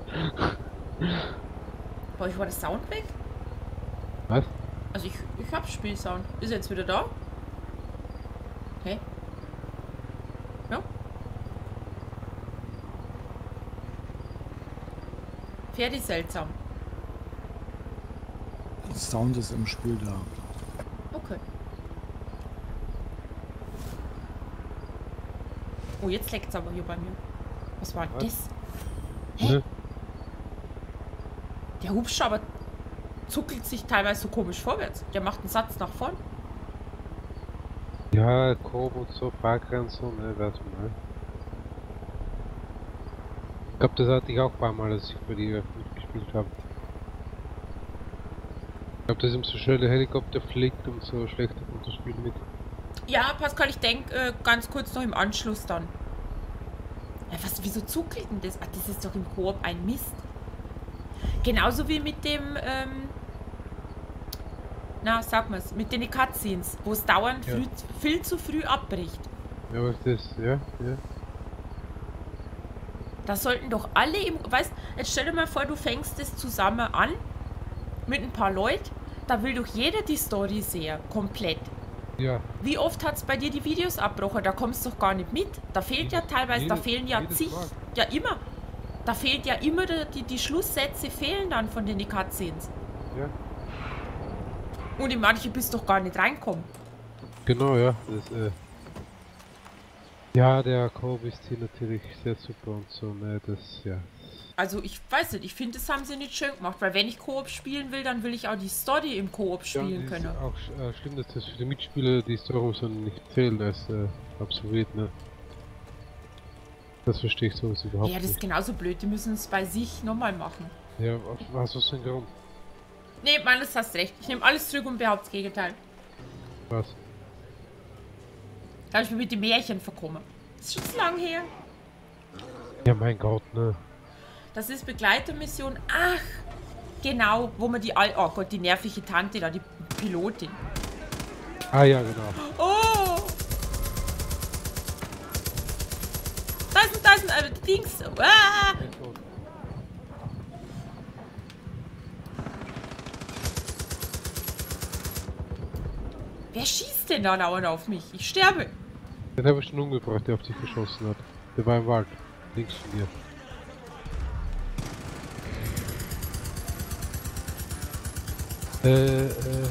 Bei euch war der Sound weg? Was? Also ich, ich hab Spielsound. Ist er jetzt wieder da? Okay. Ja. Pferd ist seltsam. Der Sound ist im Spiel da. Okay. Oh, jetzt leckt's aber hier bei mir. Was war Was? das? Hä? Ne? Der Hubschrauber zuckelt sich teilweise so komisch vorwärts. Der macht einen Satz nach vorn. Ja, Koop und so, Fahrgrenze und ne, weiß man, ne? Ich glaube, das hatte ich auch ein paar Mal, als ich bei dir mitgespielt habe. Ich glaube, dass ihm so schnell der Helikopter fliegt und so schlechter kommt das Spiel mit. Ja, Pascal, ich denke äh, ganz kurz noch im Anschluss dann. Ja, was, wieso zuckelt denn das? Ach, das ist doch im Koop ein Mist. Genauso wie mit dem, ähm, na, sag mal's, mit den Cutscenes, wo es dauernd Ja. früh, viel zu früh abbricht. Ja, was ist das? Ja, ja. Da sollten doch alle im, weißt, jetzt stell dir mal vor, du fängst es zusammen an, mit ein paar Leuten, da will doch jeder die Story sehen, komplett. Ja. Wie oft hat es bei dir die Videos abbrochen? Da kommst du doch gar nicht mit. Da fehlt ja teilweise, da jedes- fehlen ja jedes zig, Mal. ja immer. Da fehlt ja immer, die, die, die Schlusssätze fehlen dann von den Cutscenes. Ja. Und in manche bist du doch gar nicht reinkommen. Genau, ja. Das, äh ja, der Koop ist hier natürlich sehr super und so, ne, das, ja. Also ich weiß nicht, ich finde, das haben sie nicht schön gemacht, weil wenn ich Koop spielen will, dann will ich auch die Story im Koop spielen ja, können. ist auch sch- äh, schlimm, dass das für die Mitspieler die Story so nicht zählt als äh, Absolvent, ne. Das verstehe ich sowieso überhaupt Ja, das ist nicht. genauso blöd, die müssen es bei sich nochmal machen. Ja, was ist denn Grund? Nee, Mann, das hast recht. Ich nehme alles zurück und behaupte das Gegenteil. Was? Da habe ich mich mit den Märchen verkommen. Das ist schon zu lang her. Ja, mein Gott, ne. Das ist Begleitermission. Ach, genau, wo man die Al oh Gott, die nervige Tante da, die Pilotin. Ah ja, genau. Oh! Da ist ein, da ist ein äh, Dings. Ah! Wer schießt denn da dauernd auf mich? Ich sterbe. Den habe ich schon umgebracht, der auf dich geschossen hat. Der war im Wald. Links von dir. Äh, äh.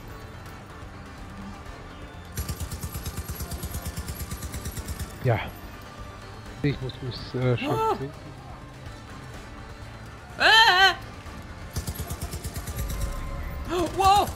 Ja. Ich muss mich äh, schon Oh. trinken. Ah! Wow!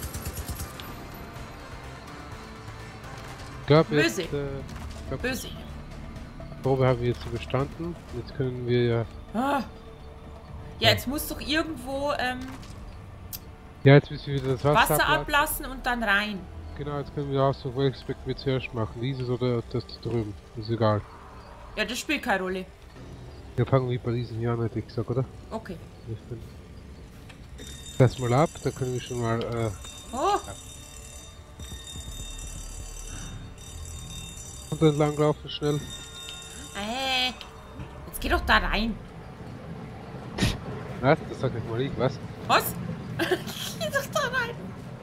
Ich glaube Böse. jetzt, äh, ich glaub, Böse. die Probe haben wir jetzt überstanden. Jetzt können wir ja... Ah. Ja, jetzt muss doch irgendwo ähm, Ja, jetzt müssen wir wieder das Wasser, Wasser abladen. ablassen und dann rein. Genau, jetzt können wir aussuchen, welches Speck wir zuerst machen. Dieses oder das da drüben. Ist egal. Ja, das spielt keine Rolle. Wir fangen wie bei diesem hier an, hätte ich gesagt, oder? Okay. Ich bin... Lass mal ab, da können wir schon mal... Äh, Oh, und entlang laufen schnell. äh, jetzt geh doch da rein. Was? Das sag ich mal ich, was? Was? Geh doch da rein.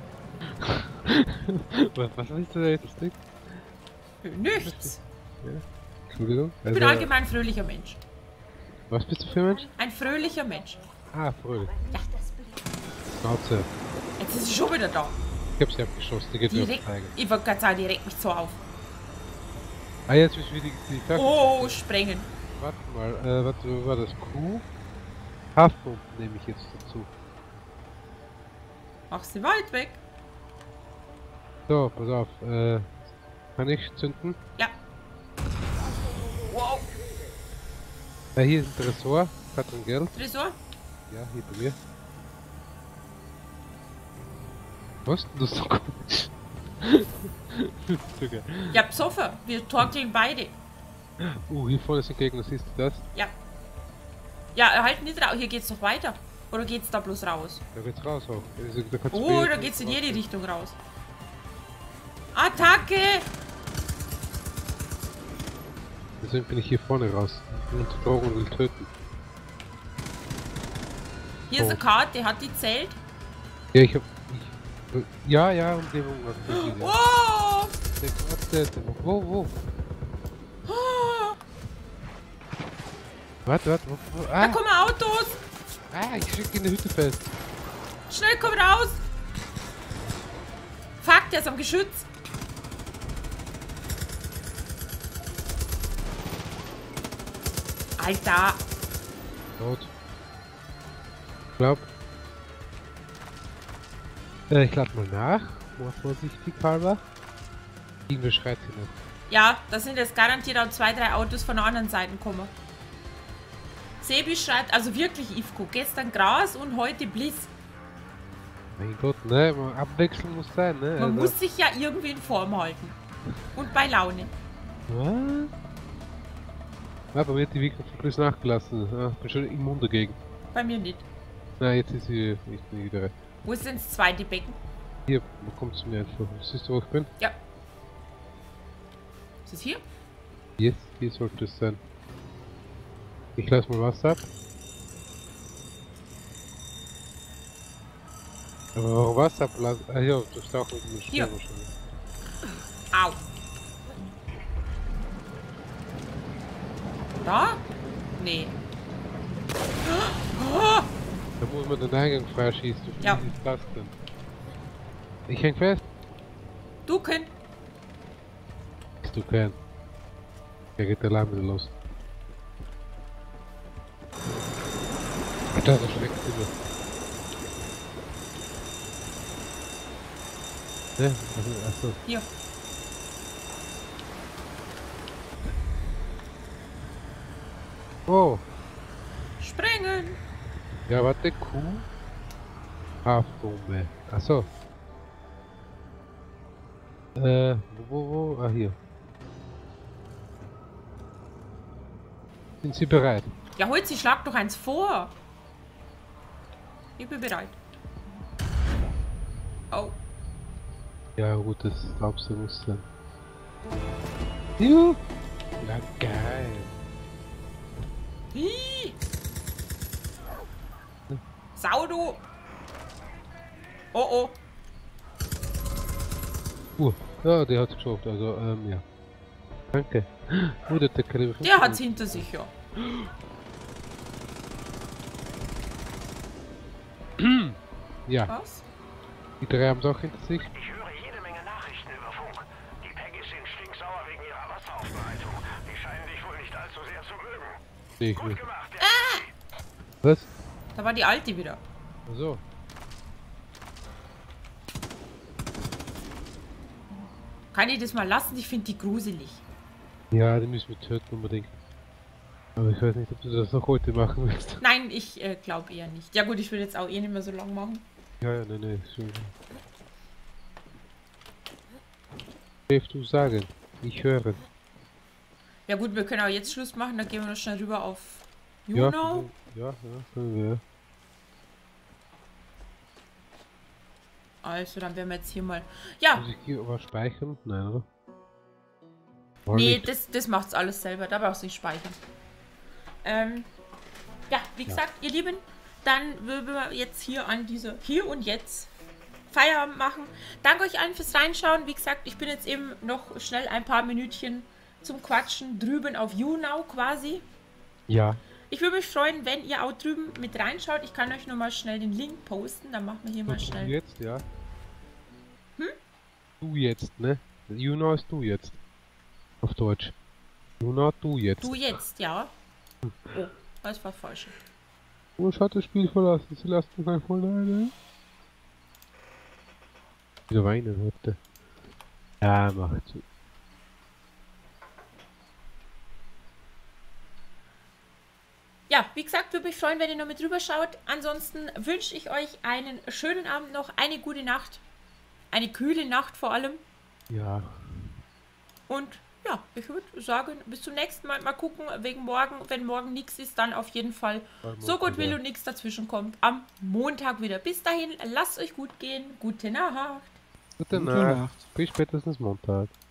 was, was ist da jetzt das Ding? Nichts. Ja. Entschuldigung. Ich bin Also, allgemein ein fröhlicher Mensch. was bist du für ein Mensch? Ein fröhlicher Mensch. Ah, fröhlich. Ja. Schnauze. Jetzt ist sie schon wieder da. Ich hab sie abgeschossen, die geht mir auf Direkt, die Feige. ich wollte gerade sagen, die regt mich so auf. Ah, jetzt müssen wir die, die Sachen... Oh, sprengen. Warte mal, äh, warte, wo war das? Q? Haftpumpen nehme ich jetzt dazu. Mach sie weit weg. So, pass auf, äh, kann ich zünden? Ja. Wow. Ja, hier ist ein Tresor, hat ein Geld. Tresor? Ja, hier bei mir. Was? Das ist so komisch. Ja, besoffen. Wir torkeln beide. Uh, hier vorne sind Gegner, siehst du das? Ja. Ja, halt nicht raus. Hier geht's doch weiter. Oder geht's da bloß raus? Da geht's raus auch. Also, da kannst du Oh, wählen, da geht's in was- jede Richtung raus. Attacke! Deswegen bin ich hier vorne raus. Ich bin unter Drogen und will töten. Hier ist eine Karte. Hat die zählt? Ja, ich hab... Ich, ja, ja, Umgebung. Ja. Oh! Wo, wo? Warte, warte, wo, wo? Da Ah, kommen Autos! ah, ich steck in der Hütte fest. Schnell, komm raus! Fuck, der ist am Geschütz. Alter! Tot. Ich glaub. Äh, ich lade mal nach. Mal vorsichtig halber. Irgendwer schreit hier noch. Ja, da sind jetzt garantiert auch zwei, drei Autos von der anderen Seite gekommen. Sebi schreibt, also wirklich, Ivko, gestern Gras und heute Bliss. Mein Gott, ne? Man abwechseln muss sein, ne? Man Also- muss sich ja irgendwie in Form halten. Und bei Laune. Was? Ja, bei mir hat die Wirkung von Chris nachgelassen. Ja, bin schon immun dagegen. Bei mir nicht. Na, jetzt ist sie nicht wieder. Wo ist denn das zweite Becken? Hier, wo kommt sie mir einfach? Siehst du, wo ich bin? Ja. Ist es hier? Yes, hier sollte es sein. Ich lass mal Wasser ab. Aber warum Wasser ablassen? Ah ja, das ist auch mit dem Hier. Stern wahrscheinlich. Au. Da? Nee. Oh, Da muss man den Eingang freischießen. Wie Ja. viel ist das denn? Ich häng fest. du könnt. Bist du kein. Ja, geht der Alarm wieder los. Da, das schmeckt immer. Ne? Also, achso. Hier. Oh! Sprengen. Ja, warte, Kuh. Hafbombe. Achso. Äh, wo, wo, wo? Ah, hier. Sind Sie bereit? Ja, holt sie, schlag doch eins vor. Ich bin bereit. Oh. Ja, gut, das glaubst du muss sein. Juhu! Ja, geil. Hi. Sau, du. Oh, oh. Uh, ja, der hat's geschafft, also, ähm, ja. Danke. Uh, der hat Kaliber Der hat's hinter sich, ja. Ja, Was? die drei haben's auch hinter sich. Ich höre jede Menge Nachrichten über Funk. Die Peggies sind stinksauer wegen ihrer Wasseraufbereitung. Die scheinen dich wohl nicht allzu sehr zu mögen. Nee, ich Gut nicht. gemacht, der Was? Da war die alte wieder. Achso. Kann ich das mal lassen? Ich finde die gruselig. Ja, die müssen wir töten unbedingt. Aber ich weiß nicht, ob du das noch heute machen willst. Nein, ich äh, glaube eher nicht. Ja gut, ich will jetzt auch eh nicht mehr so lang machen. Ja, ja, nee, nee, schön. Darf du sagen? Ich höre. Ja gut, wir können auch jetzt Schluss machen. Dann gehen wir noch schnell rüber auf Ja, Juno. ja, ja, können wir. Also, dann werden wir jetzt hier mal... Ja, Muss ich hier was speichern? Nein, oder? War nee, nicht. das, das macht's alles selber. Da brauchst du nicht speichern. Ähm, ja, wie gesagt, ihr Lieben, dann würden wir jetzt hier an dieser Hier und Jetzt Feierabend machen. Danke euch allen fürs Reinschauen. Wie gesagt, ich bin jetzt eben noch schnell ein paar Minütchen zum Quatschen drüben auf YouNow quasi. Ja. Ich würde mich freuen, wenn ihr auch drüben mit reinschaut. Ich kann euch nur mal schnell den Link posten. Dann machen wir hier mal Du schnell. jetzt, ja. Hm? Du jetzt, ne? Juno ist du jetzt. Auf Deutsch. Juno, du jetzt. Du jetzt, ja. Oh, das war falsch. Oh, ich hatte das Spiel verlassen. Sie lassen mich einfach alleine. Wieder weinen heute. Ja, mach zu. Ja, wie gesagt, würde mich freuen, wenn ihr noch mit drüber schaut. Ansonsten wünsche ich euch einen schönen Abend noch, eine gute Nacht. Eine kühle Nacht vor allem. Ja. Und ja, ich würde sagen, bis zum nächsten Mal. Mal gucken, wegen morgen. Wenn morgen nichts ist, dann auf jeden Fall, so gut will und nichts dazwischen kommt, am Montag wieder. Bis dahin, lasst euch gut gehen. Gute Nacht. Gute Gute Nacht. Nacht. Bis spätestens Montag.